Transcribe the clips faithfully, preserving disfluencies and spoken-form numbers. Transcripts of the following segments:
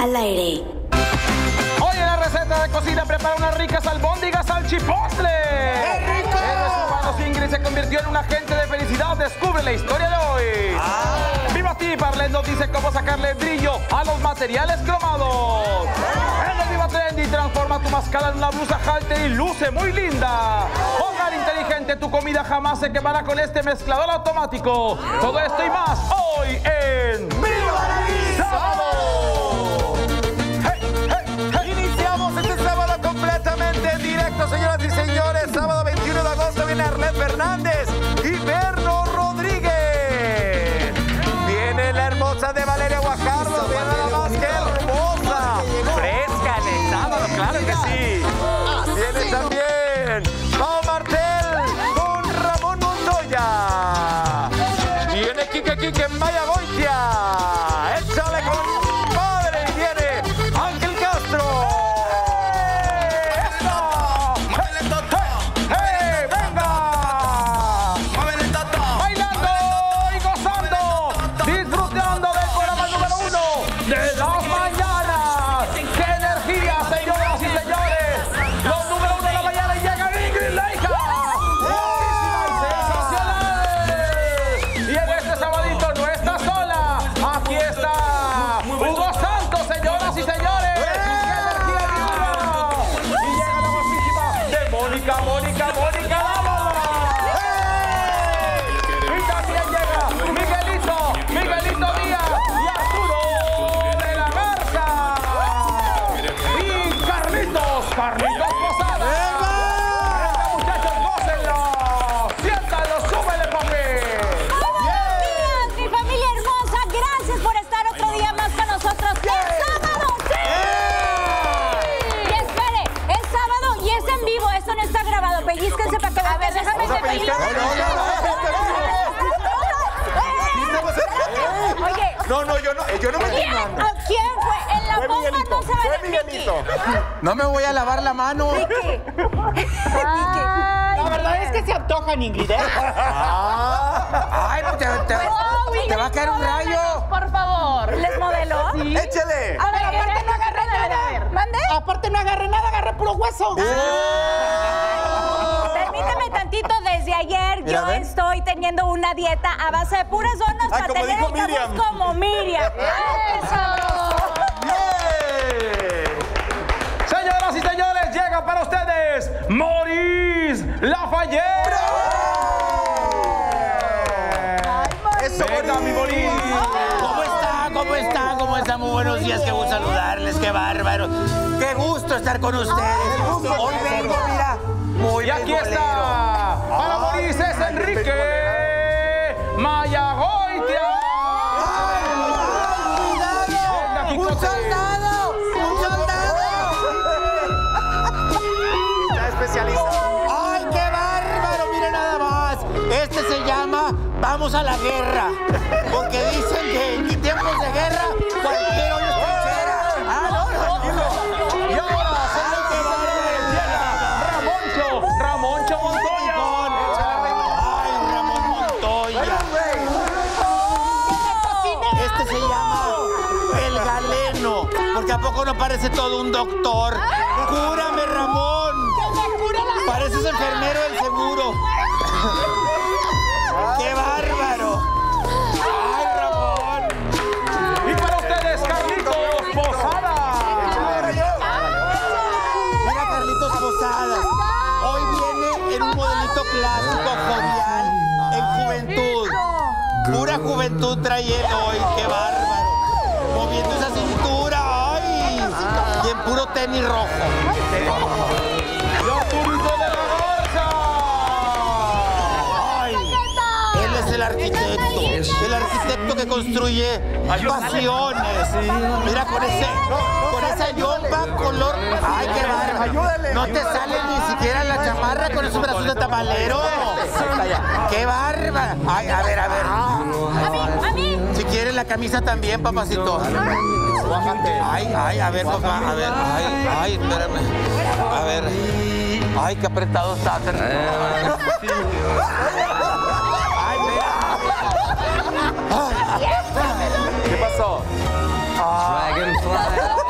al aire. Hoy en la receta de cocina prepara unas ricas albóndigas al chipotle. ¡Qué rico! El humano Ingrid se convirtió en un agente de felicidad. Descubre la historia de hoy. Ah. ¡Viva ti! Parlet nos dice cómo sacarle brillo a los materiales cromados. En el Viva Trendy transforma tu mascada en una blusa halter y luce muy linda. Hogar inteligente, tu comida jamás se quemará con este mezclador automático. Todo esto y más hoy en Viva la Sábado. Hey, hey, hey. Iniciamos este sábado completamente en directo, señoras y señores. Sábado veintiuno de agosto viene Arlet Fernández y Berno Rodríguez. Viene la hermosa de Valeria Guajardo. Viene nada más que hermosa. Fresca en el sábado, claro que sí. Viene también Pau Martel con Ramón Montoya. Viene Quique Quique Maya Goitia. Échale con padre. Y viene Ángel Castro. ¡Eso! ¡Hey! ¡Venga! Bailando y gozando, disfrutando del programa número uno de las mañanas. ¡Qué energía, señoras y señores! Los número uno de la mañana llegan Ingrid Leija. ¡Sensacionales! Y en este sabadito no está sola. Aquí está Hugo Santos, señoras y señores. ¡Qué energía viva! Y llega la guapísima de Mónica, Mónica, Mónica Lama. Y también llega Miguelito, Miguelito Díaz y Arturo de la Garza. Y Carlitos, Carlitos Posada. Venga, muchachos, gócenlo. Siéntanlo, súbele, papi. ¡Buenos días, mi familia hermosa! Gracias por estar otro día más con nosotros. ¡Es sábado! ¡Sí! Y espere, es sábado y es en vivo. Esto no está grabado. Pellizquense para que vean. A ver, déjame Vamos a te pellizcar. Oye, No, no, yo no, yo no me ¿quién, ¿a quién fue? En la Fue bomba Miguelito, no se va fue a ver, Miguelito. No me voy a lavar la mano. Miki. La verdad es que se antojan, Ingrid, ¿eh? Ay, no, te, te, Oh, te va a caer un rayo. Por favor. ¿Les modeló? Sí. Échale. A ver, aparte no agarré nada. ¿Mande? Aparte no agarré nada, agarré puro hueso. Permíteme tantito, desde ayer Mira, yo ven. estoy teniendo una dieta a base de puras donas Ay, para como tener dijo el cabuz Miriam. como Miriam. ¡Eso! ¡Bien! Señoras y señores, llega para ustedes Maurice Lafayette. Eso, venga, mi Maurice. ¿Cómo está? ¿Cómo está? ¿Cómo está? Muy buenos días. Qué gusto saludarles. Qué bárbaro. Qué gusto estar con ustedes. Hoy vengo, mira, muy Y aquí beisbolero. está, para Maurice es Enrique Maya Goitia. Venga, ¡Un Quicote. soldado! ¡Un soldado! Está especializado. ¡Ay, qué bárbaro! Mira nada más. Este se llama Vamos a la Guerra. Porque dicen que en tiempos de guerra cualquier hoyo es trinchera. Ah, no, no, no. Y ahora, señor, qué bárbaro, llega Ramoncho, Ramoncho Montoya. Ay, Ramón Montoya. Este se llama El Galeno. Porque a poco no parece todo un doctor. ¡Cúrame, Ramón! Pareces enfermero del seguro. ¡Qué bárbaro! ¡Ay, Ramón! Y para ustedes, Carlitos Posada. Mira, Carlitos Posadas. Hoy viene en un modelito clásico, jovial, en juventud. Pura juventud trae él hoy, qué bárbaro. Moviendo esa cintura, ¡ay! Y en puro tenis rojo. Y Arturito de la Garza. ¡Ay! Él es el arquitecto. El arquitecto que construye pasiones. Mira, con ese, con esa yompa color. ¡Ay, qué bárbaro! Ayúdale. No te sale ni siquiera la chamarra con esos brazos de tamalero. ¡Qué bárbara! Ay, a ver, a ver. A mí, a mí. Si quieres la camisa también, papacito. Ay, ay, a ver, papá, a ver. Ay, ay, espérame. A ver. Ay, qué apretado está. Ay, mira. ¿Qué pasó? Dragonfly.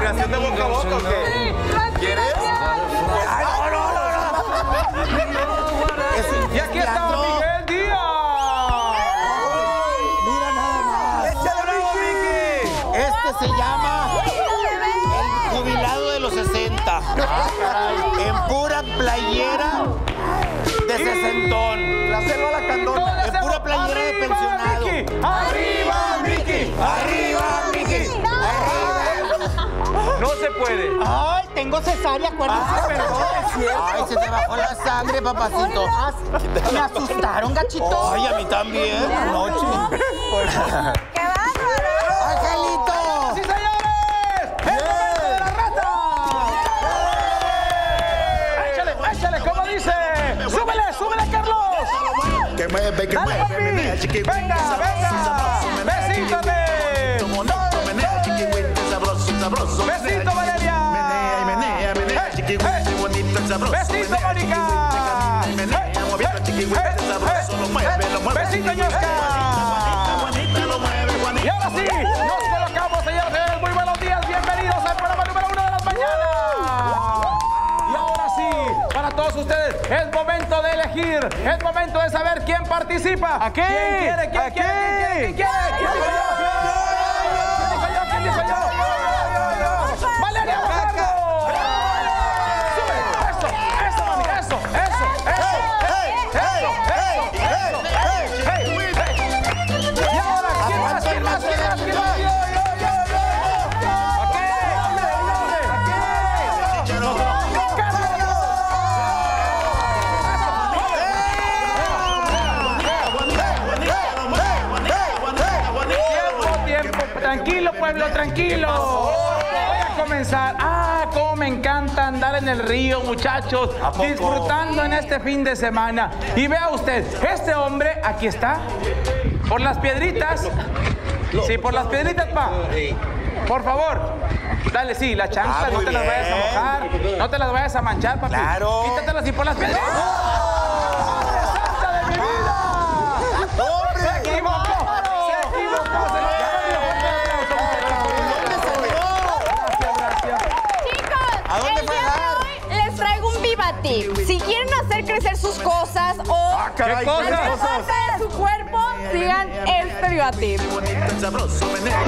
Comunicación de boca a boca, ¿o qué? ¿Quieres? Ay, no, no, no, no. Y aquí está Miguel Díaz. Mira nada más. ¡Échale, Vicky! Este se llama el jubilado de los sesenta. En pura playera de sesentón. La selva la candona. En pura playera de pensionado. ¡Arriba, Vicky! ¡Arriba, Vicky! ¡Arriba! No se puede. Ay, tengo cesárea, acuérdense. Ay, Perdón, es cierto. Ay, se te bajó la sangre, papacito. Me asustaron, gachito. Ay, a mí también. Anoche. ¡Qué bárbaro! ¡Angelito! ¡Sí, señores! ¡El momento de la rata! ¡Échale, échale! ¿Cómo dice? ¡Súbele, súbele, Carlos! Que mueve, que ¡Dale, mueve, papi! menea, chiqui, ¡Venga, venga! ¡Besito de... menea, chiqui, sabroso, sabroso. ¡Besito, Valeria! Menea, y menea, menea, chiqui, bonito, sabroso. ¡Besito, Mónica! Menea, moviendo, chiqui, sabroso, lo mueve, lo mueve. ¡Besito, Ñosca! Juanita, lo mueve, Juanita. Y ahora sí, nos colocamos, señores, señores. Muy buenos días, bienvenidos al programa número uno de las mañanas. Y ahora sí, para todos ustedes, es momento de elegir, es momento de saber quién participa. ¿A qué? ¿Quién quiere? ¿Quién quiere? ¿Quién quiere? ¿Quién quiere? ¿Quién dijo yo? ¿Quién dijo yo? ¿Quién dijo yo? ¡¡Valeria Bajardo! ¡Sube! ¡Eso! ¡Eso, mami! ¡Eso! ¡Eso! ¡Eso! ¡Eso! ¡Eso! ¡Eso! ¡Y ahora! ¿Quién más? ¿Quién más? ¿Quién más? ¿Quién más? ¡Yo, yo, yo, yo! ¿A qué? ¿A qué? Tiempo, tiempo. Tranquilo, pueblo, tranquilo. Voy a comenzar. Ah, cómo me encanta andar en el río, muchachos. Disfrutando en este fin de semana. Y vea usted, este hombre, aquí está. Por las piedritas. Sí, por las piedritas, pa. Por favor. Dale, sí, la chancla, Ah, no muy te las vayas a bien. mojar. No te las vayas a manchar, papi. Claro. Quítatelas así por las piedritas. ¡Madre santa de mi vida! ¡Hombre! ¡Se equivocó! ¡Se equivocó! ¡Se Chicos, ¿A dónde el fue a día dar? de hoy les traigo un Viva Tip. Si quieren hacer crecer sus cosas o caray, ¿qué hacer cosas? cosas de su cuerpo, sigan este Viva Tip. Bonito, sabroso, menea.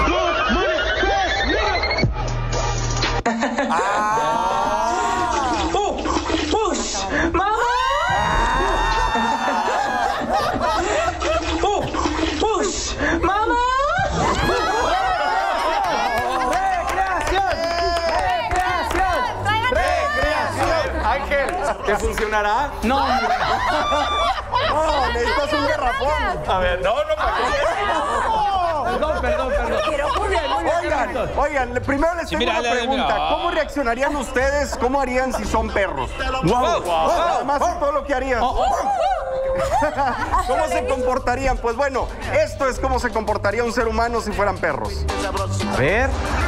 Ángel, ¿Te funcionará? no, hombre. No, necesitas un garrafón. A ver, no, no, ¿para qué? Perdón, perdón, perdón. Muy bien, muy bien. Oigan, oigan, primero les tengo mira, una mira, pregunta. mira. ¿Cómo reaccionarían ustedes? ¿Cómo harían si son perros? Wow, Nada más es todo lo que harían. ¿Cómo se comportarían? Pues bueno, esto es cómo se comportaría un ser humano si fueran perros. A ver.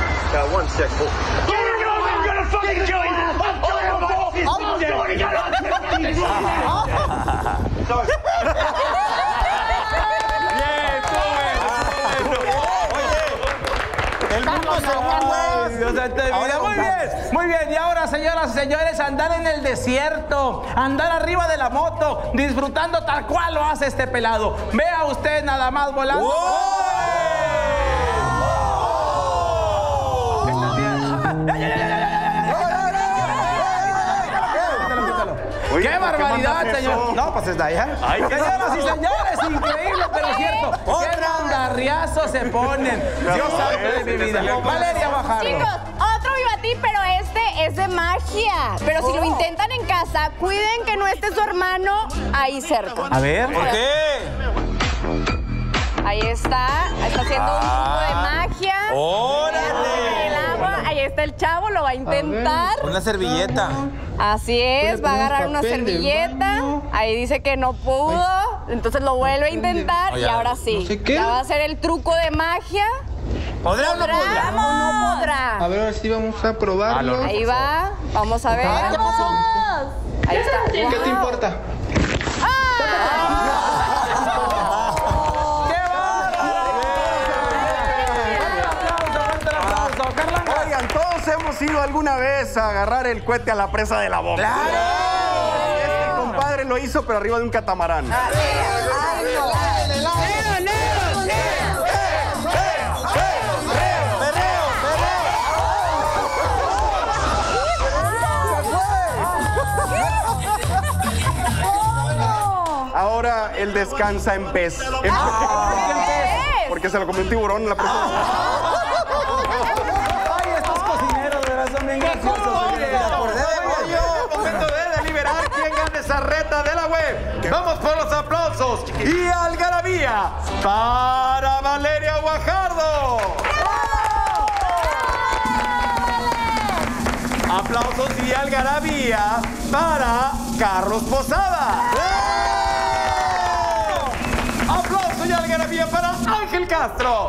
El mundo se mueve. Dios santo de mi vida. Muy bien, muy bien. Y ahora, señoras y señores, andar en el desierto, andar arriba de la moto, disfrutando tal cual lo hace este pelado. Vea usted nada más volando. ¿Estás bien? ¡Ay, ay, ay, ay, ay, ay, ay! ¡Qué barbaridad, señor! No, pues está allá. Señoras y señores, increíble, pero cierto. ¡Qué mandarriazos se ponen! Dios santo de mi vida. Valeria Bajardo. Chicos, otro Viva Tip, pero este es de magia. Pero si lo intentan en casa, cuiden que no esté su hermano ahí cerca. A ver. ¿Por qué? Ahí está, está haciendo un truco de magia. ¡Órale! El agua, ahí está el chavo, lo va a intentar. Una servilleta. Así es, va a agarrar una servilleta. Ahí dice que no pudo. Entonces lo vuelve a intentar y Oye, ahora sí. Ya va a hacer el truco de magia. ¿Podrá o no ¿Podrá podrá? o no podrá? A ver, ahora sí vamos a probarlo. Ahí va, vamos a ver. ¿Qué pasó? Ahí está. ¿Qué te Wow. importa? ¡Qué bárbaro! ¡Fuerte el aplauso, fuerte el aplauso! Carlanga. Oigan, todos hemos ido alguna vez a agarrar el cohete a la presa de la boca. ¡Claro! Este compadre lo hizo, pero arriba de un catamarán. Ahora él descansa en pez. En pez. Porque se lo comió un tiburón en la presa. Ay, estos cocineros de verdad son bien graciosos. Momento de deliberar quién gana esa reta de la web. Vamos por los aplausos y algarabía para Valeria Guajardo. Aplausos y algarabía para Carlos Posada. Aplausos y algarabía para Ángel Castro.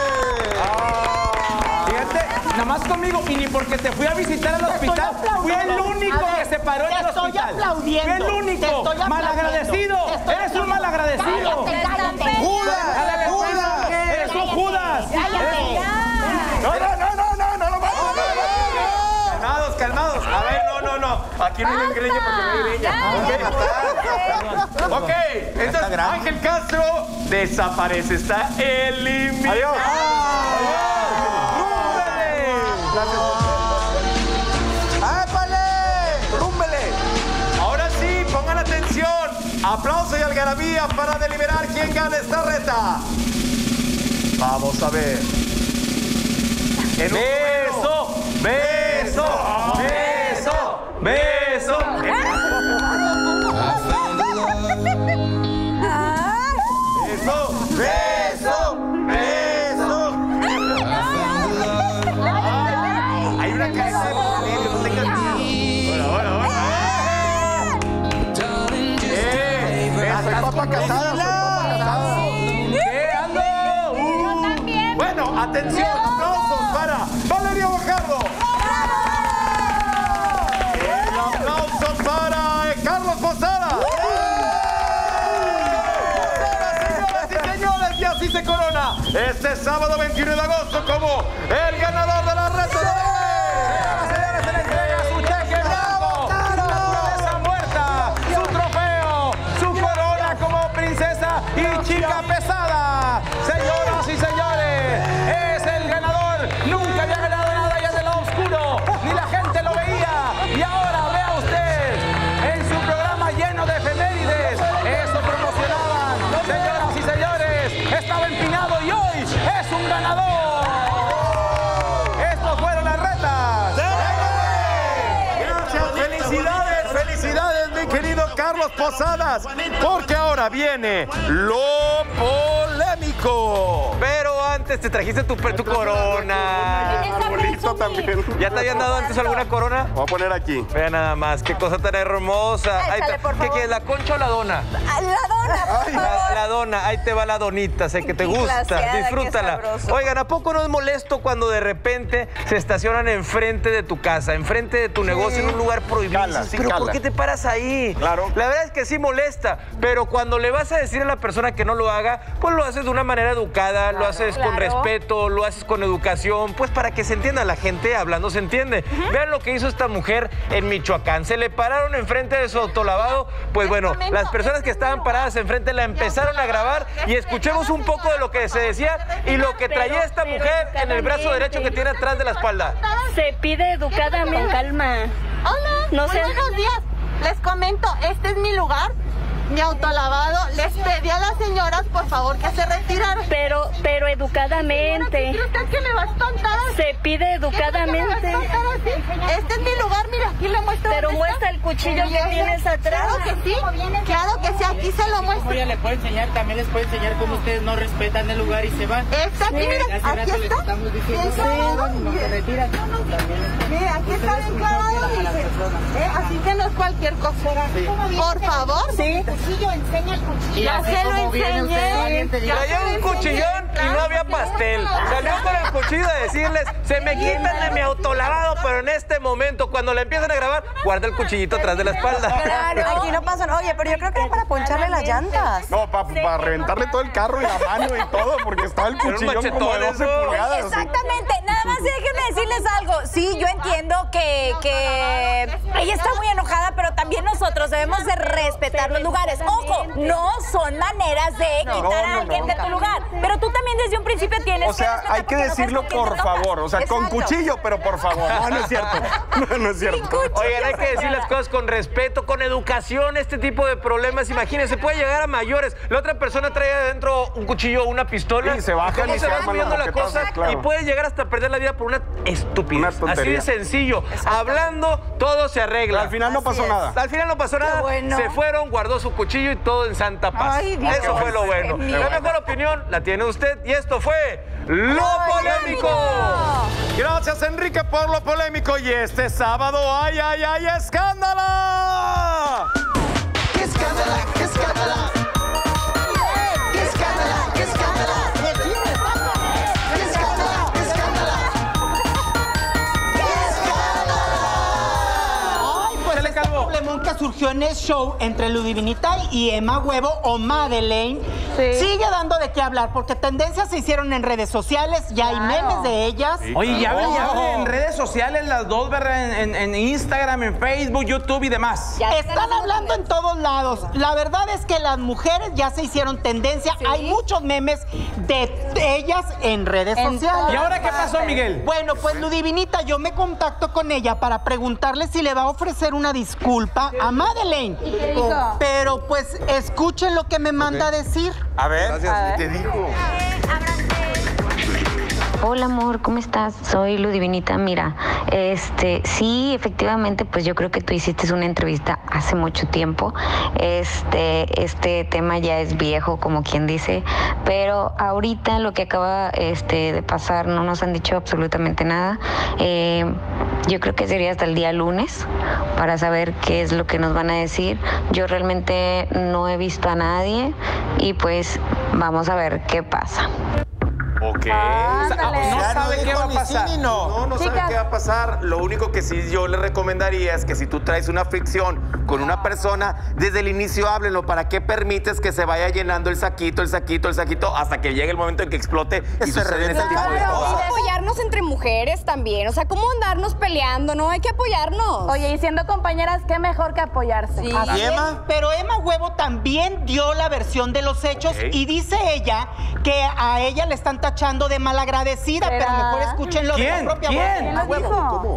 Fíjate, nada más conmigo y ni porque te fui a visitar al hospital. Fui el único que se paró en el hospital. Te estoy aplaudiendo. Fui el único. Malagradecido. Eres un malagradecido. ¡Judas! ¡Judas! ¡Eres un Judas! No, no, no, no, no, no lo mato. Calmados, calmados. A ver, no, no, no. Aquí no hay greña porque no hay greña. Ok, ok. Entonces Ángel Castro desaparece. Está eliminado. Adiós. Ahora sí, pongan atención. Aplauso y algarabía para deliberar quién gana esta reta. Vamos a ver. En beso, beso, beso, beso. Beso, beso, beso. Hay una cabeza de poder, no tengas miedo. Bueno, bueno, bueno. Eh, soy papa casada, soy papa casada. ¿Qué ando? Uh. Bueno, atención, aplausos para Valeria Guajardo. El aplauso para Carlos Posada. Señoras y señores, y así se corona este sábado veintiuno de agosto como el ganador de la reta de la web. Señores, se le entrega su cheque en blanco, la promesa muerta, su trofeo, su corona como princesa y chica pesada. Señoras y señores, es el ganador. Nunca había ganado nada allá de lo oscuro, ni la gente lo veía. Y ahora vea usted, en su programa lleno de efemérides, eso promocionaban. Señoras y señores, estaba empinado y hoy es un ganador. Estos fueron las retas. Gracias, felicidades, felicidades, mi querido Carlos Posadas, porque ahora viene lo polémico. Pero antes te trajiste tu, tu corona. Arbolito también. ¿Ya te habían dado antes alguna corona? Voy a poner aquí. Vea nada más, qué cosa tan hermosa. Ahí Échale, está. por ¿Qué favor. quieres, la concha o la dona? La dona, por La, favor. la dona, ahí te va la donita, sé que te gusta, glaseada, disfrútala. qué sabroso. Oigan, ¿a poco no es molesto cuando de repente se estacionan enfrente de tu casa, enfrente de tu negocio, en un lugar prohibido? Cala, sí ¿Pero cala. por qué te paras ahí? Claro. La verdad es que sí molesta, pero cuando le vas a decir a la persona que no lo haga, pues lo haces de una manera educada, lo haces con claro. respeto, lo haces con educación, pues para que se entienda, la gente hablando se entiende. Vean lo que hizo esta mujer en Michoacán. Se le pararon enfrente de su autolavado, pues bueno, las personas que estaban paradas enfrente la empezaron a grabar y escuchemos un poco de lo que se decía y lo que traía esta mujer en el brazo derecho que tiene atrás de la espalda. Se pide educadamente. Calma. Hola, No muy sé. buenos días. Les comento, este es mi lugar, mi autolavado. Les pedí a las señoras, por favor, que se retiraran. Pero, pero educadamente. ¿Quiere usted que me va a espantar? Se pide educadamente. Este es mi lugar, mira, aquí le muestro. Pero dónde muestra está. el cuchillo que Ese. tienes atrás. Claro que sí, claro que sí, aquí se lo muestro. Ella le puede enseñar, también les puede enseñar cómo ustedes no respetan el lugar y se van. Está aquí, mira, Hace aquí rato les está. estamos diciendo Está que clavado, no mire. se retiran. Mira, aquí está bien clavado, dice. Eh, Así que no es cualquier cosa. Por favor. Sí. Ya Y así se lo como viene usted enseñé. valiente, Ya Traía se lo un enseñé. cuchillón y no había pastel. Salió con el cuchillo a decirles, se me quitan de mi autolavado, pero en este momento, cuando le empiezan a grabar, guarda el cuchillito atrás de la espalda. Claro, aquí no pasa nada. Oye, pero yo creo que era para poncharle las llantas. No, para pa reventarle todo el carro y la mano y todo, porque estaba el cuchillón como de doce pulgadas. Exactamente. Nada más déjenme decirles algo. Sí, yo entiendo que, que ella está muy enojada, pero también nosotros debemos de respetar los lugares. Ojo, no son maneras de quitar no, a alguien no, de tu lugar. Pero tú también desde un principio tienes O sea, que respetar hay que porque no decirlo sabes con quién por te enojas. favor. O sea, con Exacto. cuchillo, pero por favor. No, no es cierto. No, no es cierto. Oigan, hay que decir las cosas con respeto, con educación, este tipo de problemas. Imagínense, puede llegar a mayores. La otra persona trae adentro un cuchillo o una pistola. Y se bajan ¿Cómo y se se va arman moviendo los la roquetazos, cosa? claro. Y puede llegar hasta perder la vida por una estupidez. Una Así tontería. de sencillo. Hablando, todo se arregla. Al final no pasó nada. Al final no pasó nada. bueno. Se fueron, guardó su cuchillo y todo en santa paz. Ay, Dios. Eso fue lo bueno. Qué La miedo. mejor opinión la tiene usted y esto fue Lo Polémico. Gracias, Enrique, por lo polémico. Y este sábado, ¡ay, ay, ay, escándalo! ¡Qué escándala! ¡Qué escándala! ¡Qué escándala! ¡Qué escándala! ¡Qué escándala! ¡Qué escándala! ¡Qué escándala! Ay, pues este problemón que surgió en el show entre Ludivinita y Emma Huevo o Madeleine sigue dando de qué hablar porque tendencias se hicieron en redes sociales, ya hay memes de ellas. Oye, ya ven, ya Oh. ven en redes sociales las dos, ¿verdad? En, en- en Instagram, en Facebook, YouTube y demás. Están hablando en todos lados. La verdad es que las mujeres ya se hicieron tendencia. Hay muchos memes de ellas en redes En sociales. todas ¿Y ahora qué pasó, Miguel? Bueno, pues Ludivinita, yo me contacto con ella para preguntarle si le va a ofrecer una disculpa a Madeleine. ¿Y qué dijo? Pero pues escuchen lo que me manda a decir. A ver, ver. ¿qué dijo? Hola amor, ¿cómo estás? Soy Ludivinita. Mira, este, sí, efectivamente, pues yo creo que tú hiciste una entrevista hace mucho tiempo. Este, este tema ya es viejo, como quien dice, pero ahorita lo que acaba este, de pasar no nos han dicho absolutamente nada. Eh, yo creo que sería hasta el día lunes para saber qué es lo que nos van a decir. Yo realmente no he visto a nadie y pues vamos a ver qué pasa. Ok. Ándale. No Ya sabe dijo qué va a ni pasar. sí ni no. No, no sabe Chicas. qué va a pasar. Lo único que sí yo le recomendaría es que si tú traes una fricción con una persona, desde el inicio háblenlo. ¿Para qué permites que se vaya llenando el saquito, el saquito, el saquito, hasta que llegue el momento en que explote y Eso suceden es ese tipo de claro. cosas? Apoyarnos entre mujeres también, o sea, ¿cómo andarnos peleando? No, hay que apoyarnos. Oye, y siendo compañeras, qué mejor que apoyarse. Sí. Así ¿Y es. Emma? Pero Emma Huevo también dio la versión de los hechos Ok. y dice ella que a ella le están tachando de malagradecida, ¿Será? pero mejor escúchenlo de ¿Quién? la propia ¿Quién? voz de ¿Quién Emma lo Huevo. dijo? ¿Cómo?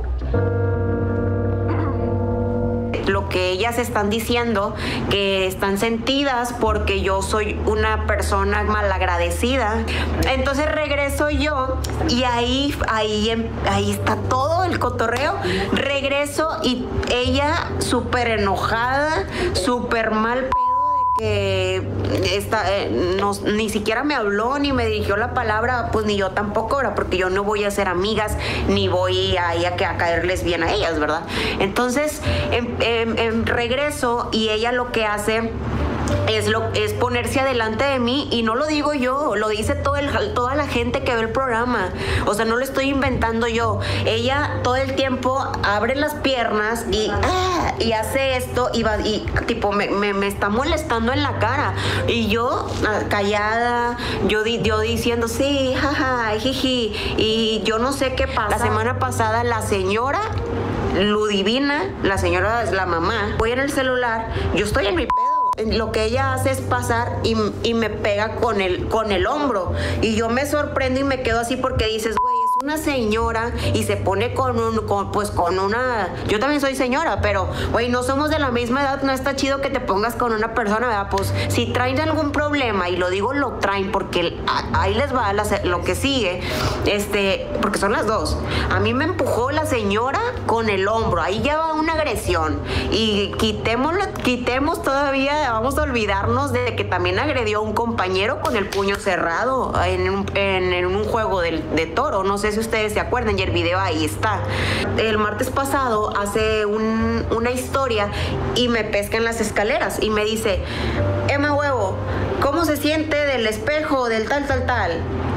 Lo que ellas están diciendo, que están sentidas porque yo soy una persona malagradecida. Entonces regreso yo y ahí, ahí, em- ahí está todo el cotorreo. Regreso y ella súper enojada, súper mal pedo que esta, eh, no- ni siquiera me habló ni me dirigió la palabra, pues ni yo tampoco, ¿verdad? Porque yo no voy a ser amigas ni voy a, a, a caerles bien a ellas, ¿verdad? Entonces em, em, em, regreso y ella lo que hace es, lo, es ponerse adelante de mí y no lo digo yo, lo dice todo el, toda la gente que ve el programa. O sea, no lo estoy inventando yo. Ella todo el tiempo abre las piernas y, ah, y hace esto y, va, y tipo me, me, me está molestando en la cara. Y yo ah, callada, yo, di, yo diciendo sí, jaja, jiji. Y yo no sé qué pasa. La semana pasada la señora Ludivina, la señora es la mamá, voy en el celular, yo estoy en mi pedo. Lo que ella hace es pasar y, y me pega con el, con el hombro. Y yo me sorprendo y me quedo así porque dices, güey, es una señora y se pone con un, con, pues con una... Yo también soy señora, pero, güey, no somos de la misma edad, no está chido que te pongas con una persona, ¿verdad? Pues si traen algún problema, y lo digo, lo traen, porque a- ahí les va la- lo que sigue, este, porque son las dos. A mí me empujó la señora con el hombro, ahí ya va una agresión. Y quitémoslo, quitemos todavía, vamos a olvidarnos de que también agredió a un compañero con el puño cerrado en un, en, en un juego del, de toro. No sé si ustedes se acuerdan y el video ahí está. El martes pasado hace un, una historia y me pesca en las escaleras y me dice, Emma Huevo, ¿cómo se siente del espejo, del tal, tal, tal?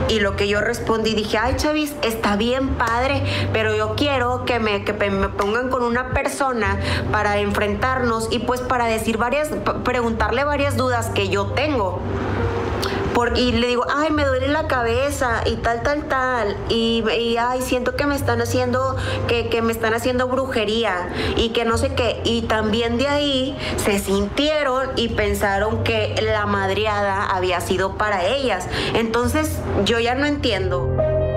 Y lo que yo respondí, dije, ay, Chavis, está bien padre, pero yo quiero que me, que me pongan con una persona para enfrentarnos y pues para decir varias, preguntarle varias dudas que yo tengo. Por, y le digo, ay, me duele la cabeza y tal, tal, tal. Y, y ay, siento que me están haciendo, que, que me están haciendo brujería y que no sé qué. Y también de ahí se sintieron y pensaron que la madreada había sido para ellas. Entonces, yo ya no entiendo.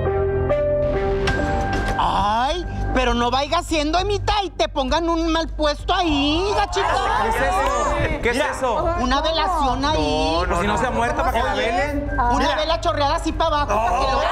Ay, pero no vaya siendo Emita y te pongan un mal puesto ahí, gachita. ¿Qué es eso? ¿Qué es Mira, eso? Una velación ahí. No, no, si no, no se ha muerto, ¿para que la velen? Una Mira. vela chorreada así para abajo. Para que,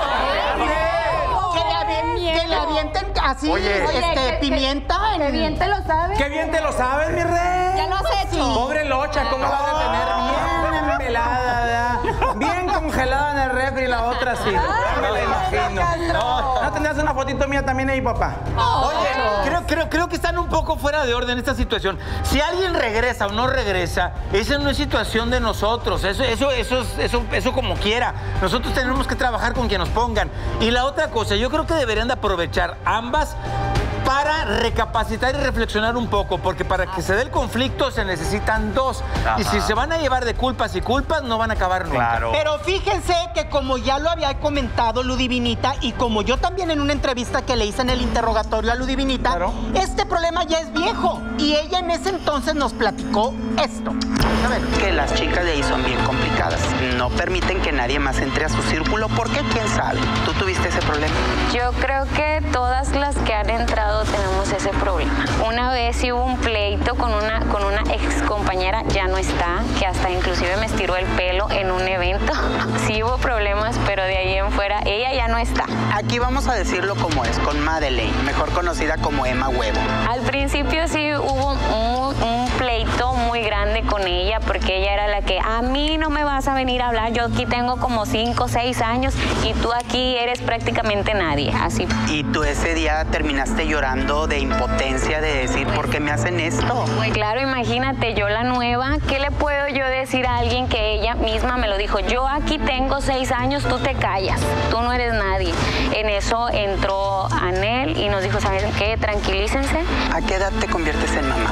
lo... que, le avien... que le avienten así, Oye. este, Oye, pimienta. Que, que bien te lo sabes. ¡Qué bien te lo sabes, mi rey! Ya lo has hecho. Pobre Locha, ¿cómo la vas a tener bien pelada, ¿verdad? Bien congelada en el refri y la otra sí. No me la imagino. No, ¿no tendrás una fotito mía también ahí, papá? Oye, creo, creo, creo que están un poco fuera de orden esta situación. Si alguien regresa o no regresa, esa no es situación de nosotros. Eso, eso, eso, eso, eso como quiera. Nosotros tenemos que trabajar con quien nos pongan. Y la otra cosa, yo creo que deberían de aprovechar ambas para recapacitar y reflexionar un poco, porque para que se dé el conflicto se necesitan dos. Ajá. Y si se van a llevar de culpas y culpas, no van a acabar nunca. Claro. Pero fíjense que como ya lo había comentado Ludivinita y como yo también en una entrevista que le hice en el interrogatorio a Ludivinita, Claro. este problema ya es viejo y ella en ese entonces nos platicó esto. A ver. Que las chicas de ahí son bien complicadas. No permiten que nadie más entre a su círculo. ¿Por qué? ¿Quién sabe? ¿Tú tuviste ese problema? Yo creo que todas las que han entrado tenemos ese problema. Una vez sí hubo un pleito con una, con una ex compañera, ya no está, que hasta inclusive me estiró el pelo en un evento. Sí hubo problemas, pero de ahí en fuera ella ya no está. Aquí vamos a decirlo como es, con Madeleine, mejor conocida como Emma Huevo. Al principio sí hubo un, un pleito muy grande con ella, porque ella era la que, a mí no me vas a venir a hablar, yo aquí tengo como cinco o seis años y tú aquí eres prácticamente nadie, así. Y tú ese día terminaste llorando de impotencia, de decir, ¿por qué me hacen esto? Pues claro, imagínate, yo la nueva, ¿qué le puedo yo decir a alguien que ella misma me lo dijo? Yo aquí tengo seis años, tú te callas, tú no eres nadie. En eso entró Anel y nos dijo, ¿saben qué? Tranquilícense. ¿A qué edad te conviertes en mamá?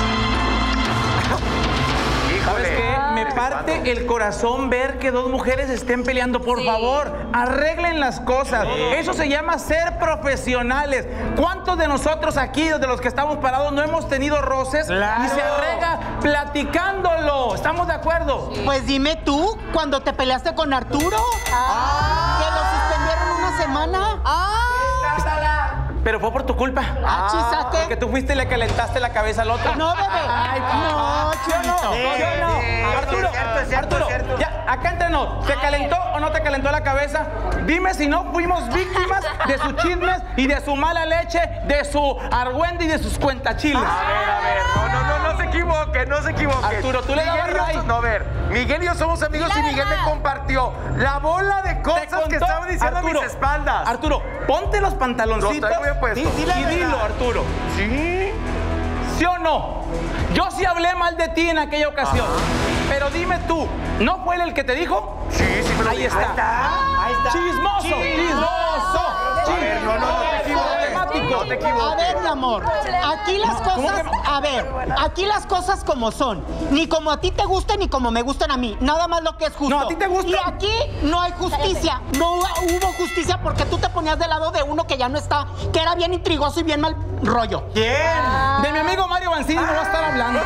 ¿Sabes qué? Me parte el corazón ver que dos mujeres estén peleando. Por Sí. favor, arreglen las cosas. Eso se llama ser profesionales. ¿Cuántos de nosotros aquí, de los que estamos parados, no hemos tenido roces? Claro. Y se arregla platicándolo. ¿Estamos de acuerdo? Pues dime tú, cuando te peleaste con Arturo, que lo suspendieron una semana. Pero fue por tu culpa. Ah, chisate. Porque tú fuiste y le calentaste la cabeza al otro. No, bebé. Ay, No, ¿sí o no? chiquito. ¿Sí o no? sí, Arturo, es cierto, es cierto, Arturo, es cierto. ya, acá entre nos, ¿te calentó o no te calentó la cabeza? Dime si no fuimos víctimas de sus chismes y de su mala leche, de su argüende y de sus cuentachiles. A ver, a ver, no, no, no, no se equivoque, no se equivoque. Arturo, tú le Miguel dabas y yo ray. so- No, a ver, Miguel y yo somos amigos y Miguel me compartió la bola de Te cosas contó, que estaban diciendo Arturo, a mis espaldas. Arturo, ponte los pantaloncitos. Los traigo bien puestos. Sí, sí, y dilo, Arturo. ¿Sí? ¿Sí o no? Yo sí hablé mal de ti en aquella ocasión. Pero dime tú, ¿no fue él el que te dijo? Sí, sí, me lo Ahí dijo. está. Ahí está. Chismoso, chismoso. A ver, no, no, no te equivoques. Problemático. No te equivoques. A ver, mi amor, aquí las ¿Cómo cosas, que- a ver, aquí las cosas como son. Ni como a ti te gustan, ni como me gustan a mí. Nada más lo que es justo. No, ¿a ti te gusta? Y aquí no hay justicia. No hubo justicia porque tú te ponías del lado de uno que ya no está, que era bien intrigoso y bien mal rollo. ¿Quién? De mi amigo Mario Banzini no va a estar hablando.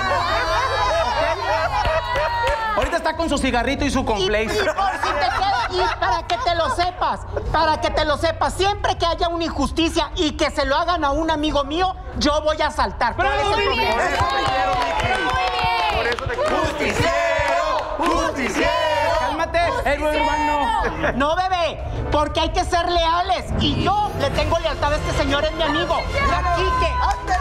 Ahorita está con su cigarrito y su Y, y complex. por si te queda, y para que te lo sepas, para que te lo sepas, siempre que haya una injusticia y que se lo hagan a un amigo mío, yo voy a saltar. ¿Cuál es el problema? Por eso te quiero, Miki. Por eso te quiero. ¡Justiciero! ¡Justiciero! Cálmate, héroe urbano. No, bebé, porque hay que ser leales. Y yo le tengo lealtad a este señor, es mi amigo. La Quique.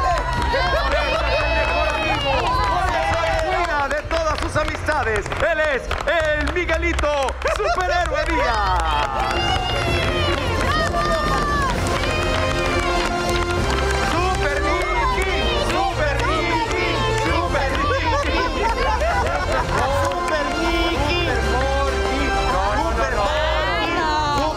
Cuida de todas sus amistades. Él es el Miguelito Superhéroe Díaz. Super Miki, Super Miki, Super Miki. Super Miki, Super Morty, Super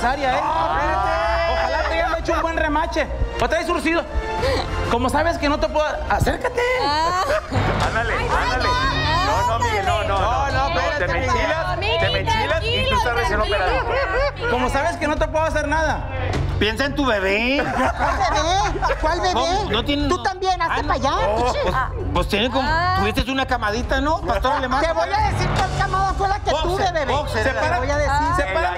cesárea, ¿eh? Ojalá te hayan hecho un buen remache. ¿O traes surcido? Como sabes que no te puedo... Acércate. Ándale, ándale. No, no, Miguel, no, no, no. No, no, te me enchilas, te me enchilas y tú estás recién operado. Como sabes que no te puedo hacer nada. Piensa en tu bebé. ¿Cuál bebé? ¿Cuál bebé? No, no tiene... Tú también, hazte para allá. Oh, pues, pues tiene como... Tuviste una camadita, ¿no? Pastor Alemán. Te voy a decir cuál camada fue la que Boxer, tuve, bebé. boxer, Te era. voy a decir. Se para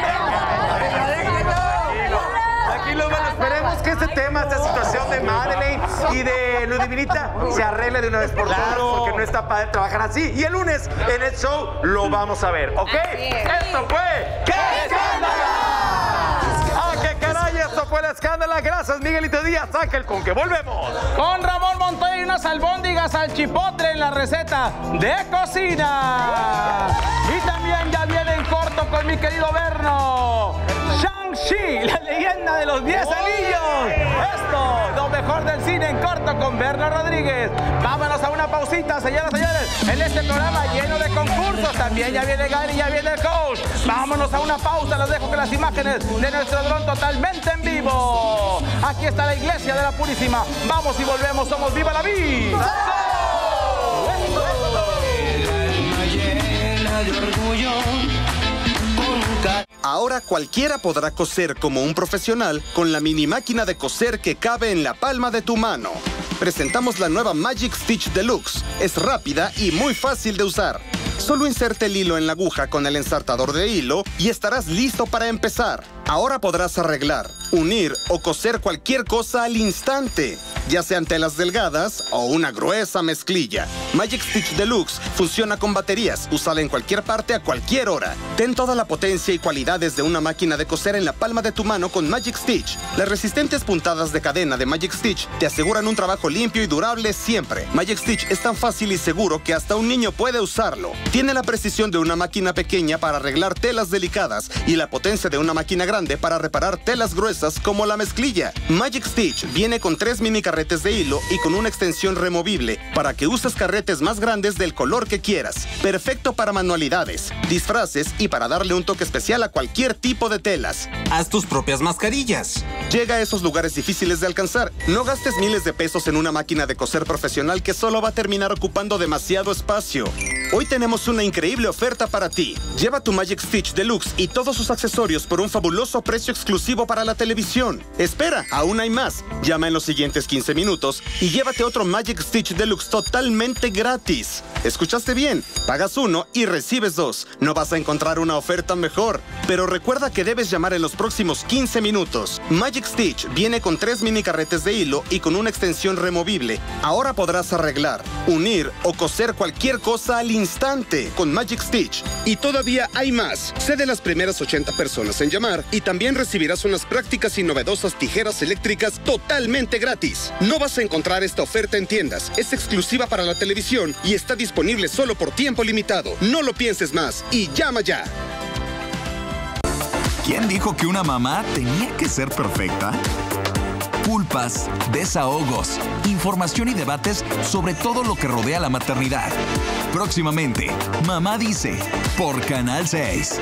Tranquilos, bueno, esperemos que este tema, esta situación de Madeleine y de Ludivinita se arregle de una vez por todas, Claro. porque no está padre trabajar así. Y el lunes en el show lo vamos a ver, ¿ok? Esto fue ¡Qué escándalo! ¡Ah, qué caray! Esto fue el escándalo. Gracias, Miguelito Díaz. Ángel, ¿con qué volvemos? Con Ramón Montoya y unas albóndigas al chipotle en la receta de cocina. Y también ya viene en corto con mi querido Berno. Shang-Chi, la leyenda de los diez anillos. Esto, lo mejor del cine en corto con Berno Rodríguez. Vámonos a una pausita, señoras y señores. En este programa lleno de concursos. También ya viene Gary, ya viene el coach. Vámonos a una pausa. Los dejo con las imágenes de nuestro dron totalmente en vivo. Aquí está la iglesia de la Purísima. Vamos y volvemos. Somos Viva la Vida. Ahora cualquiera podrá coser como un profesional con la mini máquina de coser que cabe en la palma de tu mano. Presentamos la nueva Magic Stitch Deluxe. Es rápida y muy fácil de usar. Solo inserte el hilo en la aguja con el ensartador de hilo y estarás listo para empezar. Ahora podrás arreglar, unir o coser cualquier cosa al instante, ya sean telas delgadas o una gruesa mezclilla. Magic Stitch Deluxe funciona con baterías, úsala en cualquier parte a cualquier hora. Ten toda la potencia y cualidades de una máquina de coser en la palma de tu mano con Magic Stitch. Las resistentes puntadas de cadena de Magic Stitch te aseguran un trabajo limpio y durable siempre. Magic Stitch es tan fácil y seguro que hasta un niño puede usarlo. Tiene la precisión de una máquina pequeña para arreglar telas delicadas y la potencia de una máquina grande para reparar telas gruesas como la mezclilla. Magic Stitch viene con tres mini carretes de hilo y con una extensión removible para que uses carretes más grandes del color que quieras. Perfecto para manualidades, disfraces y para darle un toque especial a cualquier tipo de telas. Haz tus propias mascarillas. Llega a esos lugares difíciles de alcanzar. No gastes miles de pesos en una máquina de coser profesional que solo va a terminar ocupando demasiado espacio. Hoy tenemos una increíble oferta para ti. Lleva tu Magic Stitch Deluxe y todos sus accesorios por un fabuloso precio exclusivo para la televisión. Espera, aún hay más. Llama en los siguientes quince minutos y llévate otro Magic Stitch Deluxe totalmente gratis. ¿Escuchaste bien? Pagas uno y recibes dos. No vas a encontrar una oferta mejor. Pero recuerda que debes llamar en los próximos quince minutos. Magic Stitch viene con tres mini carretes de hilo y con una extensión removible. Ahora podrás arreglar, unir o coser cualquier cosa al instante con Magic Stitch. Y todavía hay más. Sé de las primeras ochenta personas en llamar y también recibirás unas prácticas y novedosas tijeras eléctricas totalmente gratis. No vas a encontrar esta oferta en tiendas. Es exclusiva para la televisión y está disponible solo por tiempo limitado. No lo pienses más y llama ya. ¿Quién dijo que una mamá tenía que ser perfecta? Culpas, desahogos, información y debates sobre todo lo que rodea la maternidad. Próximamente, Mamá Dice, por Canal seis.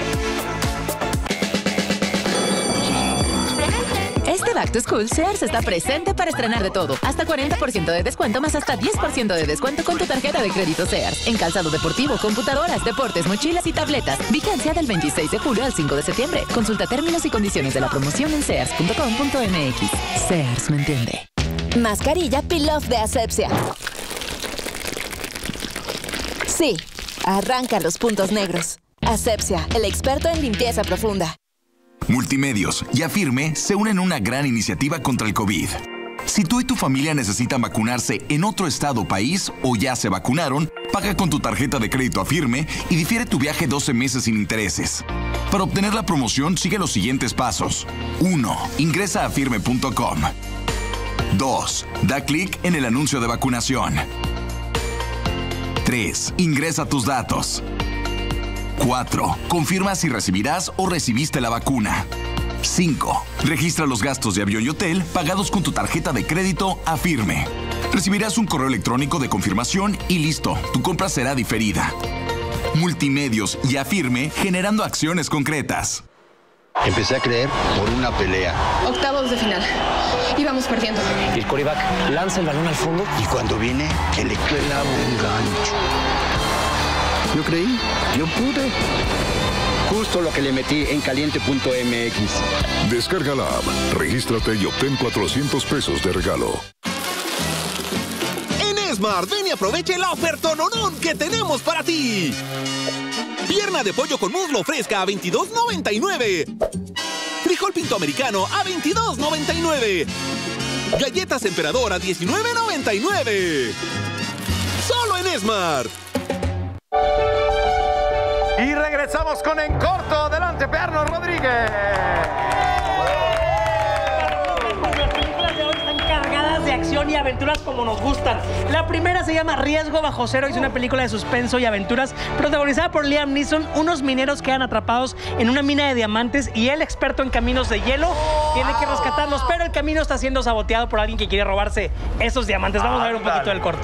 Este Back to School, Sears está presente para estrenar de todo. Hasta cuarenta por ciento de descuento más hasta diez por ciento de descuento con tu tarjeta de crédito Sears. En calzado deportivo, computadoras, deportes, mochilas y tabletas. Vigencia del veintiséis de julio al cinco de septiembre. Consulta términos y condiciones de la promoción en sears punto com punto m x. Sears me entiende. Mascarilla Peel Off de Asepsia. Sí, arranca los puntos negros. Asepsia, el experto en limpieza profunda. Multimedios y Afirme se unen en una gran iniciativa contra el COVID. Si tú y tu familia necesitan vacunarse en otro estado o país o ya se vacunaron, paga con tu tarjeta de crédito Afirme y difiere tu viaje doce meses sin intereses. Para obtener la promoción, sigue los siguientes pasos. uno. Ingresa a afirme punto com. dos. Da clic en el anuncio de vacunación. tres. Ingresa tus datos. cuatro. Confirma si recibirás o recibiste la vacuna. cinco. Registra los gastos de avión y hotel pagados con tu tarjeta de crédito Afirme. Recibirás un correo electrónico de confirmación y listo, tu compra será diferida. Multimedios y Afirme generando acciones concretas. Empecé a creer por una pelea. Octavos de final. Íbamos perdiendo. Y el quarterback lanza el balón al fondo. Y cuando viene, que le clava un gancho. Yo creí, yo pude. Justo lo que le metí en caliente punto m x. Descarga la app, regístrate y obtén cuatrocientos pesos de regalo. En Esmar, ven y aproveche la ofertononón que tenemos para ti. Pierna de pollo con muslo fresca a veintidós noventa y nueve. Frijol pinto americano a veintidós noventa y nueve. Galletas Emperador a diecinueve noventa y nueve. Solo en Esmar. Y regresamos con En Corto. Adelante, Perno Rodríguez. Las películas de hoy están cargadas de acción y aventuras como nos gustan. La primera se llama Riesgo Bajo Cero. Es una película de suspenso y aventuras protagonizada por Liam Neeson. Unos mineros quedan atrapados en una mina de diamantes y el experto en caminos de hielo tiene que rescatarlos, pero el camino está siendo saboteado por alguien que quiere robarse esos diamantes. Vamos a ver un poquito del corto.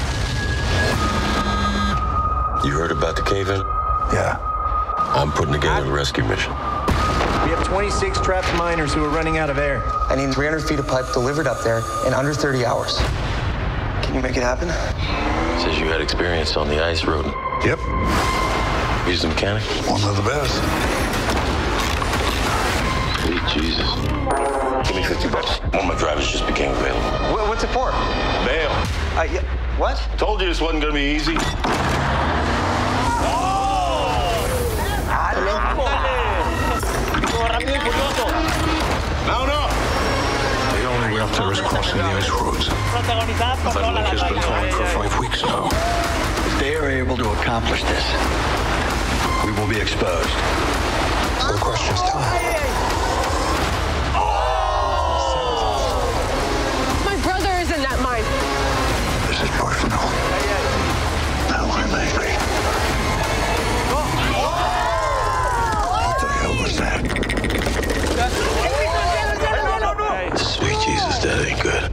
You heard about the cave-in? Yeah. I'm putting together a rescue mission. We have twenty-six trapped miners who are running out of air. I need three hundred feet of pipe delivered up there in under thirty hours. Can you make it happen? Says you had experience on the ice road. Yep. He's a mechanic? One of the best. Sweet Jesus. Give me fifty bucks. One of my drivers just became available. Wh- What's it for? Bail. Uh, yeah. What? Told you this wasn't going to be easy. No, no. The only way up there is crossing the ice roads. Protagonizada por That Lola lake has been Lataya. following for five weeks now. If they are able to accomplish this, we will be exposed. No questions, Tom. My brother is in that mine. This is personal. Now I'm angry. What the hell was that? Sweet Jesus, that ain't good.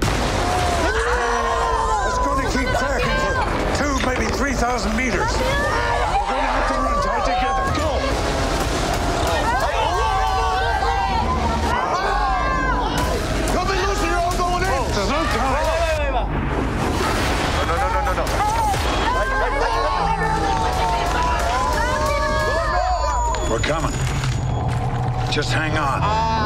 It's going to keep cracking for two, maybe three thousand meters. We're going to have to run tight together. Go! You'll be loose and you're all going in. There's no time. No, no, no, no, no. We're coming. Just hang on.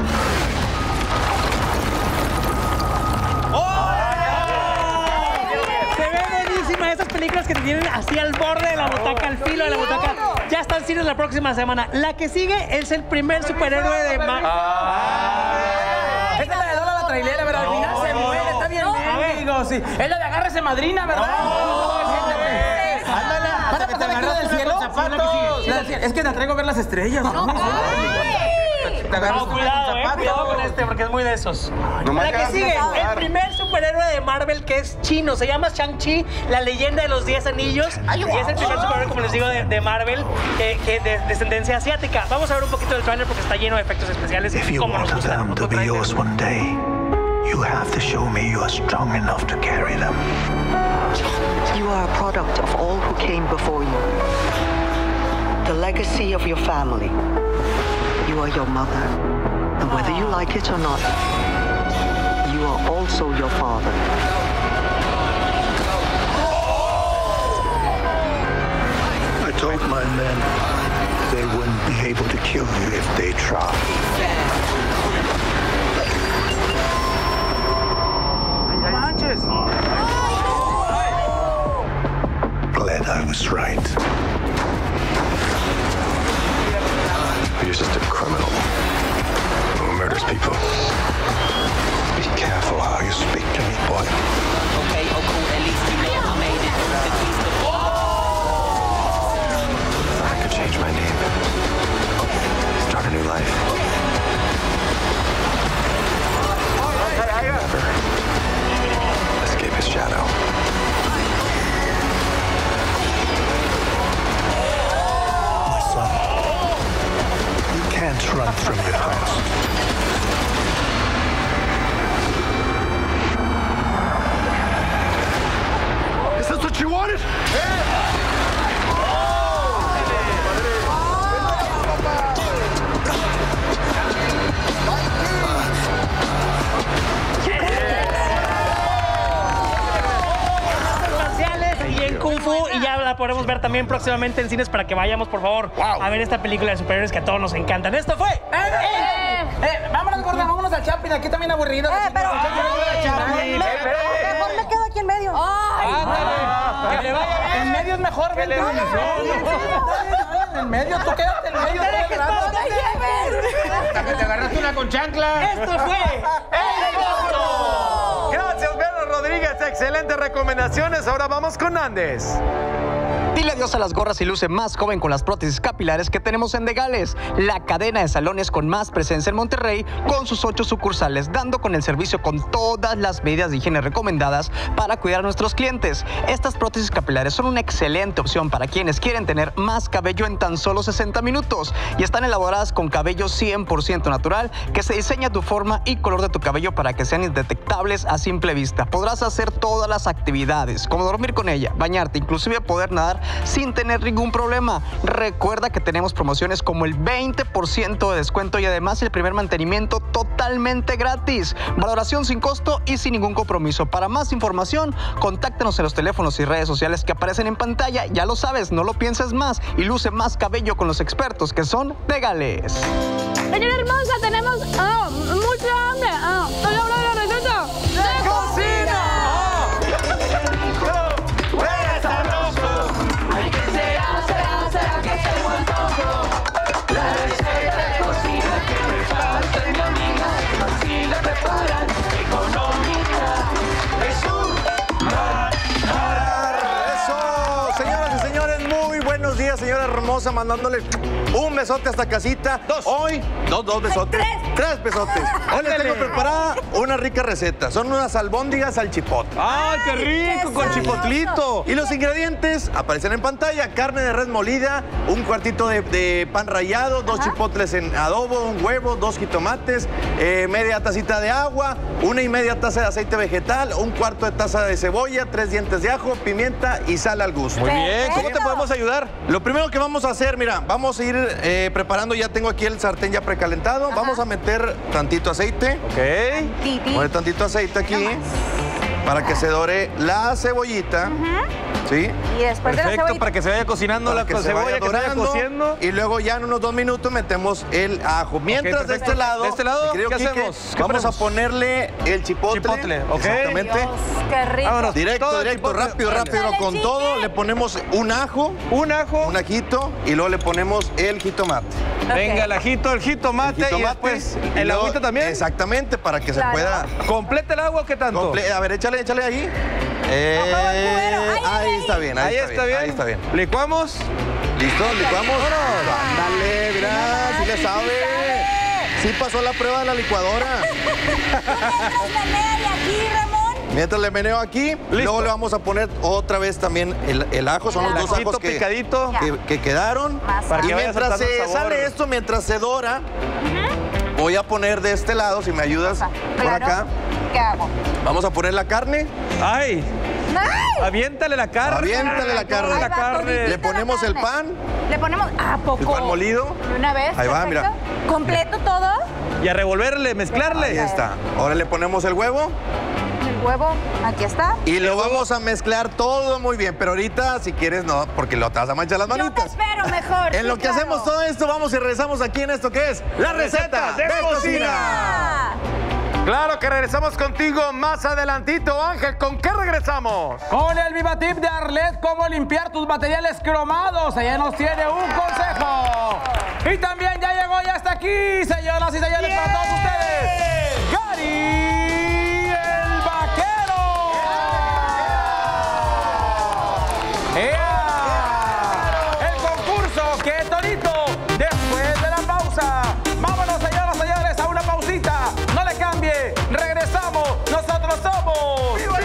Esas películas que te tienen así al borde de la butaca, al filo de la butaca, ya están cines la próxima semana. La que sigue es el primer superhéroe de Marvel. Ah. Esta es la de Lola la trailera, ¿verdad? Al final se muere, está bien, amigo. Sí. Es la de Agárrese Madrina, ¿verdad? Ándale, hasta que te agarras del cielo. Es que te traigo a ver las estrellas. Te agarras no, cuidado, eh, cuidado con este porque es muy de esos. No la que sigue, el primer superhéroe de Marvel que es chino, se llama Shang-Chi, la leyenda de los diez anillos. Ay, y es el primer superhéroe, como les digo, de, de Marvel que, que de descendencia asiática. Vamos a ver un poquito del trailer porque está lleno de efectos especiales. If you como want nos gusta. them to be yours one day, you have to show me you are strong enough to carry them. You are a product of all who came before you. The legacy of your family. You are your mother. And whether you like it or not, you are also your father. I told my men they wouldn't be able to kill you if they tried. Manches. Glad I was right. You're just a criminal who murders people. Be careful how you speak to me, boy. Okay, oh cool, at least you know I made it. At least the I could change my name. Start a new life. Never escape his shadow. la podremos ver también próximamente en cines para que vayamos, por favor, wow. a ver esta película de superhéroes que a todos nos encantan. Esto fue... ¡Eh, eh, eh! eh vámonos, gorda, vámonos al Chaplin. Aquí también aburrido. ¡Eh, pero! Mejor me quedo aquí en medio. ¡Ay! ¡Ándale! ¡Que le vaya bien! En medio es mejor, vente. En medio, tú quédate en medio. Hasta que te agarraste una con chancla. Esto fue... ¡El Gordo! Gracias, Pedro Rodríguez. Excelentes recomendaciones. Ahora vamos con Andes. Dile adiós a las gorras y luce más joven con las prótesis capilares que tenemos en Degales, la cadena de salones con más presencia en Monterrey, con sus ocho sucursales, dando con el servicio con todas las medidas de higiene recomendadas para cuidar a nuestros clientes. Estas prótesis capilares son una excelente opción para quienes quieren tener más cabello en tan solo sesenta minutos y están elaboradas con cabello cien por ciento natural que se diseña tu forma y color de tu cabello para que sean indetectables a simple vista. Podrás hacer todas las actividades, como dormir con ella, bañarte, inclusive poder nadar sin tener ningún problema. Recuerda que tenemos promociones como el veinte por ciento de descuento y además el primer mantenimiento totalmente gratis. Valoración sin costo y sin ningún compromiso. Para más información, contáctanos en los teléfonos y redes sociales que aparecen en pantalla. Ya lo sabes, no lo pienses más y luce más cabello con los expertos que son Degales. Señora hermosa, tenemos oh, mucha hambre. Oh, ¿estoy hablando de la receta? ¡De cocina! Señora hermosa, mandándole un besote hasta casita. Dos. Hoy, dos, dos besotes. Tres. Tres besotes. Hoy les tengo preparada una rica receta. Son unas albóndigas al chipotle. ¡Ay, qué rico! Con chipotlito. Y los ingredientes aparecen en pantalla. Carne de res molida, un cuartito de, de pan rallado, dos Ajá. chipotles en adobo, un huevo, dos jitomates, eh, media tacita de agua, una y media taza de aceite vegetal, un cuarto de taza de cebolla, tres dientes de ajo, pimienta y sal al gusto. Muy bien. ¿Cómo te podemos ayudar? Lo primero que vamos a hacer, mira, vamos a ir eh, preparando, ya tengo aquí el sartén ya precalentado. Ajá. Vamos a meter tantito aceite. Ok. Poner tantito aceite aquí para que se dore la cebollita. Uh-huh. ¿Sí? Y después Perfecto, de la cebolla, para que se vaya cocinando para la que se cebolla, vaya que se vaya cociendo. Y luego ya en unos dos minutos metemos el ajo. Mientras okay, de este lado, ¿De este lado ¿qué Quique, hacemos? ¿Qué vamos ponemos? a ponerle el chipotle. Chipotle, ok. Exactamente. Dios, qué rico. Vámonos, directo, todo directo, chipotle. rápido, rápido, Dale, con chiqui. todo. Le ponemos un ajo. Un ajo. Un ajito. Y luego le ponemos el jitomate. Okay. Venga, el ajito, el jitomate, el jitomate y después y el agüita también. Exactamente, para que claro. se pueda... ¿Completa el agua o qué tanto? Comple a ver, échale, échale ahí. Eh, ahí, ahí, ahí está bien, ahí, ahí está, está bien, bien. Ahí está bien. ¿Licuamos? ¿Listo? ¿Licuamos? Ándale, mira, sí le sabe. Sí pasó la prueba de la licuadora. Mientras le meneo aquí, Listo. luego le vamos a poner otra vez también el, el ajo. Son el los dos ajos que, picadito. que, que quedaron. Para y que mientras se sale esto, mientras se dora, uh-huh. voy a poner de este lado, si me ayudas, claro. por acá. ¿Qué hago? Vamos a poner la carne. ¡Ay! ¡Ay! Aviéntale la carne. Aviéntale la carne. La carne. Le ponemos el pan. Le ponemos... ¿A poco? El pan molido. Una vez. Ahí va, perfecto. mira. ¿Completo todo? Y a revolverle, mezclarle. Ahí está. Ahora le ponemos el huevo. El huevo, aquí está. Y lo vamos a mezclar todo muy bien. Pero ahorita, si quieres, no, porque lo te vas a manchar las manitas. Yo te espero mejor. En sí, lo que claro. hacemos todo esto, vamos y regresamos aquí en esto que es La Receta de, de Cocina. cocina. Claro que regresamos contigo más adelantito, Ángel. ¿Con qué regresamos? Con el Viva Tip de Arlet, cómo limpiar tus materiales cromados. Ella nos tiene un consejo. Y también ya llegó, ya está aquí, señoras y señores, yeah. para todos ustedes, Gary el Vaquero. Yeah. Yeah. El concurso que Torito, después de la pausa. Vámonos, señoras y señores, a una pausita. No le cambie, regresamos. Nosotros somos ¡Viva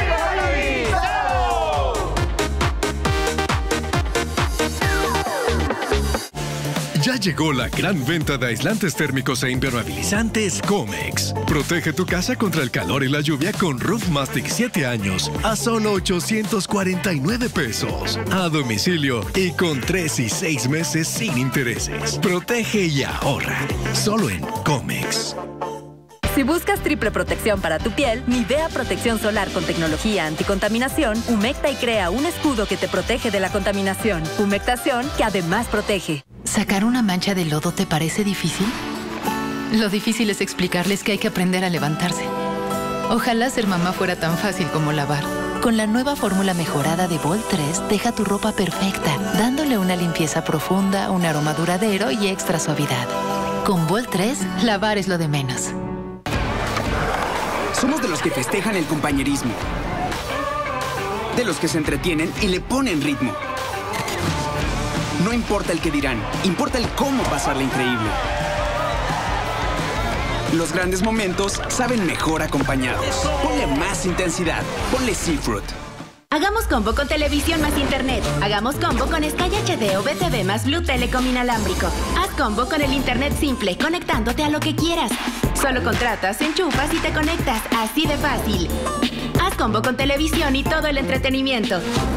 Ya llegó la gran venta de aislantes térmicos e impermeabilizantes Comex. Protege tu casa contra el calor y la lluvia con Roof Mastic siete años a solo ochocientos cuarenta y nueve pesos. A domicilio y con tres y seis meses sin intereses. Protege y ahorra. Solo en Comex. Si buscas triple protección para tu piel, Nivea Protección Solar con tecnología anticontaminación humecta y crea un escudo que te protege de la contaminación. Humectación que además protege. ¿Sacar una mancha de lodo te parece difícil? Lo difícil es explicarles que hay que aprender a levantarse. Ojalá ser mamá fuera tan fácil como lavar. Con la nueva fórmula mejorada de Volt tres, deja tu ropa perfecta, dándole una limpieza profunda, un aroma duradero y extra suavidad. Con Volt tres, lavar es lo de menos. Somos de los que festejan el compañerismo. De los que se entretienen y le ponen ritmo. No importa el que dirán, importa el cómo pasarla increíble. Los grandes momentos saben mejor acompañados. Ponle más intensidad. Ponle Seafruit. Hagamos combo con televisión más internet. Hagamos combo con Sky H D o B T V más Blue Telecom inalámbrico. Haz combo con el internet simple, conectándote a lo que quieras. Solo contratas, enchufas y te conectas. Así de fácil. Haz combo con televisión y todo el entretenimiento.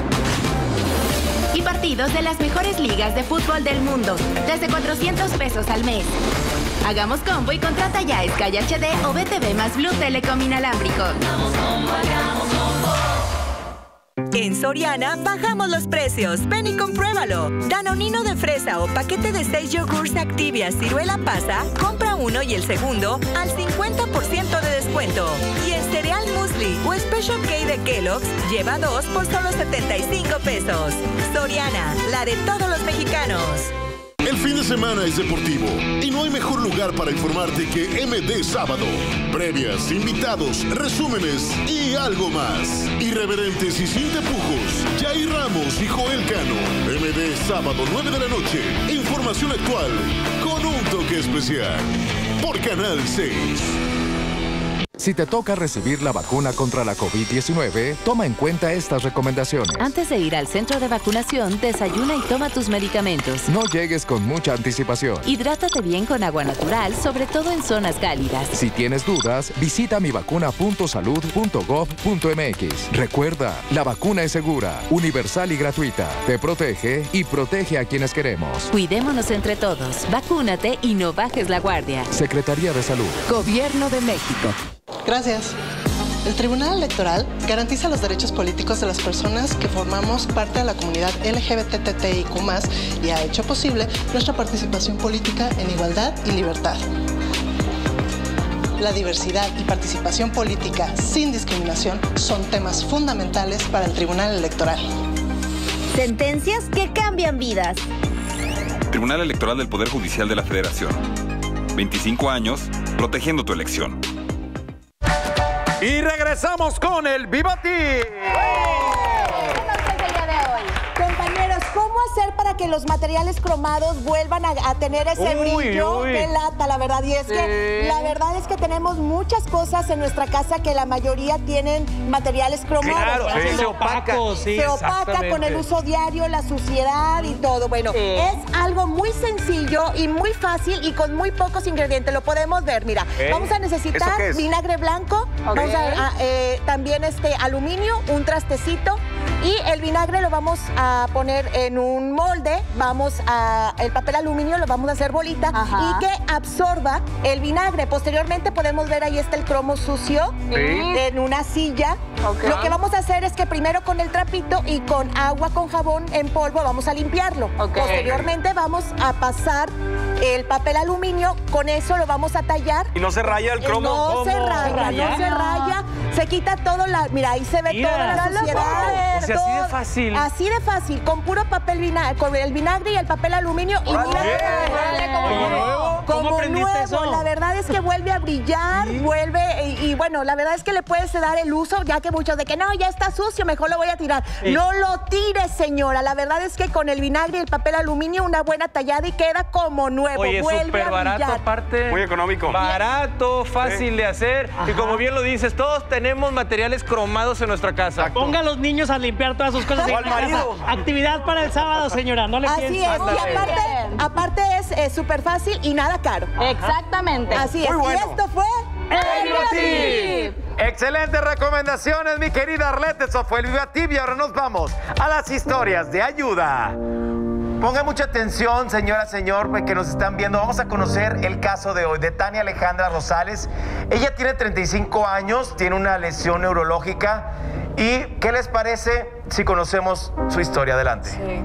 Y partidos de las mejores ligas de fútbol del mundo. Desde cuatrocientos pesos al mes. Hagamos combo y contrata ya Sky H D o B T V más Blue Telecom inalámbrico. Hagamos combo, hagamos combo. En Soriana bajamos los precios. Ven y compruébalo. Danonino de fresa o paquete de seis yogurts Activia ciruela pasa, compra uno y el segundo al cincuenta por ciento de descuento. Y en cereal muesli o Special K de Kellogg's, lleva dos por solo setenta y cinco pesos. Soriana, la de todos los mexicanos. El fin de semana es deportivo y no hay mejor lugar para informarte que M D Sábado. Previas, invitados, resúmenes y algo más. Irreverentes y sin tapujos. Jair Ramos y Joel Cano. M D Sábado, nueve de la noche. Información actual con un toque especial. Por Canal seis. Si te toca recibir la vacuna contra la COVID diecinueve, toma en cuenta estas recomendaciones. Antes de ir al centro de vacunación, desayuna y toma tus medicamentos. No llegues con mucha anticipación. Hidrátate bien con agua natural, sobre todo en zonas cálidas. Si tienes dudas, visita mivacuna punto salud punto gov punto mx. Recuerda, la vacuna es segura, universal y gratuita. Te protege y protege a quienes queremos. Cuidémonos entre todos. Vacúnate y no bajes la guardia. Secretaría de Salud. Gobierno de México. Gracias. El Tribunal Electoral garantiza los derechos políticos de las personas que formamos parte de la comunidad L G B T T I Q más, y ha hecho posible nuestra participación política en igualdad y libertad. La diversidad y participación política sin discriminación son temas fundamentales para el Tribunal Electoral. Sentencias que cambian vidas. Tribunal Electoral del Poder Judicial de la Federación. veinticinco años protegiendo tu elección. Y regresamos con el Viva Ti. Compañeros, ¿cómo hacer para que los materiales cromados vuelvan a, a tener ese uy, brillo? Uy. Qué lata, la verdad. Y es sí. que la verdad es que tenemos muchas cosas en nuestra casa que la mayoría tienen materiales cromados. Claro, sí. se opaca. Sí, se opaca con el uso diario, la suciedad y todo. Bueno, sí. es algo muy sencillo y muy fácil y con muy pocos ingredientes. Lo podemos ver, mira. ¿Eh? Vamos a necesitar vinagre blanco, okay. vamos a, a eh, también este aluminio, un trastecito. Y el vinagre lo vamos a poner en un molde, vamos a, el papel aluminio lo vamos a hacer bolita Ajá. y que absorba el vinagre. Posteriormente podemos ver ahí está el cromo sucio sí. en una silla. Okay. Lo que vamos a hacer es que primero con el trapito y con agua con jabón en polvo vamos a limpiarlo. Okay. Posteriormente vamos a pasar el papel aluminio, con eso lo vamos a tallar. ¿Y no se raya el cromo? No ¿Cómo? se raya, ¿Se raya? no se raya. Se quita todo la... Mira, ahí se ve mira, toda la suciedad. O sea, así de fácil. Así de fácil, con puro papel vinagre, con el vinagre y el papel aluminio. Y mira, yeah. como nuevo. Como nuevo. Eso? La verdad es que vuelve a brillar, ¿Sí? vuelve... Y, y bueno, la verdad es que le puedes dar el uso, ya que muchos de que no, ya está sucio, mejor lo voy a tirar. Sí. No lo tires, señora. La verdad es que con el vinagre y el papel aluminio, una buena tallada y queda como nuevo. Oye, vuelve súper barato aparte. Muy económico. Barato, fácil sí. de hacer. Ajá. Y como bien lo dices, todos tenemos materiales cromados en nuestra casa. Exacto. Ponga a los niños a limpiar todas sus cosas. O al marido. Actividad para el sábado, señora. No le Así pienses. es. Y aparte, aparte es súper fácil y nada caro. Ajá. Exactamente. Así es. Bueno. Y esto fue... ¡El Viva Ti! Excelentes recomendaciones, mi querida Arlette. Eso fue el Viva Ti. Y ahora nos vamos a las historias de ayuda. Pongan mucha atención, señora, señor, que nos están viendo. Vamos a conocer el caso de hoy de Tania Alejandra Rosales. Ella tiene treinta y cinco años, tiene una lesión neurológica. ¿Y qué les parece si conocemos su historia? Adelante. Sí.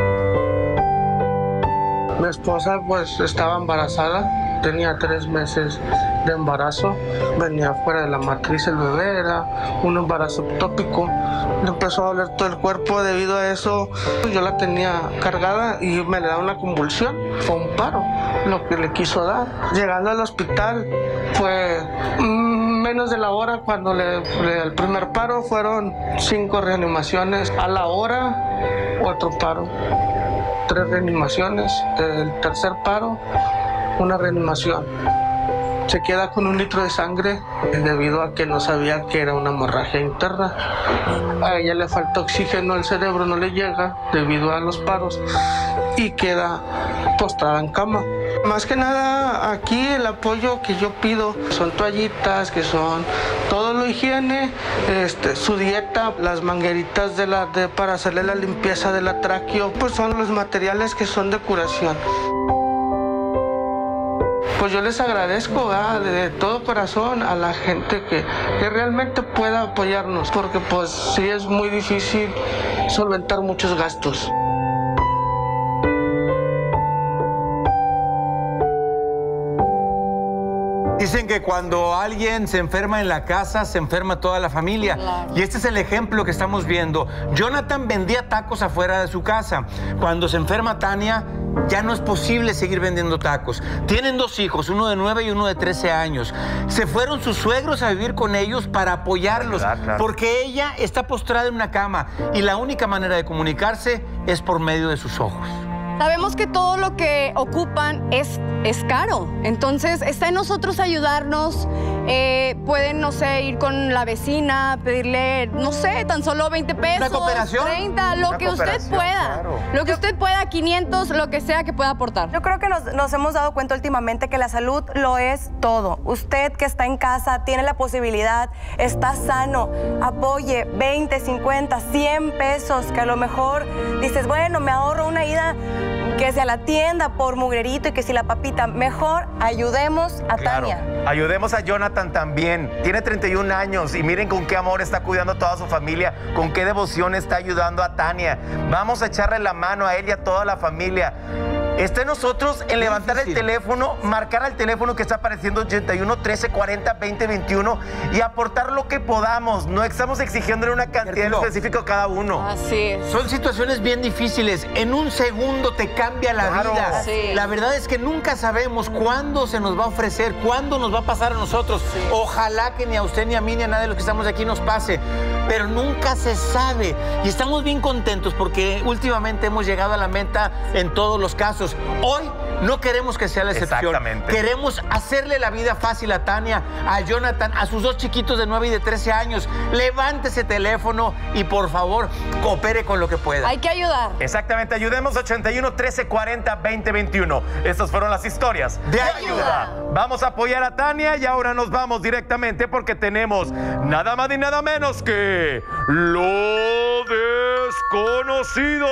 Mi esposa pues estaba embarazada, tenía tres meses de embarazo, venía fuera de la matriz el bebé, era un embarazo ectópico, le empezó a doler todo el cuerpo. Debido a eso yo la tenía cargada y me le da una convulsión, fue un paro lo que le quiso dar. Llegando al hospital fue mmm, menos de la hora cuando le, le el primer paro, fueron cinco reanimaciones, a la hora otro paro. Tres reanimaciones, el tercer paro, una reanimación. Se queda con un litro de sangre debido a que no sabía que era una hemorragia interna. A ella le falta oxígeno, el cerebro no le llega debido a los paros y queda postrada en cama. Más que nada aquí el apoyo que yo pido son toallitas, que son todo lo higiene, este, su dieta, las mangueritas de la, de, para hacerle la limpieza de la tráqueo, pues son los materiales que son de curación. Pues yo les agradezco ¿verdad? de todo corazón a la gente que, que realmente pueda apoyarnos, porque pues sí es muy difícil solventar muchos gastos. Dicen que cuando alguien se enferma en la casa, se enferma toda la familia. Claro. Y este es el ejemplo que estamos viendo. Jonathan vendía tacos afuera de su casa. Cuando se enferma Tania, ya no es posible seguir vendiendo tacos. Tienen dos hijos, uno de nueve y uno de trece años. Se fueron sus suegros a vivir con ellos para apoyarlos, claro, claro. porque ella está postrada en una cama y la única manera de comunicarse es por medio de sus ojos. Sabemos que todo lo que ocupan es, es caro, entonces está en nosotros ayudarnos. Eh, pueden, no sé, ir con la vecina, pedirle, no sé, tan solo veinte pesos, ¿una cooperación? treinta, lo Una que usted pueda. Claro. Lo que usted pueda, quinientos, lo que sea que pueda aportar. Yo creo que nos, nos hemos dado cuenta últimamente que la salud lo es todo. Usted que está en casa, tiene la posibilidad, está sano, apoye veinte, cincuenta, cien pesos, que a lo mejor dices, bueno, me ahorro una ida que sea la tienda por mugrerito y que si la papita, mejor ayudemos a claro. Tania. Ayudemos a Jonathan también. Tiene treinta y un años y miren con qué amor está cuidando a toda su familia, con qué devoción está ayudando a Tania. Vamos a echarle la mano a él y a toda la familia. Está en nosotros en levantar el teléfono, marcar al teléfono que está apareciendo ochenta y uno, trece, cuarenta, veinte, veintiuno y aportar lo que podamos. No estamos exigiéndole una cantidad específica a cada uno. Así es. Son situaciones bien difíciles. En un segundo te cambia la claro. vida. Sí. La verdad es que nunca sabemos cuándo se nos va a ofrecer, cuándo nos va a pasar a nosotros. Sí. Ojalá que ni a usted, ni a mí, ni a nadie de los que estamos aquí nos pase. Pero nunca se sabe. Y estamos bien contentos porque últimamente hemos llegado a la meta en todos los casos. Hoy no queremos que sea la excepción. Exactamente. Queremos hacerle la vida fácil a Tania, a Jonathan, a sus dos chiquitos de nueve y de trece años. Levante ese teléfono y por favor, coopere con lo que pueda. Hay que ayudar. Exactamente, ayudemos ochenta y uno, trece, cuarenta, veinte, veintiuno. Estas fueron las historias de, de ayuda. ayuda. Vamos a apoyar a Tania y ahora nos vamos directamente porque tenemos nada más ni nada menos que lo desconocido.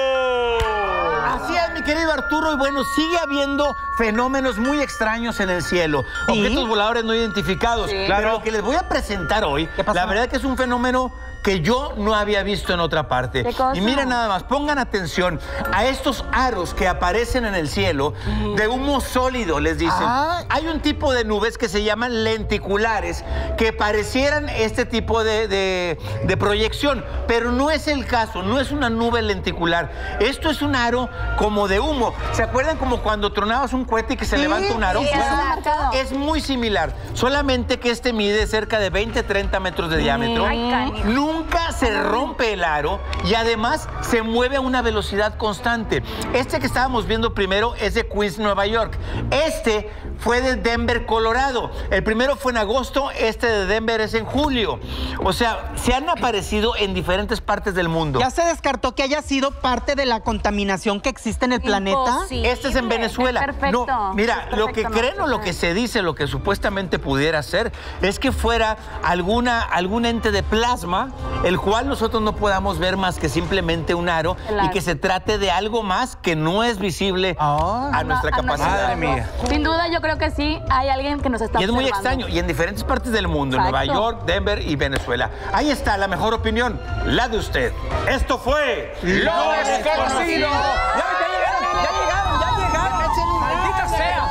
Así es, mi querido Arturo, y bueno, sigue habiendo fenómenos muy extraños en el cielo. ¿Sí? Objetos voladores no identificados. Sí. Claro. Pero lo que les voy a presentar hoy, la verdad que es un fenómeno que yo no había visto en otra parte. Y miren nada más, pongan atención a estos aros que aparecen en el cielo de humo sólido, les dicen. Ah. Hay un tipo de nubes que se llaman lenticulares, que parecieran este tipo de, de, de proyección, pero no es el caso, no es una nube lenticular. Esto es un aro como de humo. ¿Se acuerdan como cuando tronabas un cohete y que se sí, levanta un aro? Sí, bueno, es muy similar, solamente que este mide cerca de veinte, treinta metros de diámetro. Ay, Nunca se rompe el aro y además se mueve a una velocidad constante. Este que estábamos viendo primero es de Queens, Nueva York. Este fue de Denver, Colorado. El primero fue en agosto, este de Denver es en julio. O sea, se han aparecido en diferentes partes del mundo. ¿Ya se descartó que haya sido parte de la contaminación que existe en el planeta? Imposible. Este es en Venezuela. Perfecto. No, mira, Perfecto, lo que creen o lo que se dice, lo que supuestamente pudiera ser, es que fuera alguna, algún ente de plasma, el cual nosotros no podamos ver más que simplemente un aro Claro. y que se trate de algo más que no es visible a nuestra A- a capacidad. nosotros. Sin duda, yo creo que sí hay alguien que nos está Y es muy observando. extraño. Y en diferentes partes del mundo, en Exacto. Nueva York, Denver y Venezuela. Ahí está la mejor opinión, la de usted. Esto fue Lo Desconocido. Ya, ya llegaron, ya llegaron, ya llegaron. Maldita sea.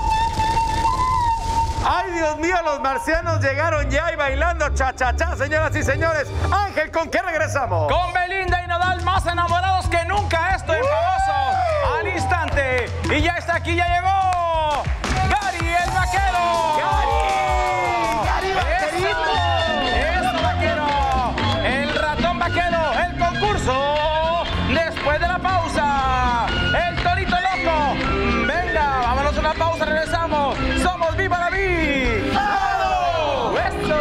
¡Ay, Dios mío! Los marcianos llegaron ya y bailando cha-cha-cha, señoras y señores. Ángel, ¿con qué regresamos? Con Belinda y Nodal más enamorados que nunca. Esto es famoso. Al instante. Y ya está aquí, ya llegó. Gary el vaquero. ¡Gary! ¡Gary Vaquerito! Eso, vaquero. El ratón vaquero. El concurso. Después de la pausa. El torito loco. Venga, vámonos a una pausa, regresamos. Somos Viva la Vi. ¡Sábado! ¡Eso!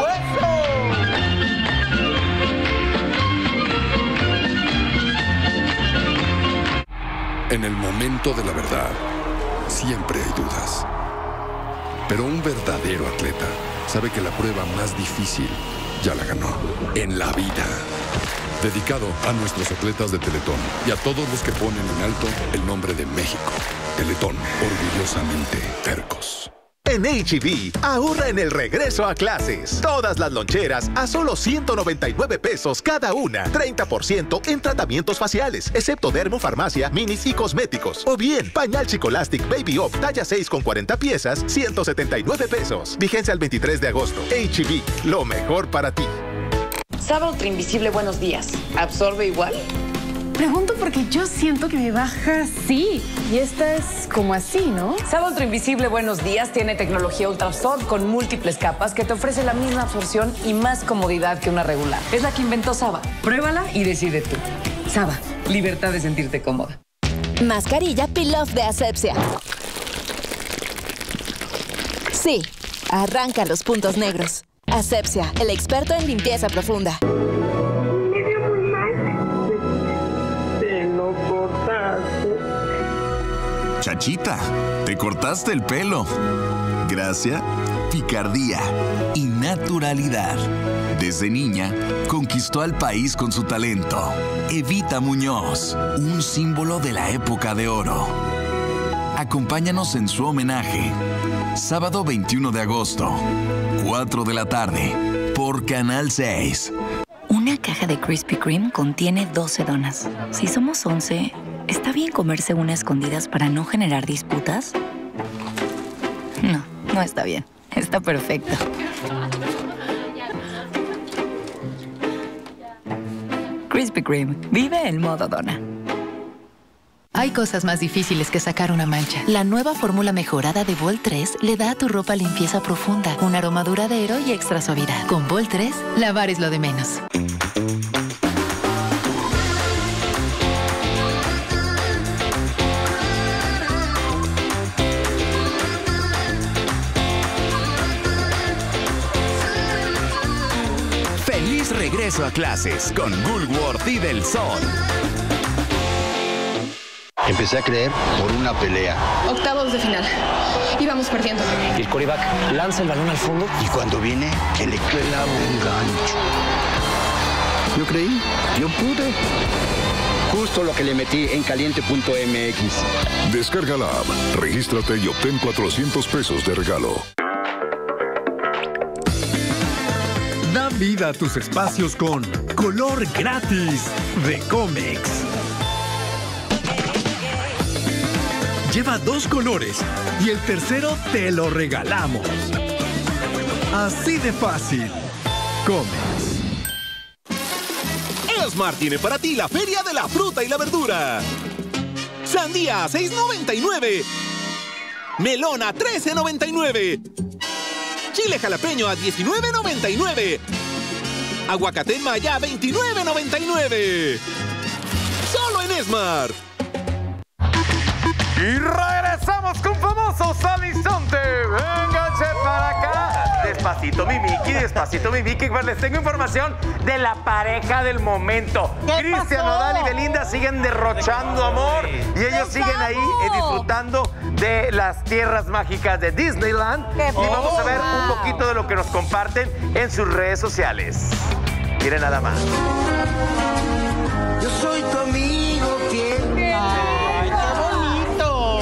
En el momento de la verdad, siempre hay dudas. Pero un verdadero atleta sabe que la prueba más difícil ya la ganó. En la vida. Dedicado a nuestros atletas de Teletón y a todos los que ponen en alto el nombre de México. Teletón, orgullosamente tercos. En H E B, ahorra en el regreso a clases. Todas las loncheras a solo ciento noventa y nueve pesos cada una. treinta por ciento en tratamientos faciales, excepto dermofarmacia, minis y cosméticos. O bien, pañal Chicolastic Baby Up, talla seis con cuarenta piezas, ciento setenta y nueve pesos. Vigencia al veintitrés de agosto. H E B, lo mejor para ti. Sábado Ultra Invisible, buenos días. ¿Absorbe igual? Pregunto porque yo siento que me baja así. Y esta es como así, ¿no? Sábado Ultra Invisible, buenos días. Tiene tecnología Ultrasoft con múltiples capas que te ofrece la misma absorción y más comodidad que una regular. Es la que inventó Saba. Pruébala y decide tú. Saba, libertad de sentirte cómoda. Mascarilla Peel Off de Asepsia. Sí, arranca los puntos negros. Asepsia, el experto en limpieza profunda. Chachita, te cortaste el pelo. Gracia, picardía y naturalidad. Desde niña, conquistó al país con su talento. Evita Muñoz, un símbolo de la época de oro. Acompáñanos en su homenaje. Sábado veintiuno de agosto, cuatro de la tarde, por Canal seis. Una caja de Krispy Kreme contiene doce donas. Si somos once, ¿está bien comerse una a escondidas para no generar disputas? No, no está bien. Está perfecto. Krispy Kreme, vive el modo dona. Hay cosas más difíciles que sacar una mancha. La nueva fórmula mejorada de Volt tres le da a tu ropa limpieza profunda, un aroma duradero y extra suavidad. Con Volt tres, lavar es lo de menos. Feliz regreso a clases con Woolworth y Del Sol. Empecé a creer por una pelea. Octavos de final. Íbamos perdiendo. Y el quarterback lanza el balón al fondo. Y cuando viene, que le clava un gancho. Yo creí, yo pude. Justo lo que le metí en caliente punto m x. Descarga la app, regístrate y obtén cuatrocientos pesos de regalo. Da vida a tus espacios con color gratis de Comex. Lleva dos colores y el tercero te lo regalamos. Así de fácil. Comex. Esmar tiene para ti la feria de la fruta y la verdura. Sandía a seis noventa y nueve. Melón a trece noventa y nueve. Chile jalapeño a diecinueve noventa y nueve. Aguacate en maya a veintinueve noventa y nueve. Solo en Esmar. Y regresamos con famosos al instante. Vénganse para acá. Despacito, mi Vicky, despacito, mi Vicky. Pues les tengo información de la pareja del momento. Cristian Nodal y Belinda siguen derrochando amor. Y ellos siguen ahí eh, disfrutando de las tierras mágicas de Disneyland. Y vamos a ver un poquito de lo que nos comparten en sus redes sociales. Miren nada más. Yo soy tu amigo fiel. ¡Ay, qué bonito!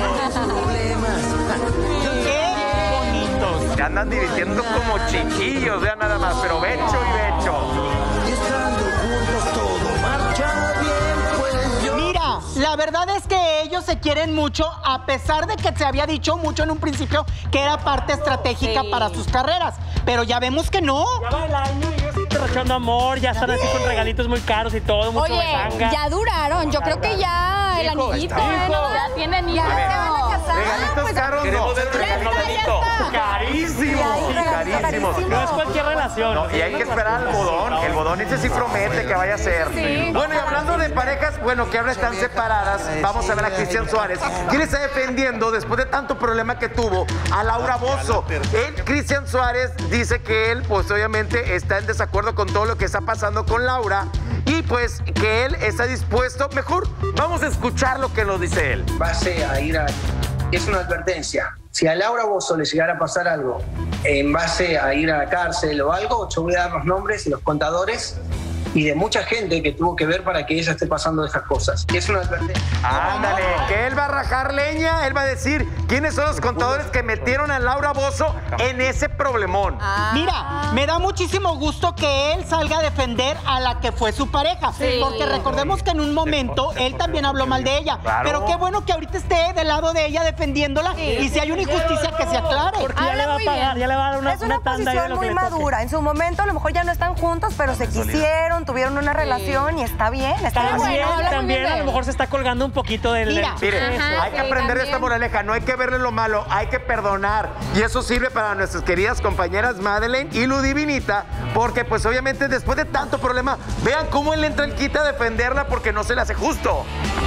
¡Qué bonitos! Se andan divirtiendo como chiquillos, vean nada más, pero becho y becho. Y estando juntos todo marcha bien, pues yo... Mira, la verdad es que ellos se quieren mucho, a pesar de que se había dicho mucho en un principio que era parte estratégica Sí. para sus carreras. Pero ya vemos que no. Ya va el año y yo estoy derrochando amor, ya están así con regalitos muy caros y todo, mucho Oye, betanga. ya duraron. Yo creo que ya el Hijo, anillito, está ¿eh? hijo. ¿No? Ya tienen Ya hijos. se van a casar. Regalitos Pues, caros, no. queremos ver el Regalitos regalo de Benito. carísimos, carísimos. No es cualquier relación. No, y hay que esperar al bodón. El bodón ese sí promete que vaya a ser. Sí. Bueno, y hablando de parejas, bueno, que ahora están separadas, vamos a ver a Cristian Suárez, quien está defendiendo, después de tanto problema que tuvo, a Laura Bozzo. Él, Cristian Suárez, dice que él, pues obviamente, está en desacuerdo con todo lo que está pasando con Laura y pues que él está dispuesto, mejor, vamos a escuchar lo que nos dice él. Base a ir a... Es una advertencia. Si a Laura Bozzo le llegara a pasar algo en base a ir a la cárcel o algo, yo voy a dar los nombres y los contadores y de mucha gente que tuvo que ver para que ella esté pasando esas cosas. Y es una advertencia. Ándale, que él va a rajar leña, él va a decir quiénes son los contadores que metieron a Laura Bozzo en ese problemón. Mira, me da muchísimo gusto que él salga a defender a la que fue su pareja. Sí. Porque recordemos que en un momento él también habló mal de ella. Claro. Pero qué bueno que ahorita esté del lado de ella defendiéndola. Sí. Y si hay una injusticia, que se aclare. Porque ya Habla le va a muy pagar, bien. ya le va a dar una, Es una, tanda ahí de posición lo que muy le toque. madura. En su momento a lo mejor ya no están juntos, pero se quisieron, tuvieron una relación y está bien, está También, bien. bueno, habla muy también bien de a lo él. mejor se está colgando un poquito del... Mira, del- Mire, Ajá, hay que sí, aprender también. esta moraleja, no hay que verle lo malo, hay que perdonar. Y eso sirve para nuestras queridas compañeras Madeleine y Ludivinita, porque pues obviamente después de tanto problema, vean cómo él entra el quita a defenderla porque no se le hace justo.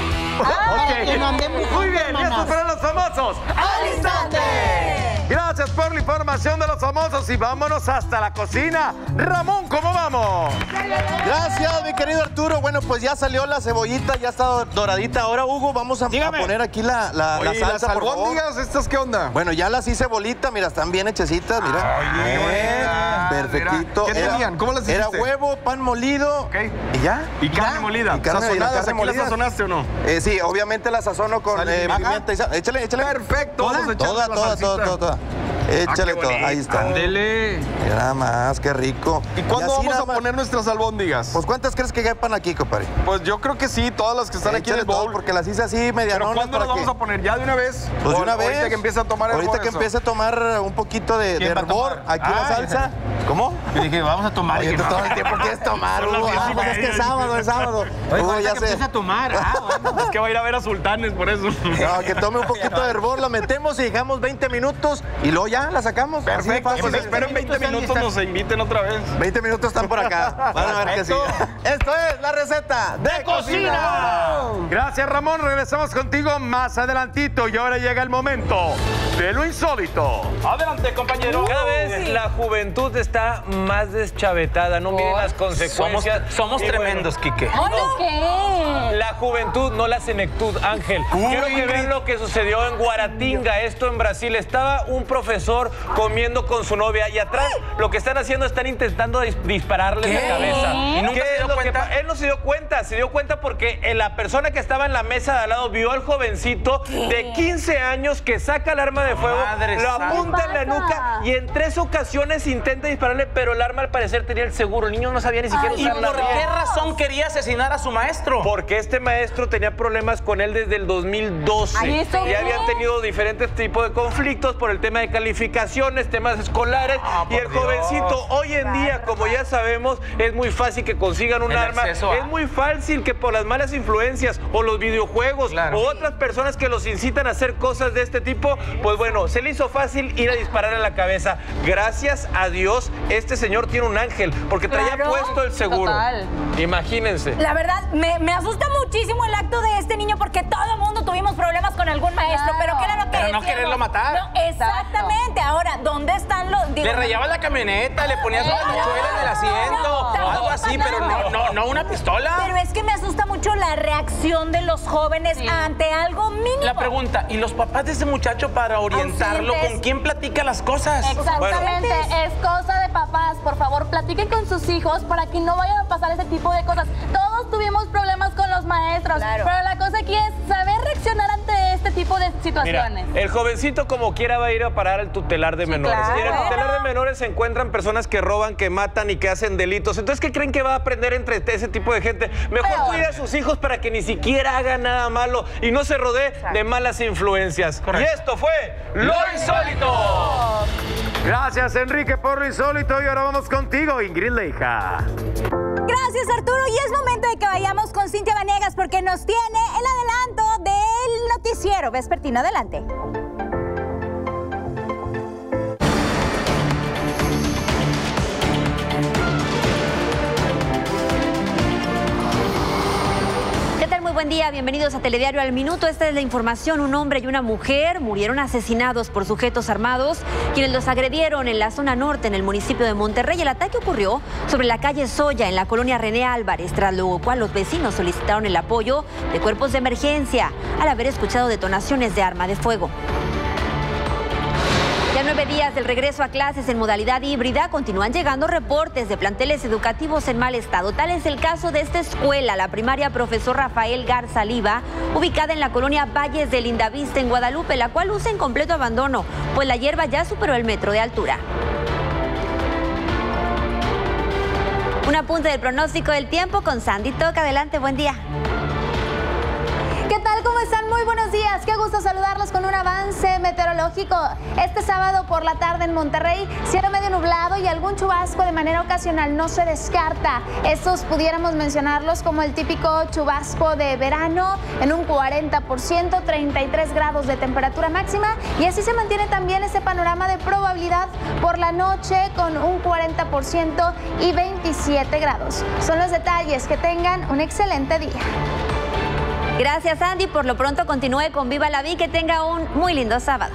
para que no anden muy Muy bien, y hermanas. estos fueron los famosos al instante. Gracias por la información de los famosos y vámonos hasta la cocina. Ramón, ¿cómo vamos? Gracias, mi querido Arturo. Bueno, pues ya salió la cebollita, ya está doradita. Ahora, Hugo, vamos a, a poner aquí la, la, la Oye, salsa, las por favor. albóndigas, ¿estas qué onda? Bueno, ya las hice bolita, mira, están bien hechecitas, mira. Oye, Bien, mira, perfectito. mira. ¿Qué Era- tenían? ¿Cómo las Era hiciste? huevo, pan molido. Ok. ¿Y ya? ¿Y carne Ya. molida? Y carne, y la ¿Sazonadas? carne ¿Aquí la molida. sazonaste o no? Eh, sí, obviamente la sazono con Sal y eh, pimienta. pimienta y sal. Échale, échale. Perfecto, vamos a echarle Toda, la toda, salsita. toda, toda, toda. Échale Ah, qué todo, ahí bonito. está. Ándele. Mira nada más, qué rico. ¿Y cuándo así vamos nada a más- poner nuestras albóndigas? Pues ¿cuántas crees que quepan aquí, compadre? Pues yo creo que sí, todas las que están aquí en Échale el todo, bowl. porque las hice así ¿Pero medianonas. cuándo para las vamos que- a poner? ¿Ya de una vez? Pues de ¿O una vez. Ahorita que empiece a tomar el Ahorita que empiece a tomar un poquito de, de ¿Quién va a hervor, tomar? aquí la Ah, salsa. ¿Cómo? Yo dije, vamos a tomar. Oye, y que tú no. todo el tiempo quieres tomar, Son las Hugo. diez y Ah, pues es que media. es sábado, es sábado. Oye, Hugo, ahorita ya que sé. empiece a tomar. Ah, bueno. Es que va a ir a ver a Sultanes, por eso. No, que tome un poquito de hervor, lo metemos y dejamos veinte minutos y luego ya la sacamos. Así de Perfecto, fácil. pues espero en veinte minutos nos inviten otra vez. veinte minutos están por acá. Van a ver que sí. Esto es la receta de, cocina. Gracias, Ramón. Regresamos contigo más adelantito y ahora llega el momento de lo insólito. Adelante, compañero. Cada vez la juventud está más deschavetada, no miren las consecuencias. Somos, somos Y tremendos, bueno, Quique. ¿qué? La juventud, no la senectud, Ángel. Quiero que vean lo que sucedió en Guaratinga, esto en Brasil. Estaba un profesor comiendo con su novia y atrás lo que están haciendo, están intentando dis- dispararle en la cabeza. ¿Y nunca ¿Qué se es dio lo que cuenta? pa- Él no se dio cuenta, se dio cuenta porque eh, la persona que estaba en la mesa de al lado vio al jovencito de quince años que saca el arma de fuego, Madre lo santa. apunta en la nuca y en tres ocasiones intenta dispararle, pero el arma al parecer tenía el seguro. El niño no sabía ni siquiera ¿Y usarla por bien. qué razón quería asesinar a su maestro? Porque este maestro tenía problemas con él desde el dos mil doce. Ay, ¿eso Ya qué? habían tenido diferentes tipos de conflictos por el tema de calificaciones, temas escolares. Ah, y el por Dios. jovencito, hoy en día, como ya sabemos, es muy fácil que consigan un El arma. acceso a- Es muy fácil que por las malas influencias o los videojuegos Claro. o otras personas que los incitan a hacer cosas de este tipo, pues bueno, se le hizo fácil ir a disparar en la cabeza. Gracias a Dios, este señor tiene un ángel, porque traía Claro. puesto el seguro. Total. Imagínense. La verdad, me, me asusta muchísimo el acto de este niño porque todo el mundo tuvimos problemas con algún maestro, Claro. pero ¿qué era lo que Pero no decíamos? quererlo matar. No, exactamente. Ahora, ¿dónde están los...? digo, Le rayabas la camioneta, le ponías una tachuela en el asiento, no, o algo así, pero no, no, no una pistola. Pero es que me asusta mucho la reacción de los jóvenes ante algo mínimo. La pregunta, ¿y los papás de ese muchacho para orientarlo? Ausentes. ¿Con quién platica las cosas? Exactamente, Bueno. es cosa de papás. papás, por favor, platiquen con sus hijos para que no vayan a pasar ese tipo de cosas. Todos tuvimos problemas con los maestros, Claro. pero la cosa aquí es saber reaccionar ante este tipo de situaciones. Mira, el jovencito como quiera va a ir a parar al tutelar de menores. claro. Y en el tutelar de menores se encuentran personas que roban, que matan y que hacen delitos. Entonces, ¿qué creen que va a aprender entre ese tipo de gente? Mejor Peor. cuide a sus hijos para que ni siquiera hagan nada malo y no se rodee de malas influencias. Correcto. Y esto fue Lo Insólito. Gracias, Enrique, por lo insólito. Y ahora vamos contigo, Ingrid Leija. Gracias, Arturo. Y es momento de que vayamos con Cintia Vanegas porque nos tiene el adelanto del noticiero vespertino. Adelante. ¿Qué tal? Muy buen día, bienvenidos a Telediario al Minuto. Esta es la información. Un hombre y una mujer murieron asesinados por sujetos armados, quienes los agredieron en la zona norte, en el municipio de Monterrey. El ataque ocurrió sobre la calle Soya, en la colonia René Álvarez, tras lo cual los vecinos solicitaron el apoyo de cuerpos de emergencia, al haber escuchado detonaciones de arma de fuego. Ya nueve días del regreso a clases en modalidad híbrida, continúan llegando reportes de planteles educativos en mal estado. Tal es el caso de esta escuela, la primaria Profesor Rafael Garza Liva, ubicada en la colonia Valles de Lindavista, en Guadalupe, la cual luce en completo abandono, pues la hierba ya superó el metro de altura. Un apunte del pronóstico del tiempo con Sandy Toca. Adelante, buen día. ¿Qué tal? ¿Cómo están? Muy buenos días. Qué gusto saludarlos con un avance meteorológico. Este sábado por la tarde en Monterrey, cielo medio nublado y algún chubasco de manera ocasional no se descarta. Estos pudiéramos mencionarlos como el típico chubasco de verano en un cuarenta por ciento, treinta y tres grados de temperatura máxima. Y así se mantiene también ese panorama de probabilidad por la noche con un cuarenta por ciento y veintisiete grados. Son los detalles. Que tengan un excelente día. Gracias, Andy. Por lo pronto continúe con Viva la Vi. Que tenga un muy lindo sábado.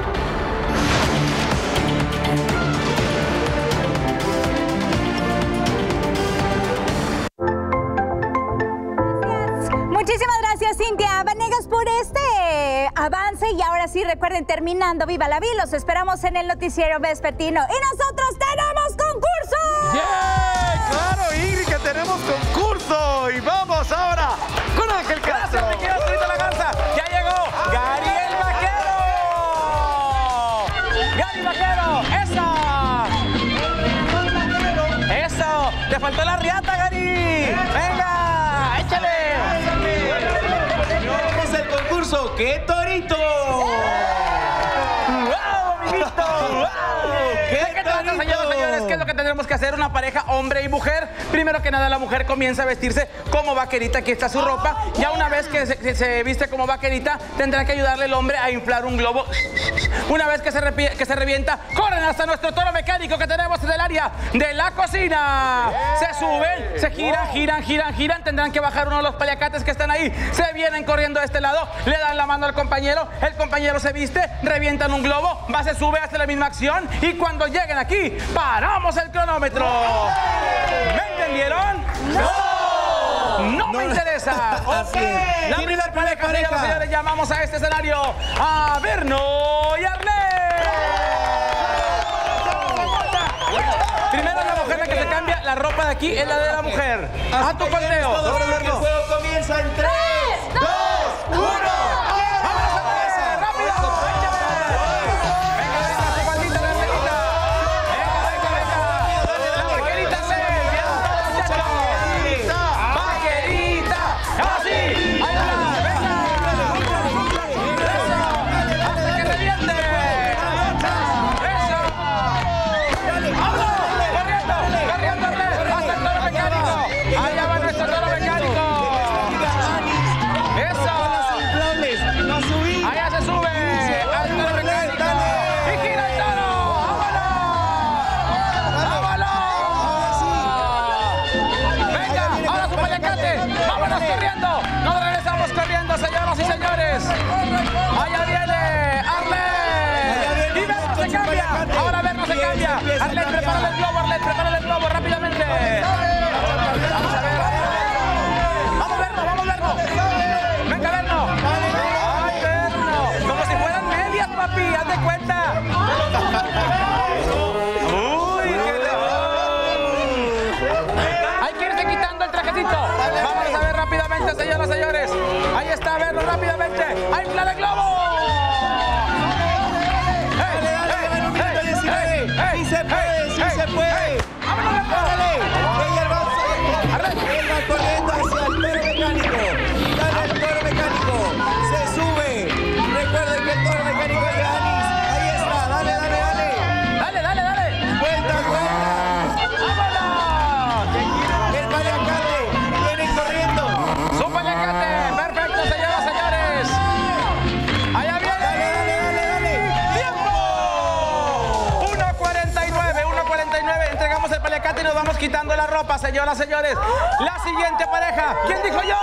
Muchísimas gracias, Cintia Vanegas, por este avance. Y ahora sí, recuerden, terminando Viva la Vi, los esperamos en el noticiero vespertino. Y nosotros tenemos concurso. ¡Yeah! ¡Claro, Ingrid, que tenemos concurso! Y vamos ahora con Ángel Castro. Gracias, mi querido Arturito La Garza. Ya llegó Gary el Vaquero. Gary Vaquero, eso. Eso. Te faltó la riata, Gary. Venga, échale. Es el concurso ¡Qué Torito! ¡Wow, amiguito! ¡Wow! ¿Qué trata, señoras y señores? ¿Qué es lo que tendremos que hacer una pareja hombre y mujer? Primero que nada, la mujer comienza a vestirse como vaquerita. Aquí está su ropa. Ya una vez que se, que se viste como vaquerita, tendrá que ayudarle el hombre a inflar un globo. Una vez que se, que se revienta, corren hasta nuestro toro mecánico que tenemos en el área de la cocina. Se suben, se giran, giran, giran, giran. Tendrán que bajar uno de los paliacates que están ahí. Se vienen corriendo a este lado, le dan la mano al compañero. El compañero se viste, revientan un globo, va, se sube, hace la misma acción. Y cuando lleguen aquí, paramos el cronómetro. ¿Me entendieron? ¡No! ¡No, no me interesa! Okay. La primera pareja, señoras y señores, llamamos a este escenario a Berno y Arlet. Primero la mujer la que se cambia la ropa de aquí es la de la mujer. A tu conteo. El juego comienza en tres, dos, uno. Señoras y señores, allá viene Arlet y Berno se cambia. Ahora Berno se cambia. Arlet, prepara el globo, Arlet, prepara el globo rápidamente. Vamos a ver. Vamos Berno, vamos Berno. Venga Berno. Ay Berno, como si fueran medias, papi, haz de cuenta. Uy, qué sopa, señoras, señores. La siguiente pareja. ¿Quién dijo yo?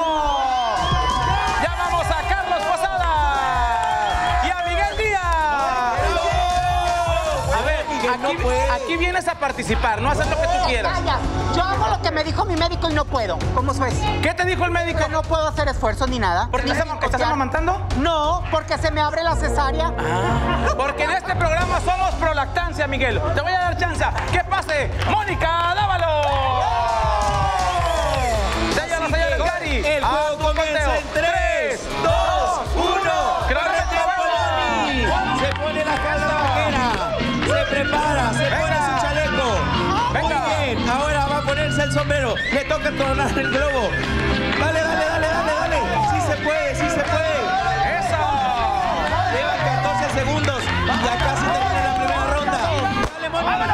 Llamamos a Carlos Posada y a Miguel Díaz. A ver, aquí, aquí vienes a participar, no hacer lo que tú quieras. Calla. Yo hago lo que me dijo mi médico y no puedo. ¿Cómo ves? ¿Qué te dijo el médico? Que no puedo hacer esfuerzos ni nada. ¿Por qué estás, estás amamantando? No, porque se me abre la cesárea. Ah, porque en este programa somos pro lactancia, Miguel. Te voy a dar chance. ¿Qué pase? ¡Mónica Dávalo! Señoras, señores, Gary. El juego comienza en tres, dos, uno. Se pone la calza vaquera. Se prepara, se pone su chaleco. Venga. Muy bien, ahora va a ponerse el sombrero. Le toca tronar el globo. Dale, dale, dale, dale, dale. Sí se puede, sí se puede. ¡Eso! Lleva catorce segundos. Ya casi termina la primera ronda. Dale, Mónica.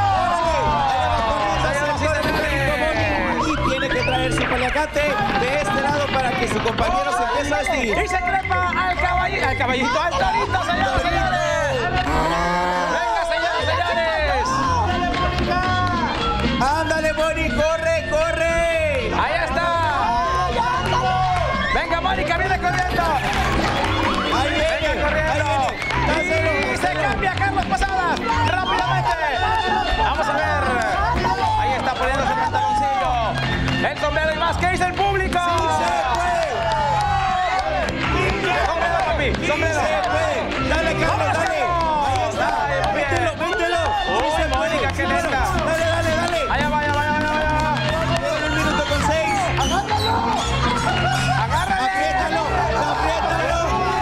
Y tiene que traer su paliacate de este lado para que su compañero se empiece a vestir. Y se trepa al caballito, al caballito, al torito, señores, señores. Venga, señores, señores. Ándale, Moni, corre, corre. Ahí está. Venga, Mónica, viene corriendo. Ahí viene, Venga corriendo. ahí viene. Y se cambia Carlos Posadas rápidamente. Vamos a ver. Ahí está poniéndose el pantaloncillo. El sombrero y más. ¿Qué dice el público? Sí se puede. Sombrero, papi. Sombrero. Sí se puede. Dale, Carlos, dale. Ahí está. Mételo, mételo. Uy, Sí se puede. Mónica, qué lenta. Dale, dale, dale. Allá va, allá va, allá va, allá va. Quedan un minuto con seis. Agárrale. Apriétalo, apriétalo.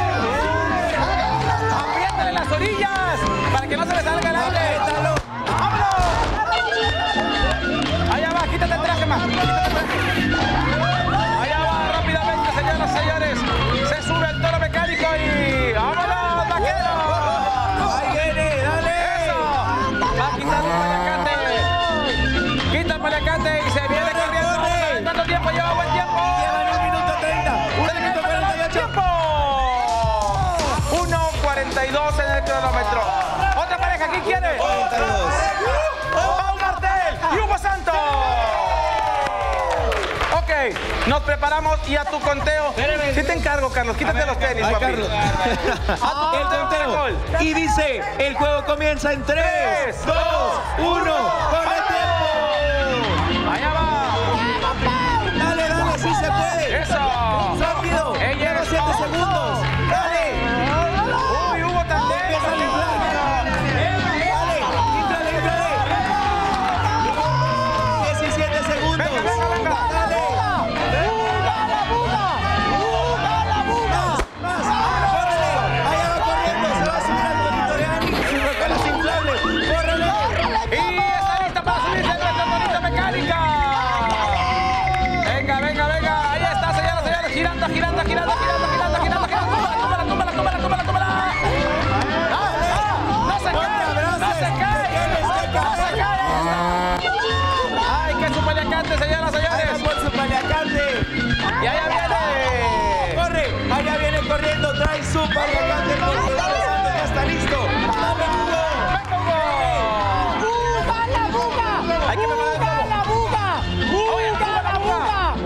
Apriétale las orillas para que no se le salga el aire. Apriétalo. ¡Vámonos! Allá va, quítate el traje más. Quítate el traje. Allá va rápidamente, señoras y señores. Se sube el toro mecánico y ¡vámonos, vaquero! Ahí viene, dale. ¡Eso! Va a quitar el paliacate. Quita el paliacate y se viene Corre, corriendo. corre. Vamos a ver cuánto tiempo lleva. Buen tiempo. Llevan un minuto treinta. Un minuto cuarenta y ocho. ¡Tiempo! uno cuarenta y dos en el cronómetro. Otra pareja, ¿quién quiere? cuarenta y dos. Pau Martel y Hugo Santos. Ok, nos preparamos y a tu conteo. Sí te encargo, Carlos. Quítate los tenis, Ay, papi. Carlos. El conteo. Y dice, el juego comienza en tres, dos, uno. ¡Corre tiempo! Allá va. Dale, dale, sí se puede. Eso. Rápido. Ella Lleva es- siete segundos. Dale. Uy, Hugo también. Empieza a inflar. Dale, inflale, inflale. diecisiete segundos. Venga, venga, venga. Dale. Más, más. Córrele. Allá va corriendo. Se va a subir al bonito de Ani. Sus rocolas inflables. Córrele. Y está lista para subirse a nuestra bonita mecánica. Venga, venga, venga. Ahí está, señoras, señores. Girando, girando, girando, girando, girando, girando, girando. Túmbala, túmbala, túmbala, túmbala, túmbala. No, no, no se cae, no se cae. No se cae. Ay, que su paliacate, señoras, señores. Allá por su paliacate. Y allá viene. Corre. Allá viene corriendo. Trae su paliacate porque Hugo Santos ya está listo. Dale, Hugo. Venga, Hugo. Hay que preparar el globo. Oye, ¡Uga la buga!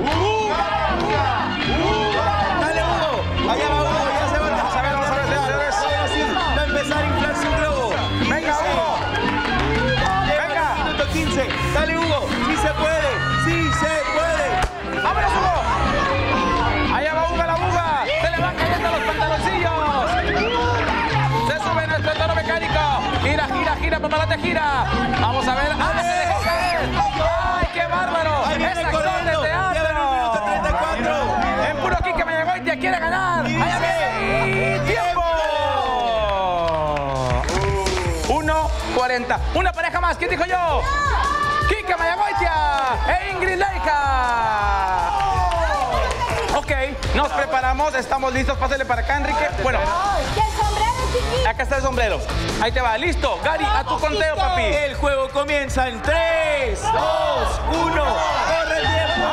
Dale, Hugo. Allá va Hugo. Ya se va a Vamos a ver, vamos a ver, señores. Ahora sí, va a empezar a inflar su globo. Venga, Dice, Hugo. lleva Venga. el minuto quince. Dale, Hugo. Sí se puede. Sí se puede. ¡Vámonos, Hugo! Allá va Hugo la buga. Se le van cayendo los pantaloncillos. Se sube nuestro toro mecánico. Gira, gira, gira, papalote, gira. Vamos a ver. ¡Ah, se dejó caer! ¡Ay, qué bárbaro! Ahí viene ¡Es actor de corriendo. Lleva un minuto teatro! treinta y cuatro. En puro Quique Mayagoitia quiere ganar. Y ¡Allá dice, viene! ¡Tiempo! uno cuarenta. Una pareja más. ¿Quién dijo yo? Quique Mayagoitia e Ingrid Leija. Ok, nos preparamos, estamos listos. Pásale para acá, Enrique. Bueno, acá está el sombrero. Ahí te va, listo. Gary, a tu conteo, papi. El juego comienza en tres, dos, uno. Corre el tiempo.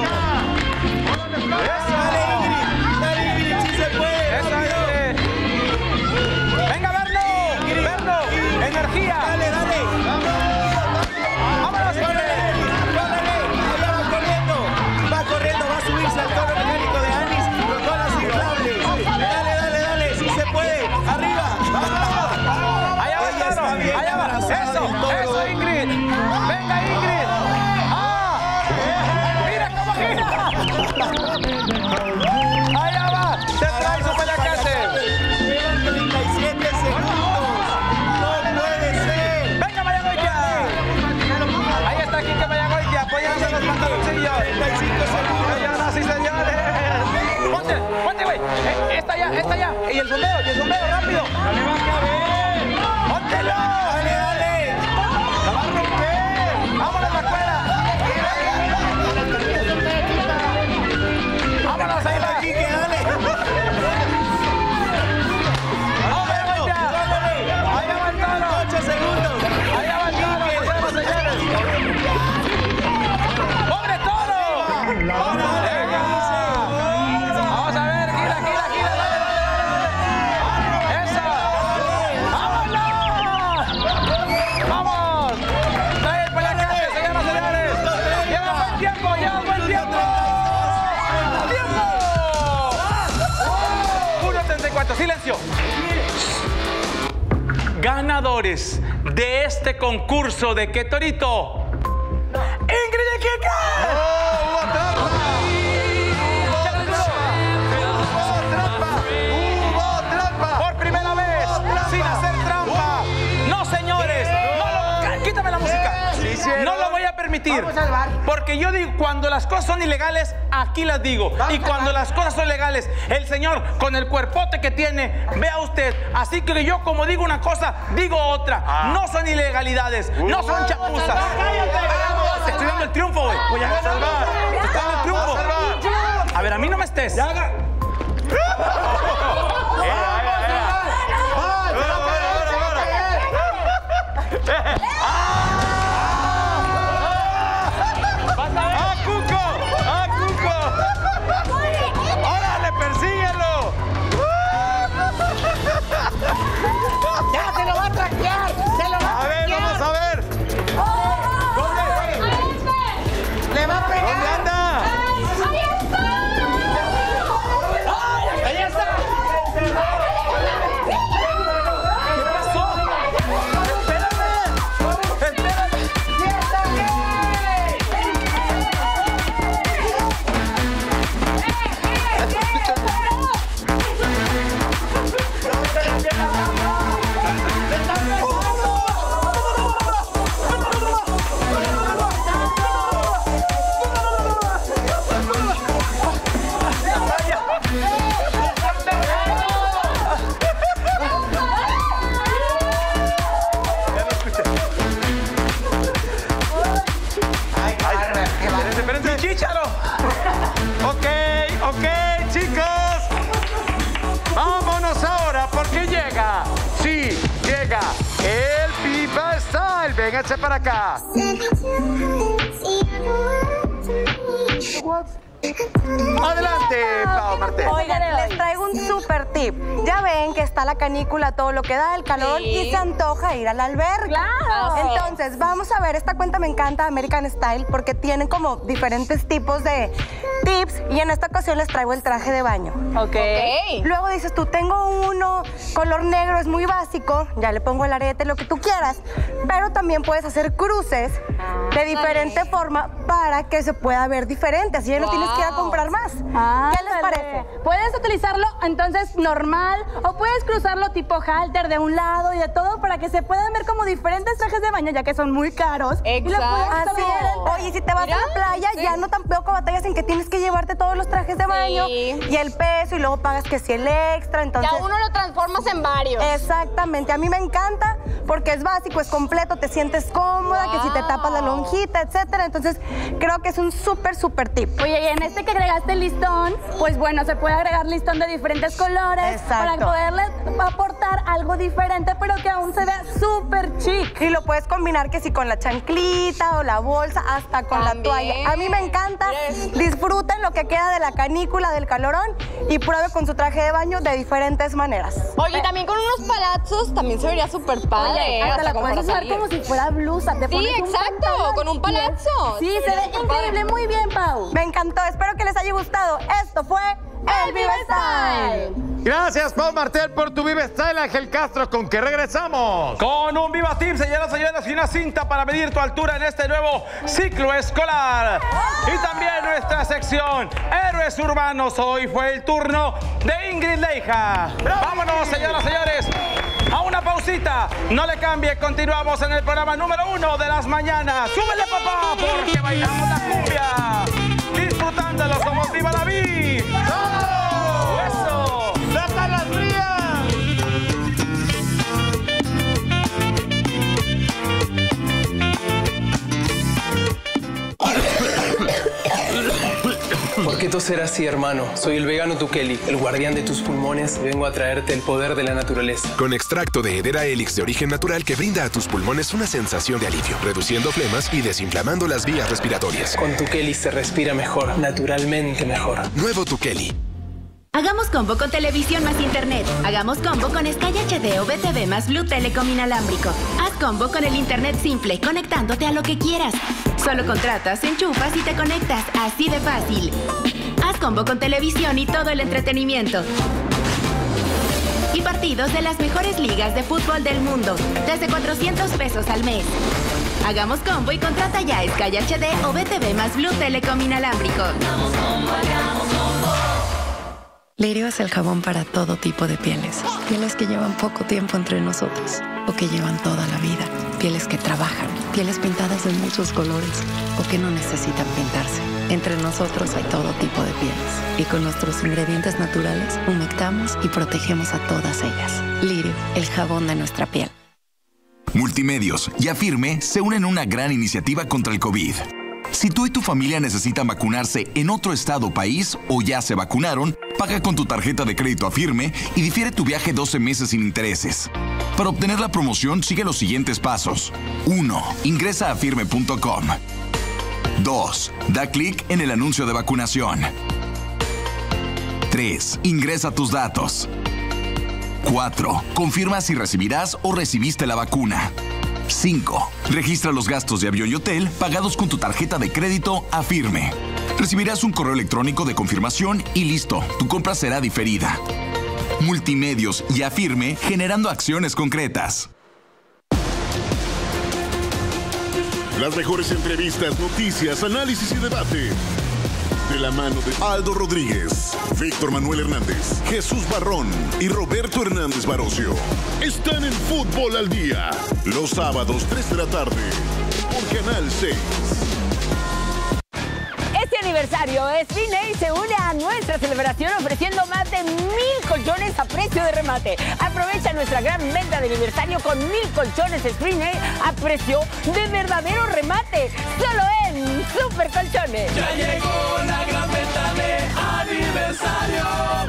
Dale, Ingrid. Dale, Ingrid. Sí se puede. Eso es. Venga, Berno. Berno. Energía. Dale, dale. Vámonos, Córrele, córrele. güey. Eh, esta ya, esta ya. Y el sombrero, y el sombrero, rápido. No le va a caber. ¡Póntelo! Dale, dale. La va a romper. Vámonos, la cuela. Vámonos ahí, va aquí, que dale. Ahí avanzaron. ocho segundos. Ahí avanzaron. ¡Pobre toro! ¡Venga! Vamos a ver, gira, gira, gira, dale, dale, dale. ¡Eso! ¡Vámonos! ¡Vamos! ¡Trae el palacaste, señoras y señores! ¡Lleva buen tiempo, lleva buen tiempo! ¡Tiempo! uno treinta y cuatro, silencio. Ganadores de este concurso de ¿Qué torito? ¡Ingrid y Kika! ¡Oh, hubo trampa! ¡Hubo trampa! ¡Hubo trampa! Por primera vez, sin hacer trampa. No, señores. No lo... Quítame la música. No lo voy a permitir. Porque yo digo, cuando las cosas son ilegales, aquí las digo. Y cuando las cosas son legales, el señor con el cuerpote que tiene, vea usted. Así que yo, como digo una cosa, digo otra. No son ilegalidades, no son chapuzas. Te estoy dando el triunfo, güey. Voy a salvar. Te estoy dando el triunfo. A ver, a mí no me estés. Ya haga. ¡Ah, Cuco! ¡Ah, Cuco! ¡Órale, persíguelo! ¡Ya se lo va a traquear! ¡Se lo va a A ver, traquear! vamos a ver. ¡Le va a pegar! ¿Dónde anda? ¡Ahí está! ¿Qué pasó? Espérame. Espérame. Espérense, chícharo. Ok, ok, chicos. Vámonos ahora porque llega. Sí, llega el Viva Style. Vénganse para acá. Adelante, Pau Martel. Oigan, les traigo un super tip. Ya ven que está la canícula, todo lo que da, el calor, Sí. y se antoja ir a la alberca. Claro. Entonces, vamos a ver, esta cuenta me encanta, American Style, porque tienen como diferentes tipos de tips, y en esta ocasión les traigo el traje de baño. Ok. Luego dices tú, tengo uno, color negro, es muy básico, ya le pongo el arete, lo que tú quieras, pero también puedes hacer cruces de diferente forma para que se pueda ver diferente, así ya no tienes que ir a comprar más. ¿Qué les parece? Puedes utilizarlo entonces normal o puedes cruzarlo tipo halter de un lado y de todo para que se puedan ver como diferentes trajes de baño, ya que son muy caros. Y lo puedes Así usar es. Oye, si te vas Mira, a la playa, sí. ya no tampoco batallas en que tienes que llevarte todos los trajes de baño Sí. y el peso y luego pagas que si el extra, entonces... Ya uno lo transformas en varios. Exactamente, a mí me encanta porque es básico, es completo, te sientes cómoda, que si te tapas la lonjita, etcétera. Entonces, creo que es un súper, súper tip. Oye, y en este que agregaste el listón, pues bueno, se puede agregar listón de diferentes colores para Exacto. poderle aportar algo diferente, pero que aún se vea súper chic. Y lo puedes combinar que si con la chanclita o la bolsa, hasta con También. la toalla. A mí me encanta. Mira eso. Disfruten lo que queda de la canícula, del calorón, y pruebe con su traje de baño de diferentes maneras. Oye, y también con unos palazos también se vería súper padre. Oye, ¿eh? hasta la como puedes para usar salir. como si fuera blusa. Te Sí, pones un exacto, pantalón con un y palazzo. Sí, Sí, se ve súper increíble. padre. Muy bien, Pau. Me encantó, espero que les haya gustado. Esto fue El Viva Style. Gracias, Pau Martel, por tu Viva Style. Ángel Castro, ¿con qué regresamos? Con un Viva Tip, señoras y señores, y una cinta para medir tu altura en este nuevo ciclo escolar. Y también nuestra sección Héroes Urbanos. Hoy fue el turno de Ingrid Leija. Vámonos, señoras y señores, a una pausita. No le cambie, continuamos en el programa número uno de las mañanas. ¡Súbele, papá! Porque bailamos la cumbia. Disfrutándolo, somos Viva la Vida. ¡Eso! ¿Por qué toser así, hermano? Soy el vegano Tukeli, el guardián de tus pulmones. Vengo a traerte el poder de la naturaleza. Con extracto de Hedera Helix de origen natural que brinda a tus pulmones una sensación de alivio, reduciendo flemas y desinflamando las vías respiratorias. Con Tukeli se respira mejor, naturalmente mejor. Nuevo Tukeli. Hagamos combo con televisión más internet. Hagamos combo con Sky H D o B T V más Blue Telecom inalámbrico. Haz combo con el internet simple, conectándote a lo que quieras. Solo contratas, enchufas y te conectas. Así de fácil. Haz combo con televisión y todo el entretenimiento. Y partidos de las mejores ligas de fútbol del mundo. Desde cuatrocientos pesos al mes. Hagamos combo y contrata ya Sky H D o B T V más Blue Telecom inalámbrico. Hagamos combo, hagamos combo. Lirio es el jabón para todo tipo de pieles. Pieles que llevan poco tiempo entre nosotros o que llevan toda la vida. Pieles que trabajan, pieles pintadas de muchos colores o que no necesitan pintarse. Entre nosotros hay todo tipo de pieles y con nuestros ingredientes naturales humectamos y protegemos a todas ellas. Lirio, el jabón de nuestra piel. Multimedios y Afirme se unen en una gran iniciativa contra el COVID. Si tú y tu familia necesitan vacunarse en otro estado o país o ya se vacunaron, paga con tu tarjeta de crédito Afirme y difiere tu viaje doce meses sin intereses. Para obtener la promoción, sigue los siguientes pasos. uno. Ingresa a afirme punto com. dos. Da clic en el anuncio de vacunación. tres. Ingresa tus datos. cuatro. Confirma si recibirás o recibiste la vacuna. cinco. Registra los gastos de avión y hotel pagados con tu tarjeta de crédito Afirme. Recibirás un correo electrónico de confirmación y listo, tu compra será diferida. Multimedios y Afirme generando acciones concretas. Las mejores entrevistas, noticias, análisis y debate. De la mano de Aldo Rodríguez, Víctor Manuel Hernández, Jesús Barrón y Roberto Hernández Barocio. Están en Fútbol al Día. Los sábados, tres de la tarde, por Canal seis. Este aniversario, Spriney se une a nuestra celebración ofreciendo más de mil colchones a precio de remate. Aprovecha nuestra gran venta de aniversario con mil colchones Spriney a precio de verdadero remate. Solo en Super Colchones. Ya llegó la gran venta de aniversario.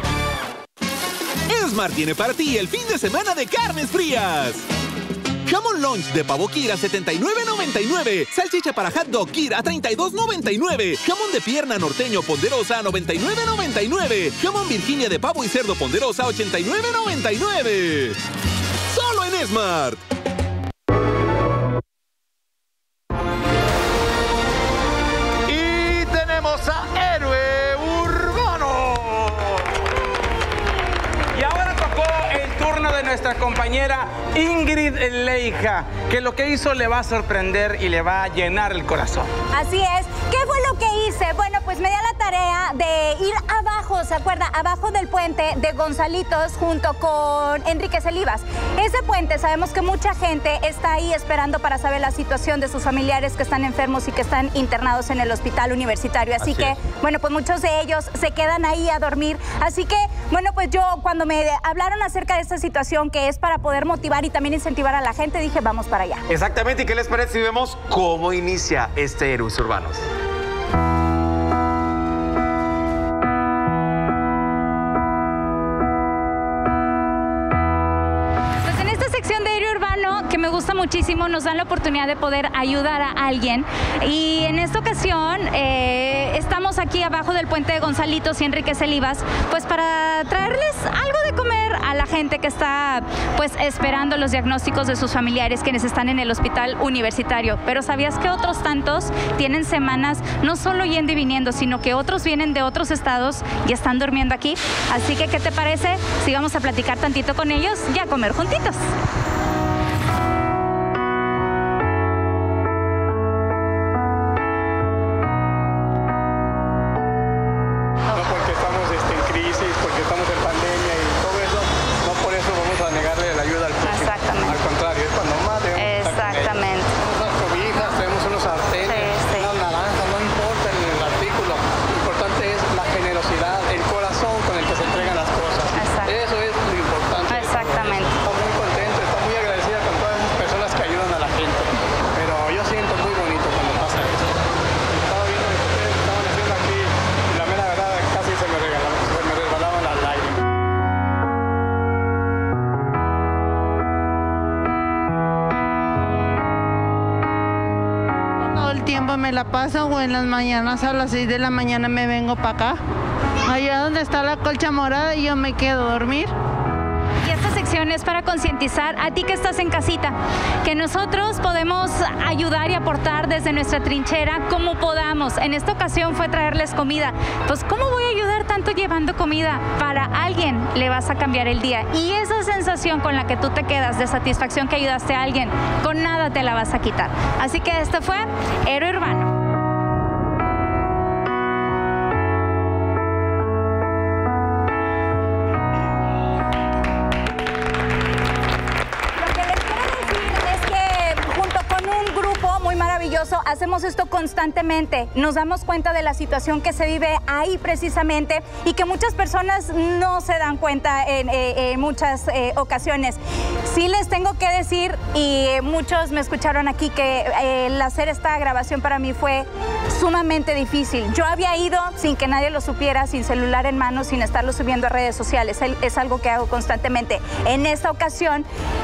Esmar tiene para ti el fin de semana de carnes frías. Jamón lunch de pavo Kir a setenta y nueve noventa y nueve. Salchicha para hot dog Kir a treinta y dos noventa y nueve. Jamón de pierna norteño ponderosa a noventa y nueve noventa y nueve. Jamón Virginia de pavo y cerdo ponderosa a ochenta y nueve noventa y nueve. Solo en Smart. Y tenemos a Héroe Urbano. Y ahora tocó el turno de nuestra compañera Ingrid Leija, que lo que hizo le va a sorprender y le va a llenar el corazón. Así es. ¿Qué fue lo que hice? Bueno, pues me di a la tarea de ir abajo, ¿se acuerda? Abajo del puente de Gonzalitos junto con Enrique Celivas. Ese puente, sabemos que mucha gente está ahí esperando para saber la situación de sus familiares que están enfermos y que están internados en el hospital universitario. Así, Así que, es. bueno, pues muchos de ellos se quedan ahí a dormir. Así que, bueno, pues yo cuando me hablaron acerca de esta situación que es para poder motivar y también incentivar a la gente, dije, vamos para allá. Exactamente, ¿y qué les parece si vemos cómo inicia este Héroes Urbanos? Pues en esta sección de Héroe Urbano, que me gusta muchísimo, nos dan la oportunidad de poder ayudar a alguien. Y en esta ocasión eh, estamos aquí abajo del puente de Gonzalitos y Enrique Celivas, pues para traerles algo de comer a la gente que está pues esperando los diagnósticos de sus familiares quienes están en el hospital universitario. Pero ¿sabías que otros tantos tienen semanas no solo yendo y viniendo, sino que otros vienen de otros estados y están durmiendo aquí? Así que, ¿qué te parece si vamos a platicar tantito con ellos y a comer juntitos? me la paso o en las mañanas a las seis de la mañana me vengo para acá. Allá donde está la colcha morada y yo me quedo a dormir. Y esta sección es para concientizar a ti que estás en casita, que nosotros podemos ayudar y aportar desde nuestra trinchera como podamos. En esta ocasión fue traerles comida. Pues, ¿cómo voy a ayudar tanto llevando comida? Para alguien le vas a cambiar el día. Y esa sensación con la que tú te quedas de satisfacción que ayudaste a alguien, con nada te la vas a quitar. Así que este fue Héroe Urbano. Hacemos esto constantemente, nos damos cuenta de la situación que se vive ahí precisamente y que muchas personas no se dan cuenta en, eh, en muchas eh, ocasiones. Sí les tengo que decir, y muchos me escucharon aquí, que eh, el hacer esta grabación para mí fue sumamente difícil. Yo había ido sin que nadie lo supiera, sin celular en mano, sin estarlo subiendo a redes sociales. Es algo que hago constantemente. En esta ocasión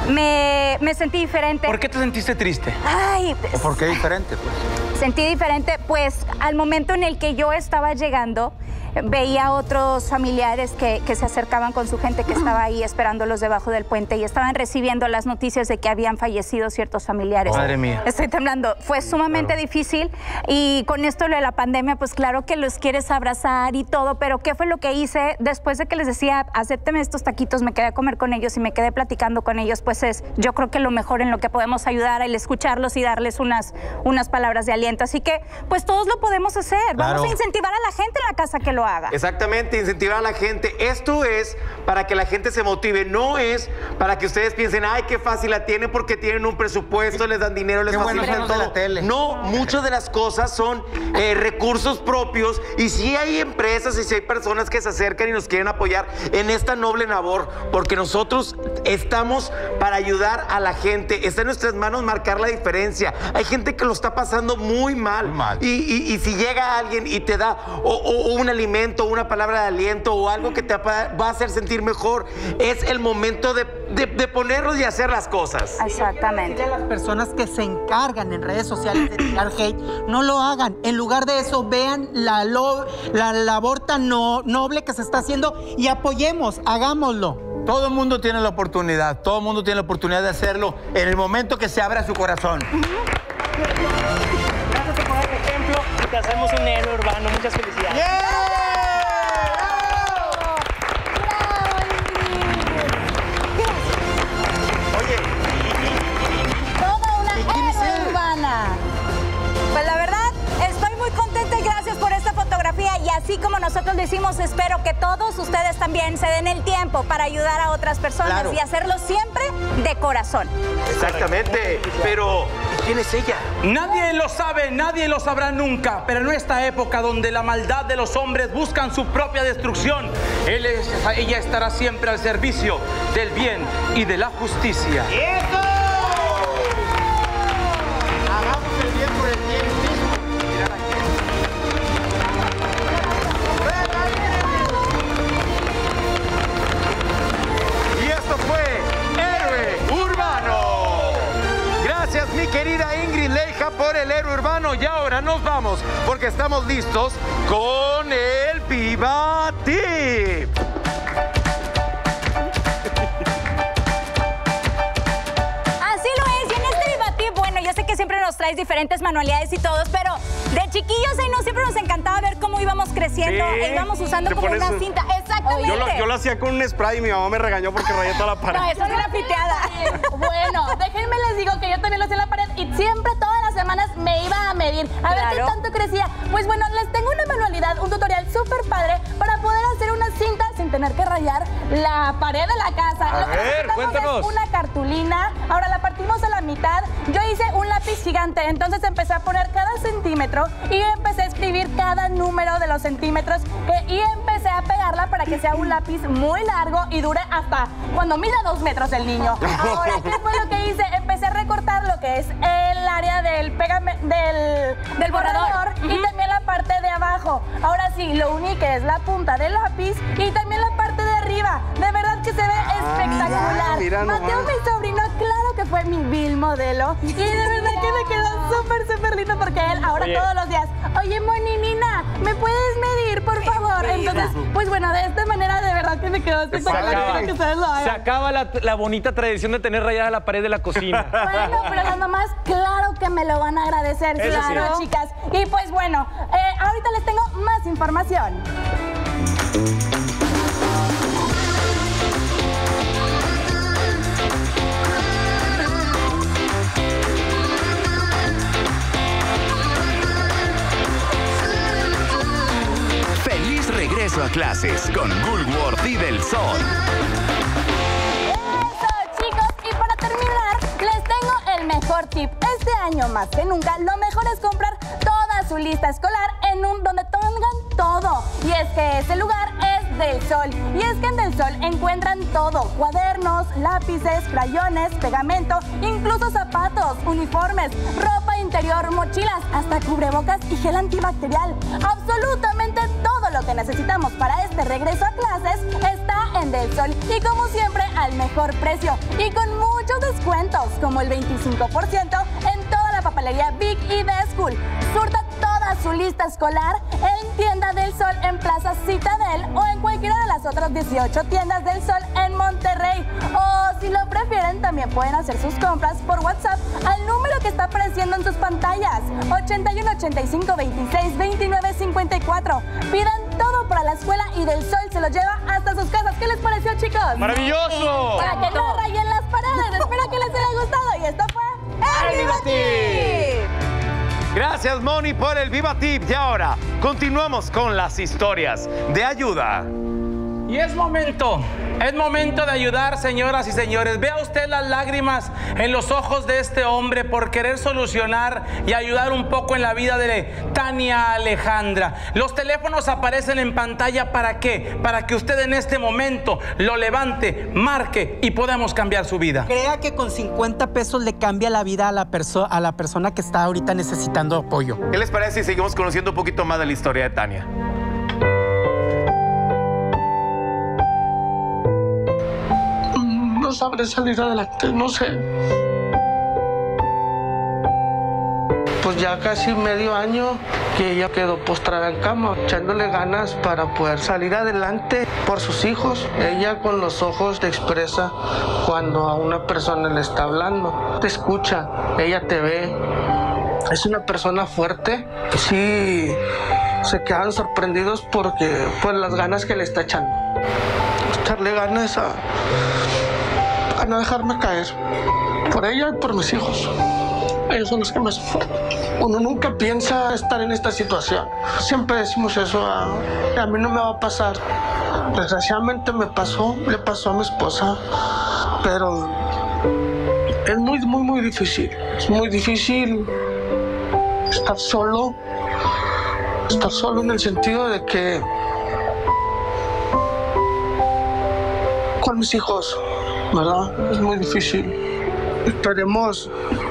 me, me sentí diferente. ¿Por qué te sentiste triste? Ay, ¿O por qué diferente, pues? Sentí diferente, pues al momento en el que yo estaba llegando, veía otros familiares que, que se acercaban con su gente que estaba ahí esperándolos debajo del puente y estaban recibiendo las noticias de que habían fallecido ciertos familiares. Madre mía. Estoy temblando. Fue sumamente claro. difícil y con esto de la pandemia, pues claro que los quieres abrazar y todo, pero ¿qué fue lo que hice? Después de que les decía, acépteme estos taquitos, me quedé a comer con ellos y me quedé platicando con ellos, pues es, yo creo que lo mejor en lo que podemos ayudar, el escucharlos y darles unas, unas palabras de aliento. Así que, pues todos lo podemos hacer. Vamos claro. a incentivar a la gente en la casa que lo haga. Exactamente, incentivar a la gente. Esto es para que la gente se motive, no es para que ustedes piensen, ay, qué fácil la tienen porque tienen un presupuesto, les dan dinero, les facilitan bueno todo. La tele. No, muchas de las cosas son eh, recursos propios y sí hay empresas y sí hay personas que se acercan y nos quieren apoyar en esta noble labor, porque nosotros estamos para ayudar a la gente. Está en nuestras manos marcar la diferencia. Hay gente que lo está pasando muy mal, muy mal. Y, y, y si llega alguien y te da o, o, o un alimento, una palabra de aliento o algo que te va a hacer sentir mejor, es el momento de, de, de ponerlos y hacer las cosas. Exactamente. Las personas que se encargan en redes sociales de tirar hate, no lo hagan. En lugar de eso, vean la, lo, la labor tan no, noble que se está haciendo y apoyemos, hagámoslo. Todo el mundo tiene la oportunidad, todo el mundo tiene la oportunidad de hacerlo en el momento que se abra su corazón. Gracias por poner ejemplo y te hacemos un héroe urbano. Muchas felicidades. Yeah. Pues la verdad, estoy muy contenta y gracias por esta fotografía y así como nosotros lo hicimos, espero que todos ustedes también se den el tiempo para ayudar a otras personas claro. y hacerlo siempre de corazón. Exactamente, pero ¿quién es ella? Nadie lo sabe, nadie lo sabrá nunca, pero en esta época donde la maldad de los hombres buscan su propia destrucción, él es, ella estará siempre al servicio del bien y de la justicia. ¡Eso! Mi querida Ingrid Leija por el héroe urbano y ahora nos vamos porque estamos listos con el Viva Tip. Así lo es, y en este Viva Tip, bueno, yo sé que siempre nos traes diferentes manualidades y todos, pero de chiquillos ahí no siempre nos encantaba ver cómo íbamos creciendo sí, e íbamos usando como una un... cinta. Exactamente. Yo lo, yo lo hacía con un spray y mi mamá me regañó porque rayé toda la pared. No, eso es grafiteada. Bueno, déjenme les digo que yo también lo hacía en la pared y siempre todas las semanas me iba a medir a claro. ver qué tanto crecía. Pues bueno, les tengo una manualidad, un tutorial súper padre para poder hacer una cinta sin tener que rayar la pared de la casa. A lo que ver, cuéntanos. Es una cartulina, ahora la partimos a la mitad. Yo hice un lápiz gigante, entonces empecé a poner cada centímetro y empecé a escribir cada número de los centímetros que, y empecé a pegarla para que sea un lápiz muy largo y dure hasta cuando mida dos metros el niño. Ahora, ¿qué fue lo que hice? Empecé empecé a recortar lo que es el área del pegame- del, del borrador Uh-huh. y también la parte de abajo. Ahora sí, lo único que es la punta del lápiz y también la parte de arriba. De verdad que se ve espectacular. mira, mira Mateo, nomás. mi sobrino, claro que fue mi vil modelo. Y de verdad que me quedó súper, súper lindo porque él ahora Oye. todos los días, oye, Moninina, ¿me puedes medir, por favor? Entonces, pues bueno, de esta manera de verdad que me quedó Se espectacular. acaba, Quiero que ustedes lo se hagan. acaba la, la bonita tradición de tener rayada la pared de la cocina. Bueno, pero las mamás, claro que me lo van a agradecer, Eso claro, sí. chicas. Y pues bueno, eh, ahorita les tengo más información. Feliz regreso a clases con Woolworth y Del Sol. Eso, chicos, y para terminar, les tengo el mejor tip. Este año más que nunca, lo mejor es comprar toda su lista escolar en un donde tengan todo. Y es que ese lugar es Del Sol. Y es que en Del Sol encuentran todo: cuadernos, lápices, crayones, pegamento, incluso zapatos, uniformes, ropa interior, mochilas, hasta cubrebocas y gel antibacterial. Absolutamente todo lo que necesitamos para este regreso a clases está en Del Sol. Y como siempre, al mejor precio y con muchos descuentos, como el veinticinco por ciento en toda la papelería Big y Best School. Surta toda su lista escolar en Tienda Del Sol en Plaza Citadel o en cualquiera de las otras dieciocho tiendas Del Sol en Monterrey. O si lo prefieren, también pueden hacer sus compras por WhatsApp al número que está apareciendo en sus pantallas: ochenta y uno, ochenta y cinco, veintiséis, veintinueve, cincuenta y cuatro. Pidan todo para la escuela y Del Sol se los lleva hasta sus casas. ¿Qué les pareció, chicos? ¡Maravilloso! Para que no rayen las paredes. Espero que les haya gustado. Y esto fue el Viva Tip. Gracias, Moni, por el Viva Tip. Y ahora, continuamos con las historias de ayuda. Y es momento, es momento de ayudar, señoras y señores. Vea usted las lágrimas en los ojos de este hombre por querer solucionar y ayudar un poco en la vida de Tania Alejandra. Los teléfonos aparecen en pantalla. ¿Para qué? Para que usted en este momento lo levante, marque y podamos cambiar su vida. Crea que con cincuenta pesos le cambia la vida a la, perso a la persona que está ahorita necesitando apoyo. ¿Qué les parece si seguimos conociendo un poquito más de la historia de Tania? No sabré salir adelante, no sé. Pues ya casi medio año que ella quedó postrada en cama, echándole ganas para poder salir adelante por sus hijos. Ella con los ojos te expresa cuando a una persona le está hablando. Te escucha, ella te ve. Es una persona fuerte. Sí, se quedan sorprendidos porque pues las ganas que le está echando. Echarle ganas a... a no dejarme caer, por ella y por mis hijos. Ellos son los que me soportan. Uno nunca piensa estar en esta situación. Siempre decimos eso, a, a mí no me va a pasar. Desgraciadamente me pasó, le pasó a mi esposa, pero es muy, muy, muy difícil. Es muy difícil estar solo, estar solo en el sentido de que con mis hijos, ¿verdad? Es muy difícil. Esperemos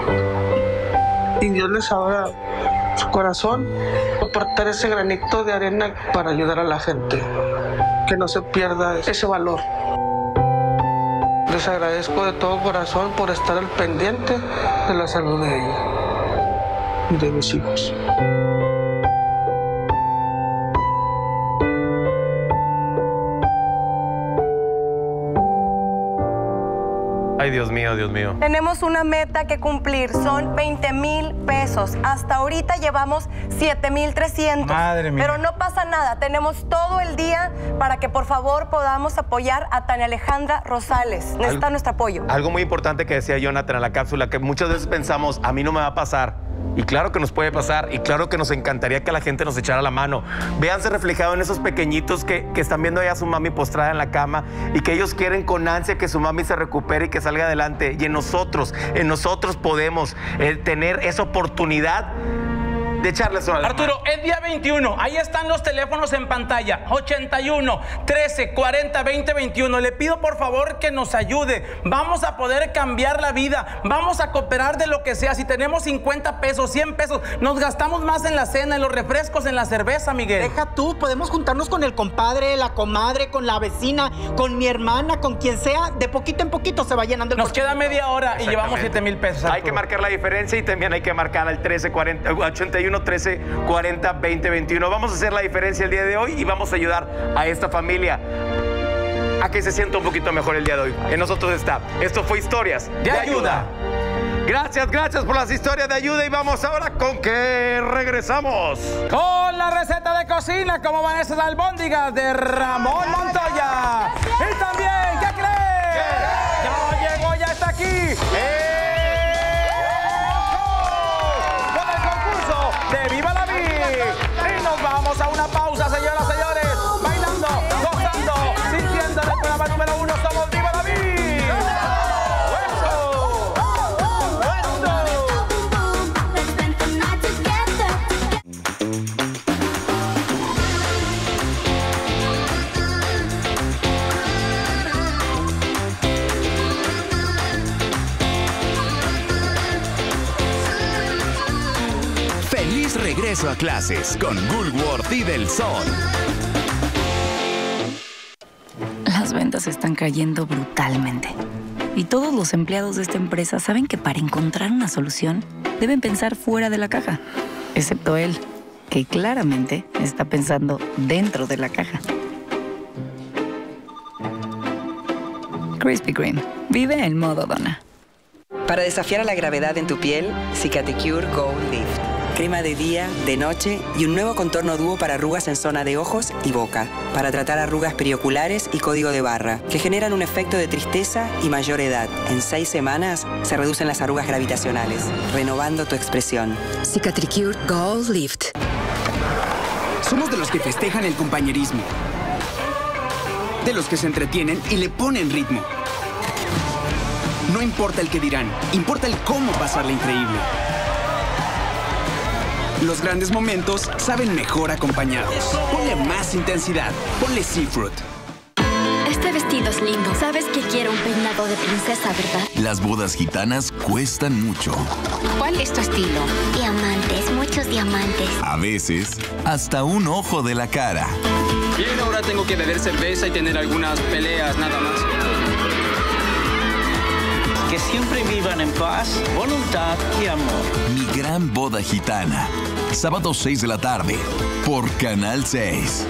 y Dios les abra su corazón, aportar ese granito de arena para ayudar a la gente, que no se pierda ese valor. Les agradezco de todo corazón por estar al pendiente de la salud de ella y de mis hijos. Ay, Dios mío, Dios mío. Tenemos una meta que cumplir, son veinte mil pesos. Hasta ahorita llevamos siete mil trescientos. Madre mía. Pero no pasa nada, tenemos todo el día para que por favor podamos apoyar a Tania Alejandra Rosales. Necesita Al- nuestro apoyo. Algo muy importante que decía Jonathan en la cápsula, que muchas veces pensamos, a mí no me va a pasar. Y claro que nos puede pasar, y claro que nos encantaría que la gente nos echara la mano. Véanse reflejado en esos pequeñitos que, que están viendo ya a su mami postrada en la cama y que ellos quieren con ansia que su mami se recupere y que salga adelante. Y en nosotros, en nosotros podemos eh, tener esa oportunidad de echarle sol a la Arturo, mano. es día veintiuno. Ahí están los teléfonos en pantalla. ochenta y uno, trece, cuarenta, veinte, veintiuno. Le pido por favor que nos ayude. Vamos a poder cambiar la vida. Vamos a cooperar de lo que sea. Si tenemos cincuenta pesos, cien pesos, nos gastamos más en la cena, en los refrescos, en la cerveza, Miguel. Deja tú, podemos juntarnos con el compadre, la comadre, con la vecina, con mi hermana, con quien sea. De poquito en poquito se va llenando el Nos queda media hora y llevamos siete mil pesos. Hay que marcar la diferencia y también hay que marcar al trece, cuarenta, ochenta y uno, trece, cuarenta, veinte, veintiuno. Vamos a hacer la diferencia el día de hoy y vamos a ayudar a esta familia a que se sienta un poquito mejor el día de hoy. En nosotros está. Esto fue Historias de, de ayuda. ayuda. Gracias, gracias por las historias de ayuda y vamos ahora con que regresamos. Con la receta de cocina, como van esas albóndigas de Ramón Montoya. Y también, ¿qué crees? Ya llegó, ya está aquí. ¡Eh! Con el concurso de Viva la Vida. Y nos vamos a una pausa, señoras, señores. Bailando, gozando, sintiendo el programa número uno. Somos Viva la Vida. Feliz regreso a clases con Woolworth y Del Sol. Las ventas están cayendo brutalmente. Y todos los empleados de esta empresa saben que para encontrar una solución deben pensar fuera de la caja. Excepto él, que claramente está pensando dentro de la caja. Krispy Kreme. Vive en modo dona. Para desafiar a la gravedad en tu piel, Cicatricure Gold Lift. Crema de día, de noche y un nuevo contorno dúo para arrugas en zona de ojos y boca. Para tratar arrugas perioculares y código de barra, que generan un efecto de tristeza y mayor edad. En seis semanas se reducen las arrugas gravitacionales, renovando tu expresión. Cicatricure Gold Lift. Somos de los que festejan el compañerismo. De los que se entretienen y le ponen ritmo. No importa el que dirán, importa el cómo pasarla increíble. Los grandes momentos saben mejor acompañados. Ponle más intensidad. Ponle Seafruit. Este vestido es lindo. Sabes que quiero un peinado de princesa, ¿verdad? Las bodas gitanas cuestan mucho. ¿Cuál es tu estilo? Diamantes, muchos diamantes. A veces, hasta un ojo de la cara. Bien, ahora tengo que beber cerveza y tener algunas peleas, nada más. Que siempre vivan en paz, voluntad y amor. Mi gran boda gitana. Sábado seis de la tarde, por Canal seis.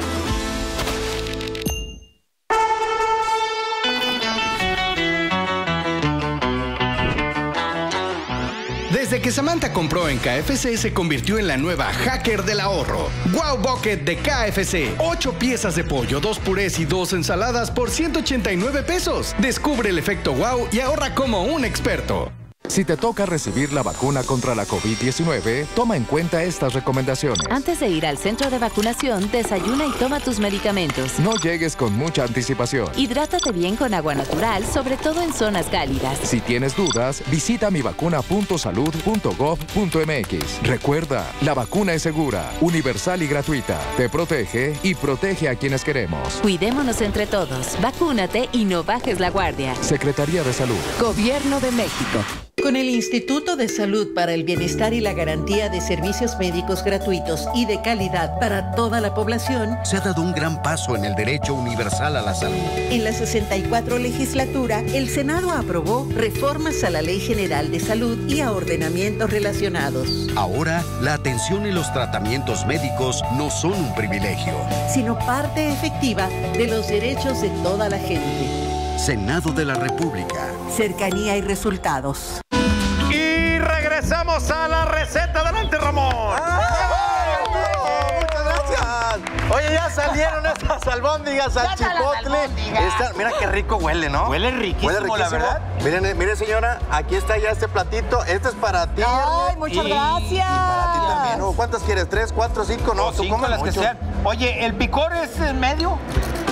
Desde que Samantha compró en K F C, se convirtió en la nueva hacker del ahorro. Wow Bucket de K F C. ocho piezas de pollo, dos purés y dos ensaladas por ciento ochenta y nueve pesos. Descubre el efecto wow y ahorra como un experto. Si te toca recibir la vacuna contra la COVID diecinueve, toma en cuenta estas recomendaciones. Antes de ir al centro de vacunación, desayuna y toma tus medicamentos. No llegues con mucha anticipación. Hidrátate bien con agua natural, sobre todo en zonas cálidas. Si tienes dudas, visita mivacuna punto salud punto gov punto mx. Recuerda, la vacuna es segura, universal y gratuita. Te protege y protege a quienes queremos. Cuidémonos entre todos. Vacúnate y no bajes la guardia. Secretaría de Salud. Gobierno de México. Con el Instituto de Salud para el Bienestar y la Garantía de Servicios Médicos Gratuitos y de Calidad para toda la población, se ha dado un gran paso en el derecho universal a la salud. En la sesenta y cuatro legislatura, el Senado aprobó reformas a la Ley General de Salud y a ordenamientos relacionados. Ahora, la atención y los tratamientos médicos no son un privilegio, sino parte efectiva de los derechos de toda la gente. Senado de la República. Cercanía y resultados. Y regresamos a la receta. Adelante, Ramón. ¡Ah! Muchas gracias. Oye, ya salieron estas albóndigas al chipotle. Esta, mira qué rico huele, ¿no? Huele riquísimo, huele riquísimo. la verdad. Miren, mire, señora, aquí está ya este platito. Este es para ti. Ay, muchas y, gracias. Y para ti también. ¿Cuántas quieres? ¿Tres, cuatro, cinco? No, o tú cinco, las mucho. Que sean. Oye, ¿el picor es en medio?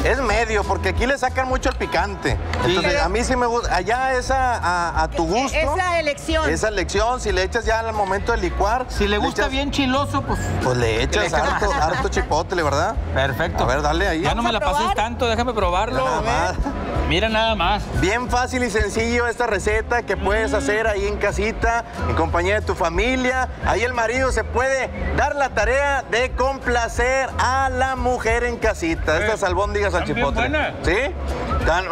Es medio, porque aquí le sacan mucho el picante. Sí. Entonces, a mí sí me gusta. Allá es a, a, a tu gusto. Esa elección. Esa elección, si le echas ya al momento de licuar. Si le gusta echas, bien chiloso, pues... Pues le echas le echas harto, más. harto chipotle, ¿verdad? Perfecto. A ver, dale ahí. Ya no me la pases tanto, déjame probarlo. Nada más. Mira nada más. Bien fácil y sencillo esta receta que puedes hacer ahí en casita, en compañía de tu familia. Ahí el marido se puede dar la tarea de complacer a la mujer en casita. Estas albóndigas al chipotle. ¿Sí? Tan...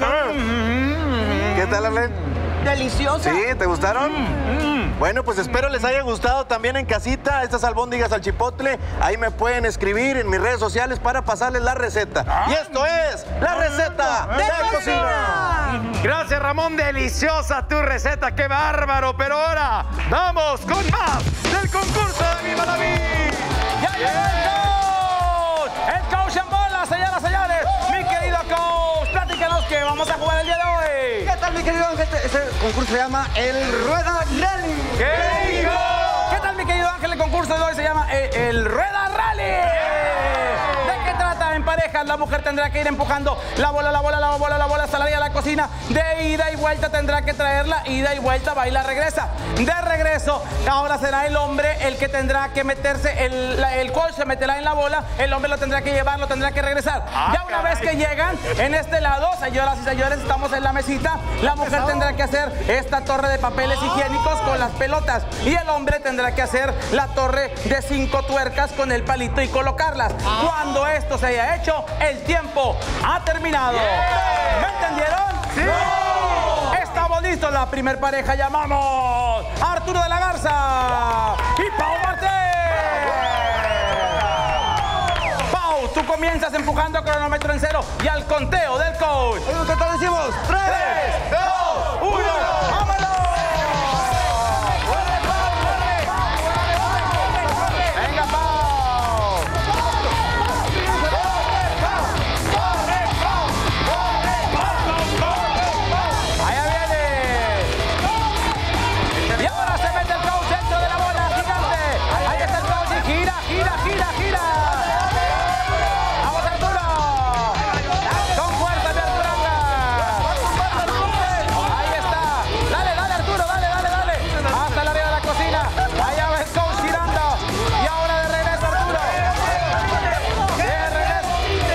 ¿Qué tal, Arlen? Deliciosa. ¿Sí? ¿Te gustaron? Mm, mm. Bueno, pues espero les haya gustado también en casita estas albóndigas al chipotle. Ahí me pueden escribir en mis redes sociales para pasarles la receta. Ah. Y esto es la receta de, de cocina. Gracias, Ramón. Deliciosa tu receta. ¡Qué bárbaro! Pero ahora vamos con más del concurso de Viva la Vida. ¡Ya llegó el coach! ¡El coach en bola, señoras y señores! Mi querido coach, platícanos que vamos a jugar el día de hoy. ¿Qué tal, mi querido Ángel? Este, este concurso se llama el Rueda Rally. ¿Qué digo? ¿Qué tal, mi querido Ángel? El concurso de hoy se llama el, el Rueda Rally. ¿De qué trata? En parejas, la mujer tendrá que ir empujando la bola, la bola, la bola, la bola hasta la orilla de la cocina. De ida y vuelta tendrá que traerla, ida y vuelta, va y la regresa. De regreso, ahora será el hombre el que tendrá que meterse, el, la, el coach se meterá en la bola, el hombre lo tendrá que llevar, lo tendrá que regresar. Ah, ya una caray. vez que llegan, en este lado, señoras y señores, estamos en la mesita, la mujer tendrá que hacer esta torre de papeles higiénicos con las pelotas y el hombre tendrá que hacer la torre de cinco tuercas con el palito y colocarlas. Cuando esto se haya hecho, el tiempo ha terminado. ¿Me entendieron? ¡Sí! ¡No! Estamos listos, la primer pareja llamamos a Arturo de la Garza y Pau Martel. Pau, tú comienzas empujando a cronómetro en cero y al conteo del coach. ¿Qué tal decimos? Tres, dos, uno, ¡vámonos! Venga, Pau. Allá viene. Y ahora se mete el coach dentro de la bola gigante. Ahí está el coach y gira, gira, gira, gira. Vamos, Arturo. Con fuerza de Arturo. Ahí está. Dale, dale, Arturo, dale, dale, dale. Hasta la arriba de la cocina. Allá va el coach girando. Y ahora de regreso, Arturo. De regreso.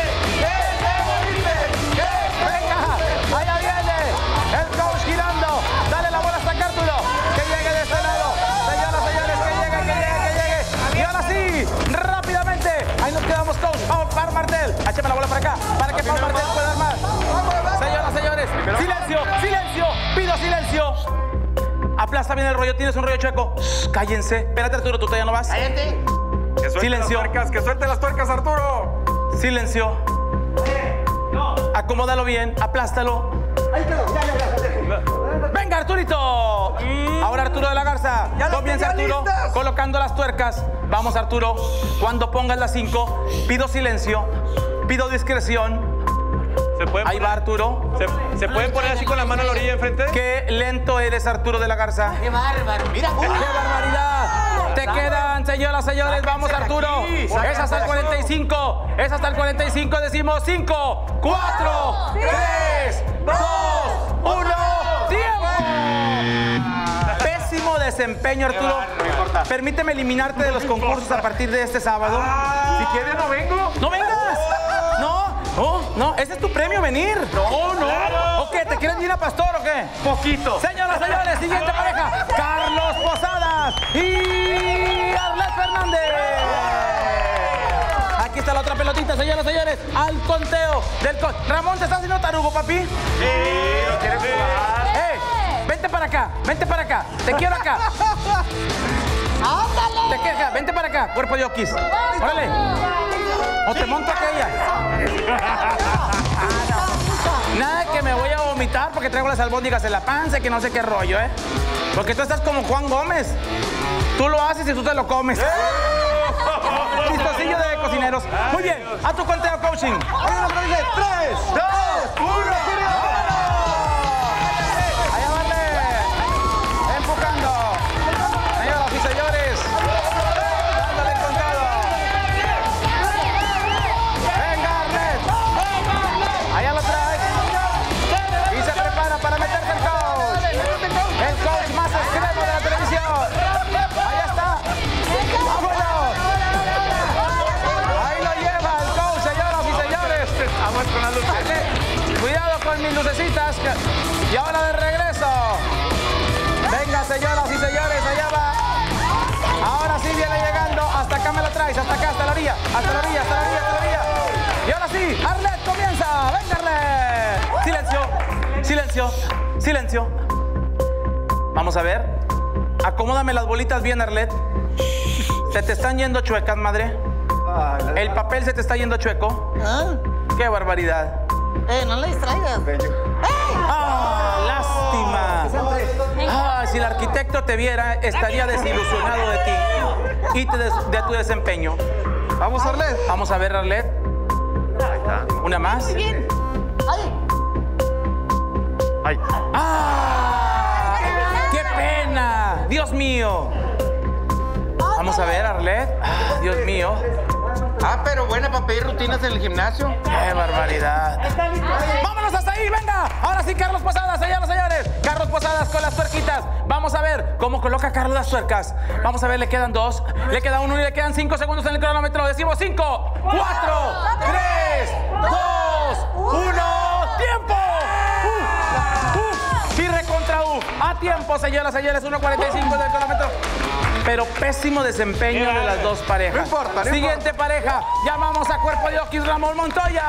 Venga, allá viene el coach girando. Dale la bola hasta acá, Arturo. Que llegue de este lado. Señoras, señores, que llegue, que llegue, que llegue. Y ahora sí, rápidamente. Ahí nos quedamos, coach. Pau, Pau Martel. Échame la bola para acá, para que Pau Martel pueda armar. Señoras, señores, silencio, silencio. Pido silencio. Aplasta bien el rollo. Tienes un rollo chueco. Shh, cállense. Espérate, Arturo, tú todavía no vas. Cállate. Que suelte Silencio. las tuercas, que suelte las tuercas, Arturo. Silencio. Acomódalo bien, aplástalo. Ahí quedó. Ya, ya, ya. ¡Venga, Arturito! Ahora Arturo de la Garza. Comienza Arturo colocando las tuercas. Vamos, Arturo. Cuando pongas las cinco, pido silencio, pido discreción. ¿Se puede Ahí poner, va, Arturo. ¿Se, ¿Se puede poner así con la mano a la orilla enfrente? Qué lento eres, Arturo de la Garza. ¡Qué bárbaro! ¡Mira! ¡Qué barbaridad! Te quedan, señoras, señores. Vamos, Arturo. Es hasta el cuarenta y cinco. Es hasta el cuarenta y cinco. Decimos cinco, cuatro, tres, dos, uno. ¡Tiempo! Pésimo desempeño, Arturo. Permíteme eliminarte de los concursos a partir de este sábado. Si quieres, no vengo. ¡No vengas! No, no, no. Ese es tu premio, venir. No, no. ¿O qué? ¿Te quieres ir a Pastor o qué? Poquito. Señoras, señores, siguiente pareja. Carlos Posadas y Arlet Fernández. Aquí está la otra pelotita, señoras, señores. Al conteo del coach. Ramón, ¿te estás haciendo tarugo, papi? Sí, no quieres jugar. ¡Eh! Vente para acá, vente para acá. Te quiero acá. ¡Ándale! Te quiero acá, vente para acá, cuerpo de oquis. Órale. O te monto aquella. Nada que me voy a vomitar porque traigo las albóndigas en la panza y que no sé qué rollo, ¿eh? Porque tú estás como Juan Gómez. Tú lo haces y tú te lo comes. Chistosillo de cocineros. Muy bien, a tu conteo, coaching. Ahí nos dice tres, dos, uno. Allá vale. Empujando. Señoras y señores. Dándole con todo. Venga, Arlet. Vamos con las luces. Dale. Cuidado con mis lucecitas. Y ahora de regreso. Venga, señoras y señores, allá va. Ahora sí viene llegando. Hasta acá me la traes. Hasta acá, hasta la orilla. Hasta la orilla, hasta la orilla, hasta la orilla. Y ahora sí, Arlet comienza. Venga, Arlet. Silencio, silencio, silencio. Vamos a ver. Acomódame las bolitas bien, Arlet. Se te están yendo chuecas, madre. El papel se te está yendo chueco. ¿Ah? ¡Qué barbaridad! Eh, no le distraigas. ¡Ah, lástima! Ah, si el arquitecto te viera, estaría desilusionado de ti y te des de tu desempeño. Vamos, Arlet. Vamos a ver, Arlet. Ahí está. Una más. Muy bien. ¡Ay! ¡Ay! ¡Ah! ¡Qué pena! ¡Dios mío! Vamos a ver, Arlet. Ah, Dios mío. Ah, pero buena para pedir rutinas en el gimnasio. ¡Qué barbaridad! ¡Vámonos hasta ahí! ¡Venga! Ahora sí, Carlos Posadas, señoras y señores. Carlos Posadas con las tuerquitas. Vamos a ver cómo coloca Carlos las tuercas. Vamos a ver, le quedan dos, le queda uno y le quedan cinco segundos en el cronómetro. Decimos cinco, cuatro, tres, dos, uno. ¡Tiempo! Uh, uh, y recontra U. A tiempo, señoras y señores. uno cuarenta y cinco del cronómetro. Pero pésimo desempeño de las dos parejas. No importa, no Siguiente importa. pareja. Llamamos a Cuerpo de Oquis Ramón Montoya.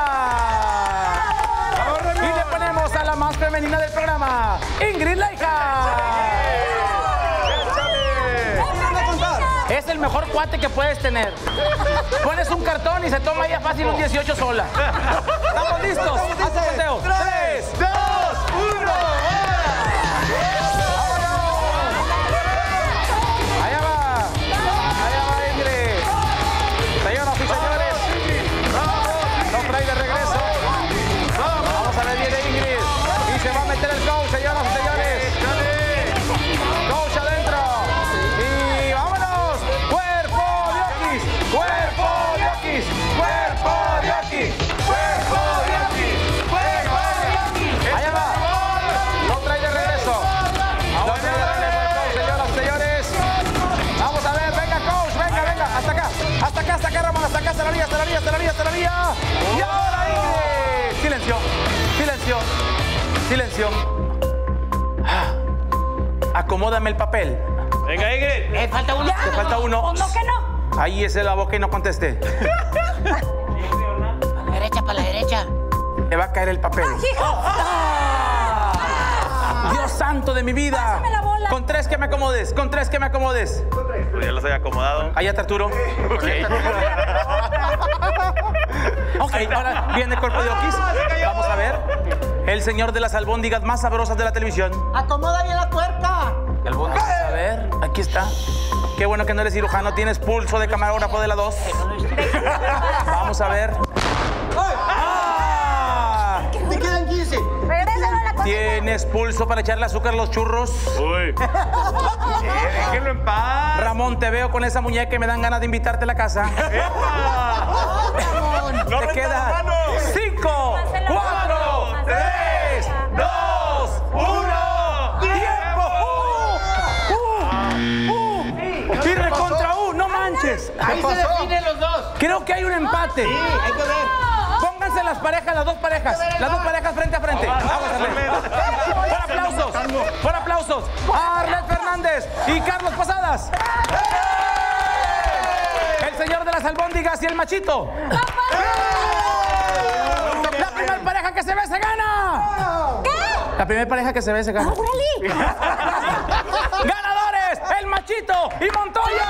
Y le ponemos a la más femenina del programa, Ingrid Leija. Es el mejor cuate que puedes tener. Pones un cartón y se toma ya fácil un dieciocho sola. ¿Estamos listos? Haz el conteo. tres, dos, uno. Allá va. Allá va Ingrid. Señoras y señores, nos trae de regreso. Vamos a ver, viene Ingrid. Y se va a meter el coach, señoras y señores. Coach adentro. Y vámonos. Cuerpo de Oquis. Cuerpo de Oquis. Cuerpo de Oquis. Cuerpo de Oquis. Cuerpo de Oquis. Allá va. Lo trae de regreso. Lo trae de regreso el coach, señoras y señores. Vamos a ver, venga coach, venga, venga. Hasta acá. Hasta acá, hasta acá, Ramón. Hasta acá, hasta la orilla, hasta la orilla, hasta la orilla, hasta la orilla. Y ahora Ingrid. Silencio. Silencio. Silencio. Ah. Acomódame el papel. Venga, Ingrid. Eh, falta uno. Te falta uno. ¿Cómo que no? Ahí es la boca y no conteste. Para la derecha, para la derecha. Le va a caer el papel. ¡Ah! Dios santo de mi vida. Pásame la bola. Con tres que me acomodes. Con tres que me acomodes. Pues ya los había acomodado. Allá te Arturo. Ok. Ok, ahora viene el Cuerpo de Oquis. Vamos a ver. El señor de las albóndigas más sabrosas de la televisión. Acomoda bien la tuerca. Vamos a ver. Aquí está. Qué bueno que no eres cirujano. Tienes pulso de camarógrafo de la dos. Vamos a ver. ¡Ah! Te quedan quince. Regrésalo a la cocina. ¿Tienes pulso para echarle azúcar a los churros? Uy. Eh, déjenlo en paz. Ramón, te veo con esa muñeca y me dan ganas de invitarte a la casa. No Te renta queda la mano. cinco, cuatro, tres, dos, uno. ¡Tiempo! ¡Uh! ¡Uh! ¡Uh! Y recontra U, no manches. Ahí se definen los dos. Creo que hay un empate. Sí, hay que ver. Pónganse las parejas, las dos parejas. Las dos parejas frente a frente. Vamos a ver. Por aplausos. Por aplausos. A Arlet Fernández y Carlos Posadas. El señor de las albóndigas y el machito. La primera pareja que se ve se gana. ¿Qué? La primera pareja que se ve se gana. ¡Ganadores! ¡El machito y Montoya!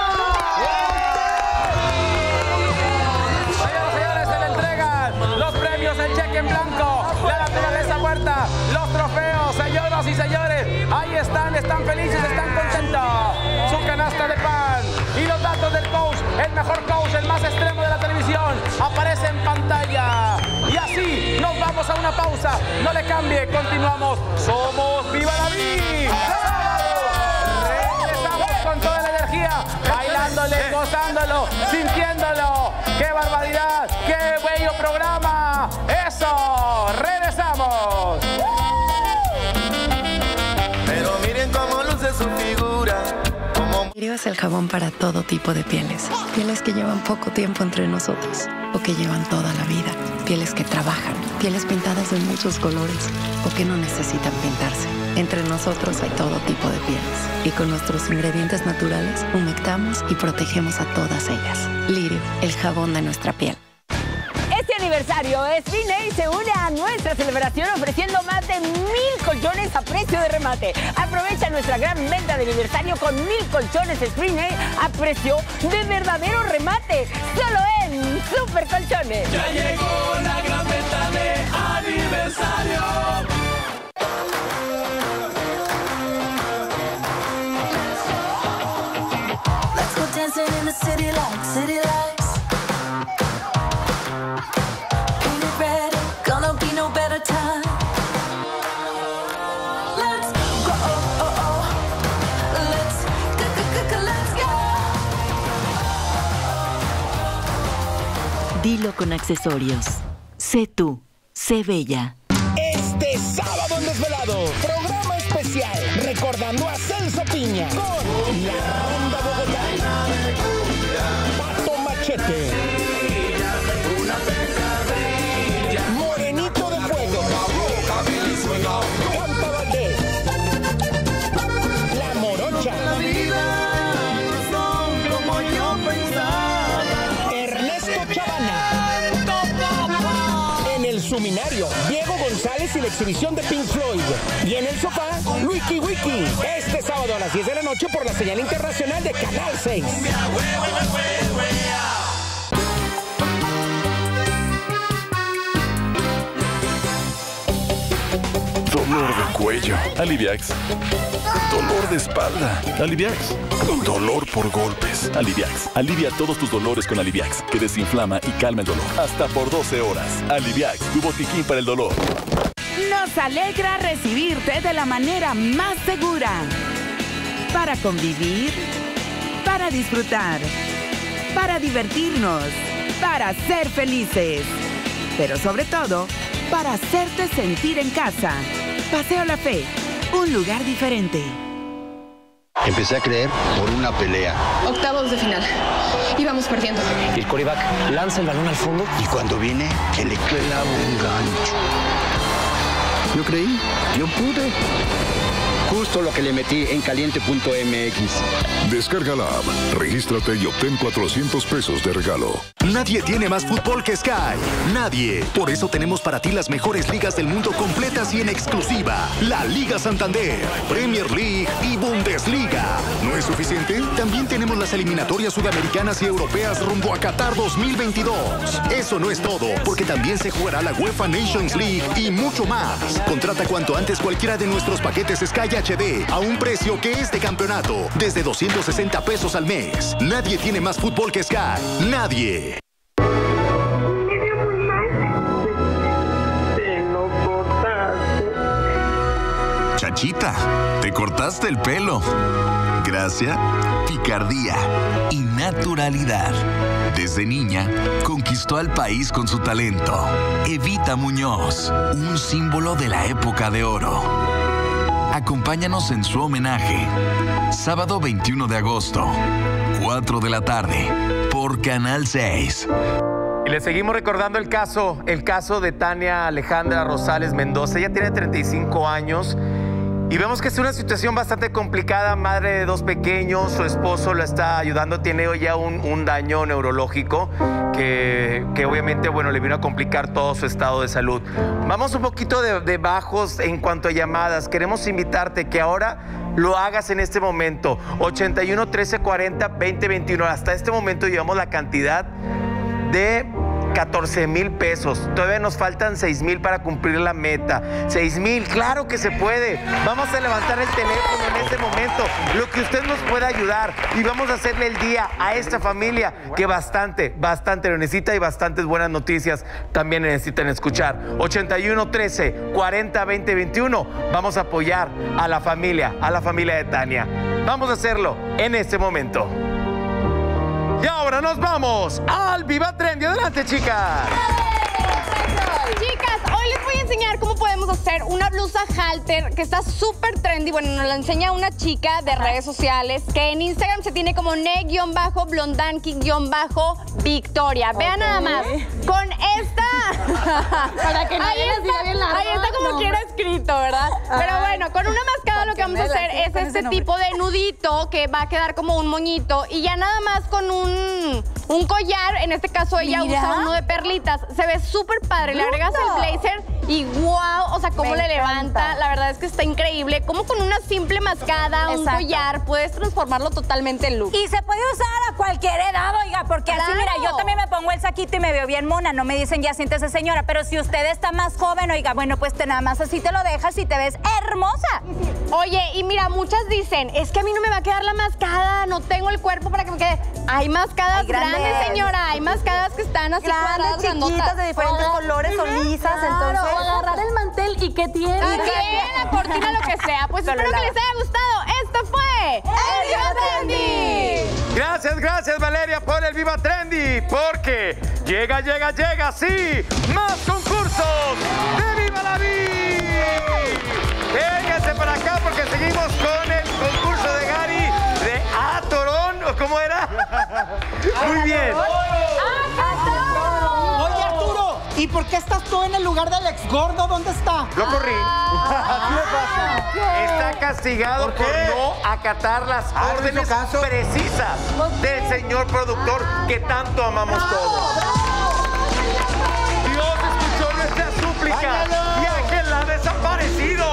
Señoras y señores, se le entregan los premios, el cheque en blanco, la naturaleza muerta, los trofeos, señoras y señores. Ahí están, están felices, están contentos. Su canasta de pan y los datos del coach, el mejor coach, el más extremo de la televisión, aparece en pantalla. Y así nos vamos a una pausa. No le cambie, continuamos. Somos Viva la Vida. Regresamos con toda la energía, bailándole, gozándolo, sintiéndolo. ¡Qué barbaridad! ¡Qué bello programa! ¡Eso! ¡Regresamos! Pero miren cómo luce su figura. Irio es el jabón para todo tipo de pieles. Pieles que llevan poco tiempo entre nosotros o que llevan toda la vida. Pieles que trabajan pieles pintadas de muchos colores o que no necesitan pintarse. Entre nosotros hay todo tipo de pieles y con nuestros ingredientes naturales humectamos y protegemos a todas ellas. Lirio, el jabón de nuestra piel. Este aniversario, Spriney se une a nuestra celebración ofreciendo más de mil colchones a precio de remate. Aprovecha nuestra gran venta de aniversario con mil colchones Spriney a precio de verdadero remate. Solo en Super Colchones. Ya llegó la gran venta de aniversario. Let's go dancing in the city lights, city lights. Dilo con accesorios. Sé tú, sé bella. Este sábado en Desvelado, programa especial recordando a Celso Piña con La Ronda Bogotá, Pato Machete, Morenito de Fuego, Juanpa Valdés, La Morocha, Ernesto Chavana. En el Suminario, Diego González y la exhibición de Pink Floyd. Y en el sofá, Wiki Wiki. Este sábado a las diez de la noche por la señal internacional de Canal seis. Dolor de cuello, Aliviax. Dolor de espalda, Aliviax. Dolor por golpes, Aliviax. Alivia todos tus dolores con Aliviax, que desinflama y calma el dolor. Hasta por doce horas. Aliviax, tu botiquín para el dolor. Nos alegra recibirte de la manera más segura. Para convivir, para disfrutar, para divertirnos, para ser felices. Pero sobre todo, para hacerte sentir en casa. Paseo La Fe, un lugar diferente. Empecé a creer por una pelea. Octavos de final. Íbamos perdiendo. El quarterback lanza el balón al fondo y cuando viene, que le clava un gancho. Yo creí, yo pude. Justo lo que le metí en caliente punto m x. Descarga la app, regístrate y obtén cuatrocientos pesos de regalo. Nadie tiene más fútbol que Sky. Nadie. Por eso tenemos para ti las mejores ligas del mundo completas y en exclusiva. La Liga Santander, Premier League y Bundesliga. ¿No es suficiente? También tenemos las eliminatorias sudamericanas y europeas rumbo a Qatar dos mil veintidós. Eso no es todo, porque también se jugará la UEFA Nations League y mucho más. Contrata cuanto antes cualquiera de nuestros paquetes Sky H D a un precio que es de campeonato, desde doscientos sesenta pesos al mes. Nadie tiene más fútbol que Sky. Nadie. Chachita, te cortaste el pelo. Gracia, picardía y naturalidad. Desde niña, conquistó al país con su talento. Evita Muñoz, un símbolo de la época de oro. Acompáñanos en su homenaje. Sábado veintiuno de agosto, cuatro de la tarde, por Canal seis. Y le seguimos recordando el caso, el caso de Tania Alejandra Rosales Mendoza. Ella tiene treinta y cinco años y vemos que es una situación bastante complicada. Madre de dos pequeños, su esposo la está ayudando. Tiene ya un, un daño neurológico que, que obviamente, bueno, le vino a complicar todo su estado de salud. Vamos un poquito de, de bajos en cuanto a llamadas. Queremos invitarte que ahora lo hagas en este momento. ochenta y uno, trece cuarenta, veinte veintiuno. Hasta este momento llevamos la cantidad de catorce mil pesos. Todavía nos faltan seis mil para cumplir la meta. seis mil, claro que se puede. Vamos a levantar el teléfono en este momento, lo que usted nos pueda ayudar, y vamos a hacerle el día a esta familia que bastante, bastante lo necesita y bastantes buenas noticias también necesitan escuchar. ochenta y uno, trece, cuarenta, veinte, veintiuno. Vamos a apoyar a la familia, a la familia de Tania. Vamos a hacerlo en este momento. Y ahora nos vamos al Viva Trendy. Adelante, chicas. Chicas, hoy les voy a enseñar cómo podemos hacer una blusa halter que está súper trendy. Bueno, nos la enseña una chica de redes sociales que en Instagram se tiene como ne-blondanki-victoria. Vean nada más, con esta Para que nadie les diga bien largo. Ahí está como No. quiera escrito, ¿verdad? Pero Ay, bueno, con una mascada lo que vamos a Canela, hacer sí, es con ese este nombre. tipo de nudito que va a quedar como un moñito y ya nada más con un, un collar, en este caso ella Mira. usa uno de perlitas. Se ve súper padre, le agregas el Bruto. blazer y wow, o sea, cómo Me le encanta. levanta. La verdad es que está increíble. Como con una simple mascada, un Exacto. collar, puedes transformarlo totalmente en look. Y se puede usar a cualquier edad, oiga, porque así, Claro. mira, yo también me pongo el saquito y me veo bien mona, no me dicen ya siéntese señora, pero si usted está más joven, oiga, bueno, pues te nada más así te lo dejas y te ves hermosa. Oye, y mira, muchas dicen, es que a mí no me va a quedar la mascada, no tengo el cuerpo para que me quede. Hay mascadas Hay grandes. grandes, señora, hay mascadas que están así Grandes, cuadradas, chiquitas, grandotas. de diferentes colores o lisas, Claro, entonces. o agarrar el mantel y que tiene. Y tiene la cortina, lo que sea. Pues Solo espero que lava. les haya gustado. Esto fue El Viva Trendy. Gracias, gracias Valeria por el Viva Trendy, porque llega, llega, llega, sí, más concursos de Viva la Vi. Vénganse para acá porque seguimos con el concurso de Gary de Atorón, ¿o cómo era? Muy bien. Oye, Arturo, ¿y por qué estás tú en el lugar del ex gordo? ¿Dónde está? Lo corrí. Está castigado por no acatar las órdenes precisas del señor productor que tanto amamos todos. Dios escuchó nuestra súplica y Ángel ha desaparecido.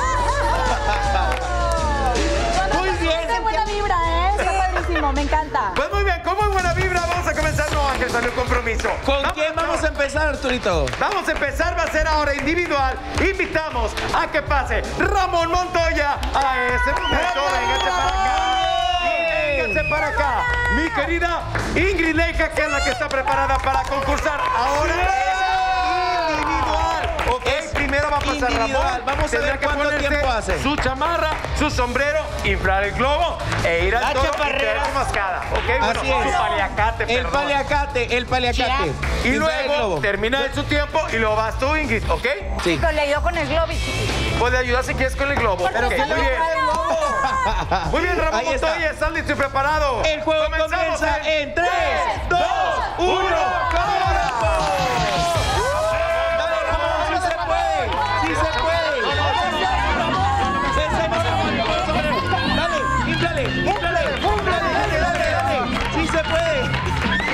Muy bien. Qué buena vibra, ¿eh? Está padrísimo, me encanta. Pues muy bien, con muy buena vibra vamos a comenzar. No, Ángel salió compromiso. ¿Con quién vamos a empezar, Arturito? Vamos a empezar, va a ser ahora individual. Invitamos a que pase Ramón Montoya a ese momento. Vénganse para acá. Vénganse para acá. Mi querida Ingrid Leica, que es la que está preparada para concursar. Ahora es individual. Ok, primero va a pasar Individual. Ramón. Vamos a Tendrá ver que cuánto ponerse tiempo hace. Su chamarra, su sombrero, inflar el globo e ir al La toro y chaparrera. traer su mascada. Ok, bueno, Así es. su paliacate, El perdón. paliacate, el paliacate. Y Inflar el luego globo. termina de su tiempo y luego vas tú, Ingrid, ¿ok? Sí. Con le dio con el globo y Puede ayudar si quieres con el globo. Pero Ok, ¿quién muy le bien. trae el globo? Muy bien, Ramón Ahí está. Montoya, ¿estás listo y preparado? El juego Comenzamos comienza en tres, dos, uno, ¡comenzamos! Dale, Ramón, sí se puede, sí se puede. Ese no, Ramón, dale, inflale, inflale, inflale, dale, dale, dale, sí se puede.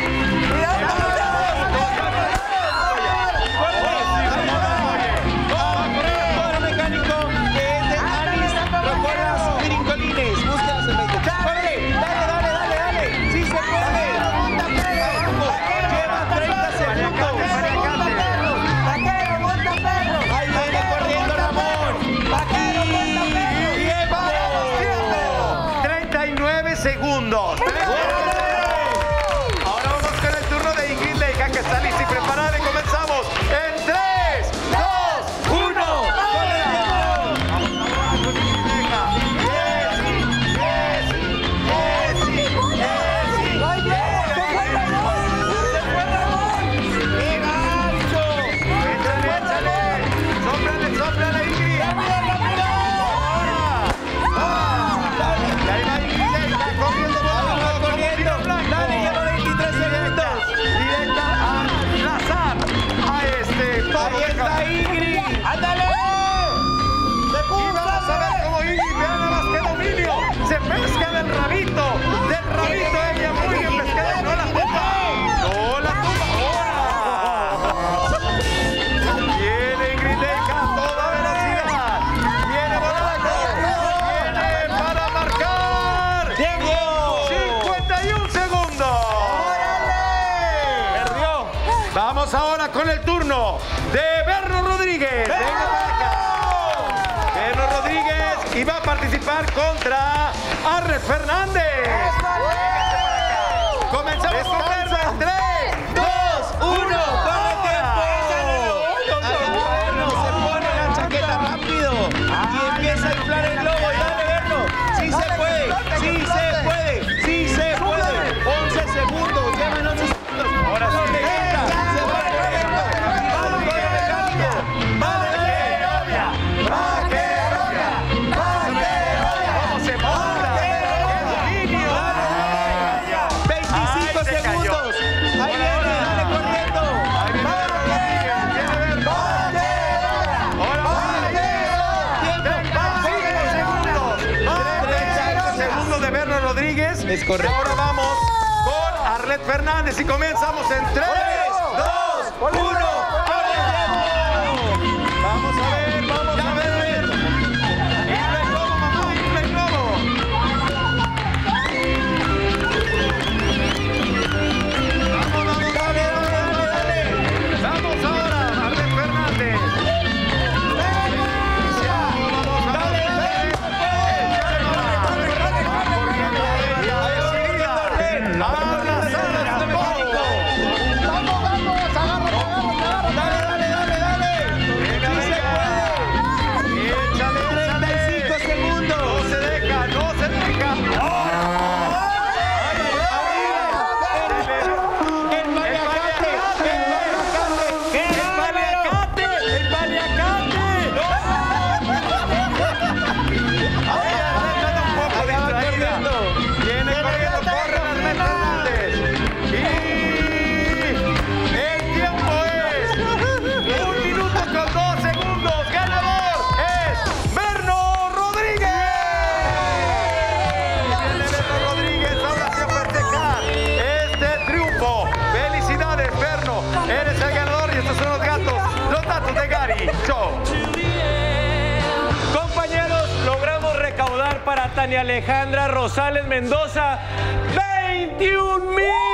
Cuadro mecánico que es de Anis Rocolas Pirincolines. Búsquenos en Facebook. ¡Córrele! ¡Dale, dale, dale, dale! ¡Sí se puede! Lleva treinta segundos. Ahí viene corriendo Ramón. Aquí. ¡Tiempo! treinta y nueve segundos. Ahora vamos con el turno de Ingrid Leica, que está lista y preparada. Y comenzamos en tres, dos, uno. ¡Sóplale, sóplale, Ingrid! Ahí va Ingrid Leica, corriendo, Vamos, como corriendo. tiro blanco. Dale, lleva veintitrés segundos. Directa a lazar a este toro. Ahí está Ingrid. ¡Ándale! Y vamos a ver cómo Ingrid, vean nada más que dominio. Se pesca del rabito. Del rabito ella muy bien pescada. No la tumba. No la tumba. ¡Ahora! Viene Ingrid Leica a toda velocidad. Viene volando. Viene para marcar. ¡Tiempo! cincuenta y un segundos. Perdió. Vamos ahora con el turno de Berno Rodríguez. Venga para acá. Berno Rodríguez y va a participar contra Arre Fernández. Comenzamos con Berno en tres, dos, uno. Verno se pone la chaqueta rápido y empieza a inflar el globo. Y dale, Verno. Sí se puede, sí se puede, sí se puede. once segundos, llevan once segundos. Ahora sí. No le entra, se va corriendo. Vale, cuadro mecánico. Vale, dale. ¿Cómo se monta? ¡Qué dominio! veinticinco Ay, se cayó. segundos. Ahí viene, dale corriendo. Ahí viene Berno Rodríguez. Es correcto. Ahora vamos con Arlet Fernández y comenzamos en tres, dos, uno. Vamos a ver, vamos a ver. Infla el globo, mamá, infla el globo. Vamos, vamos, dale, dale, dale. Vamos ahora, Arlet Fernández. Para Tania Alejandra Rosales Mendoza, veintiún mil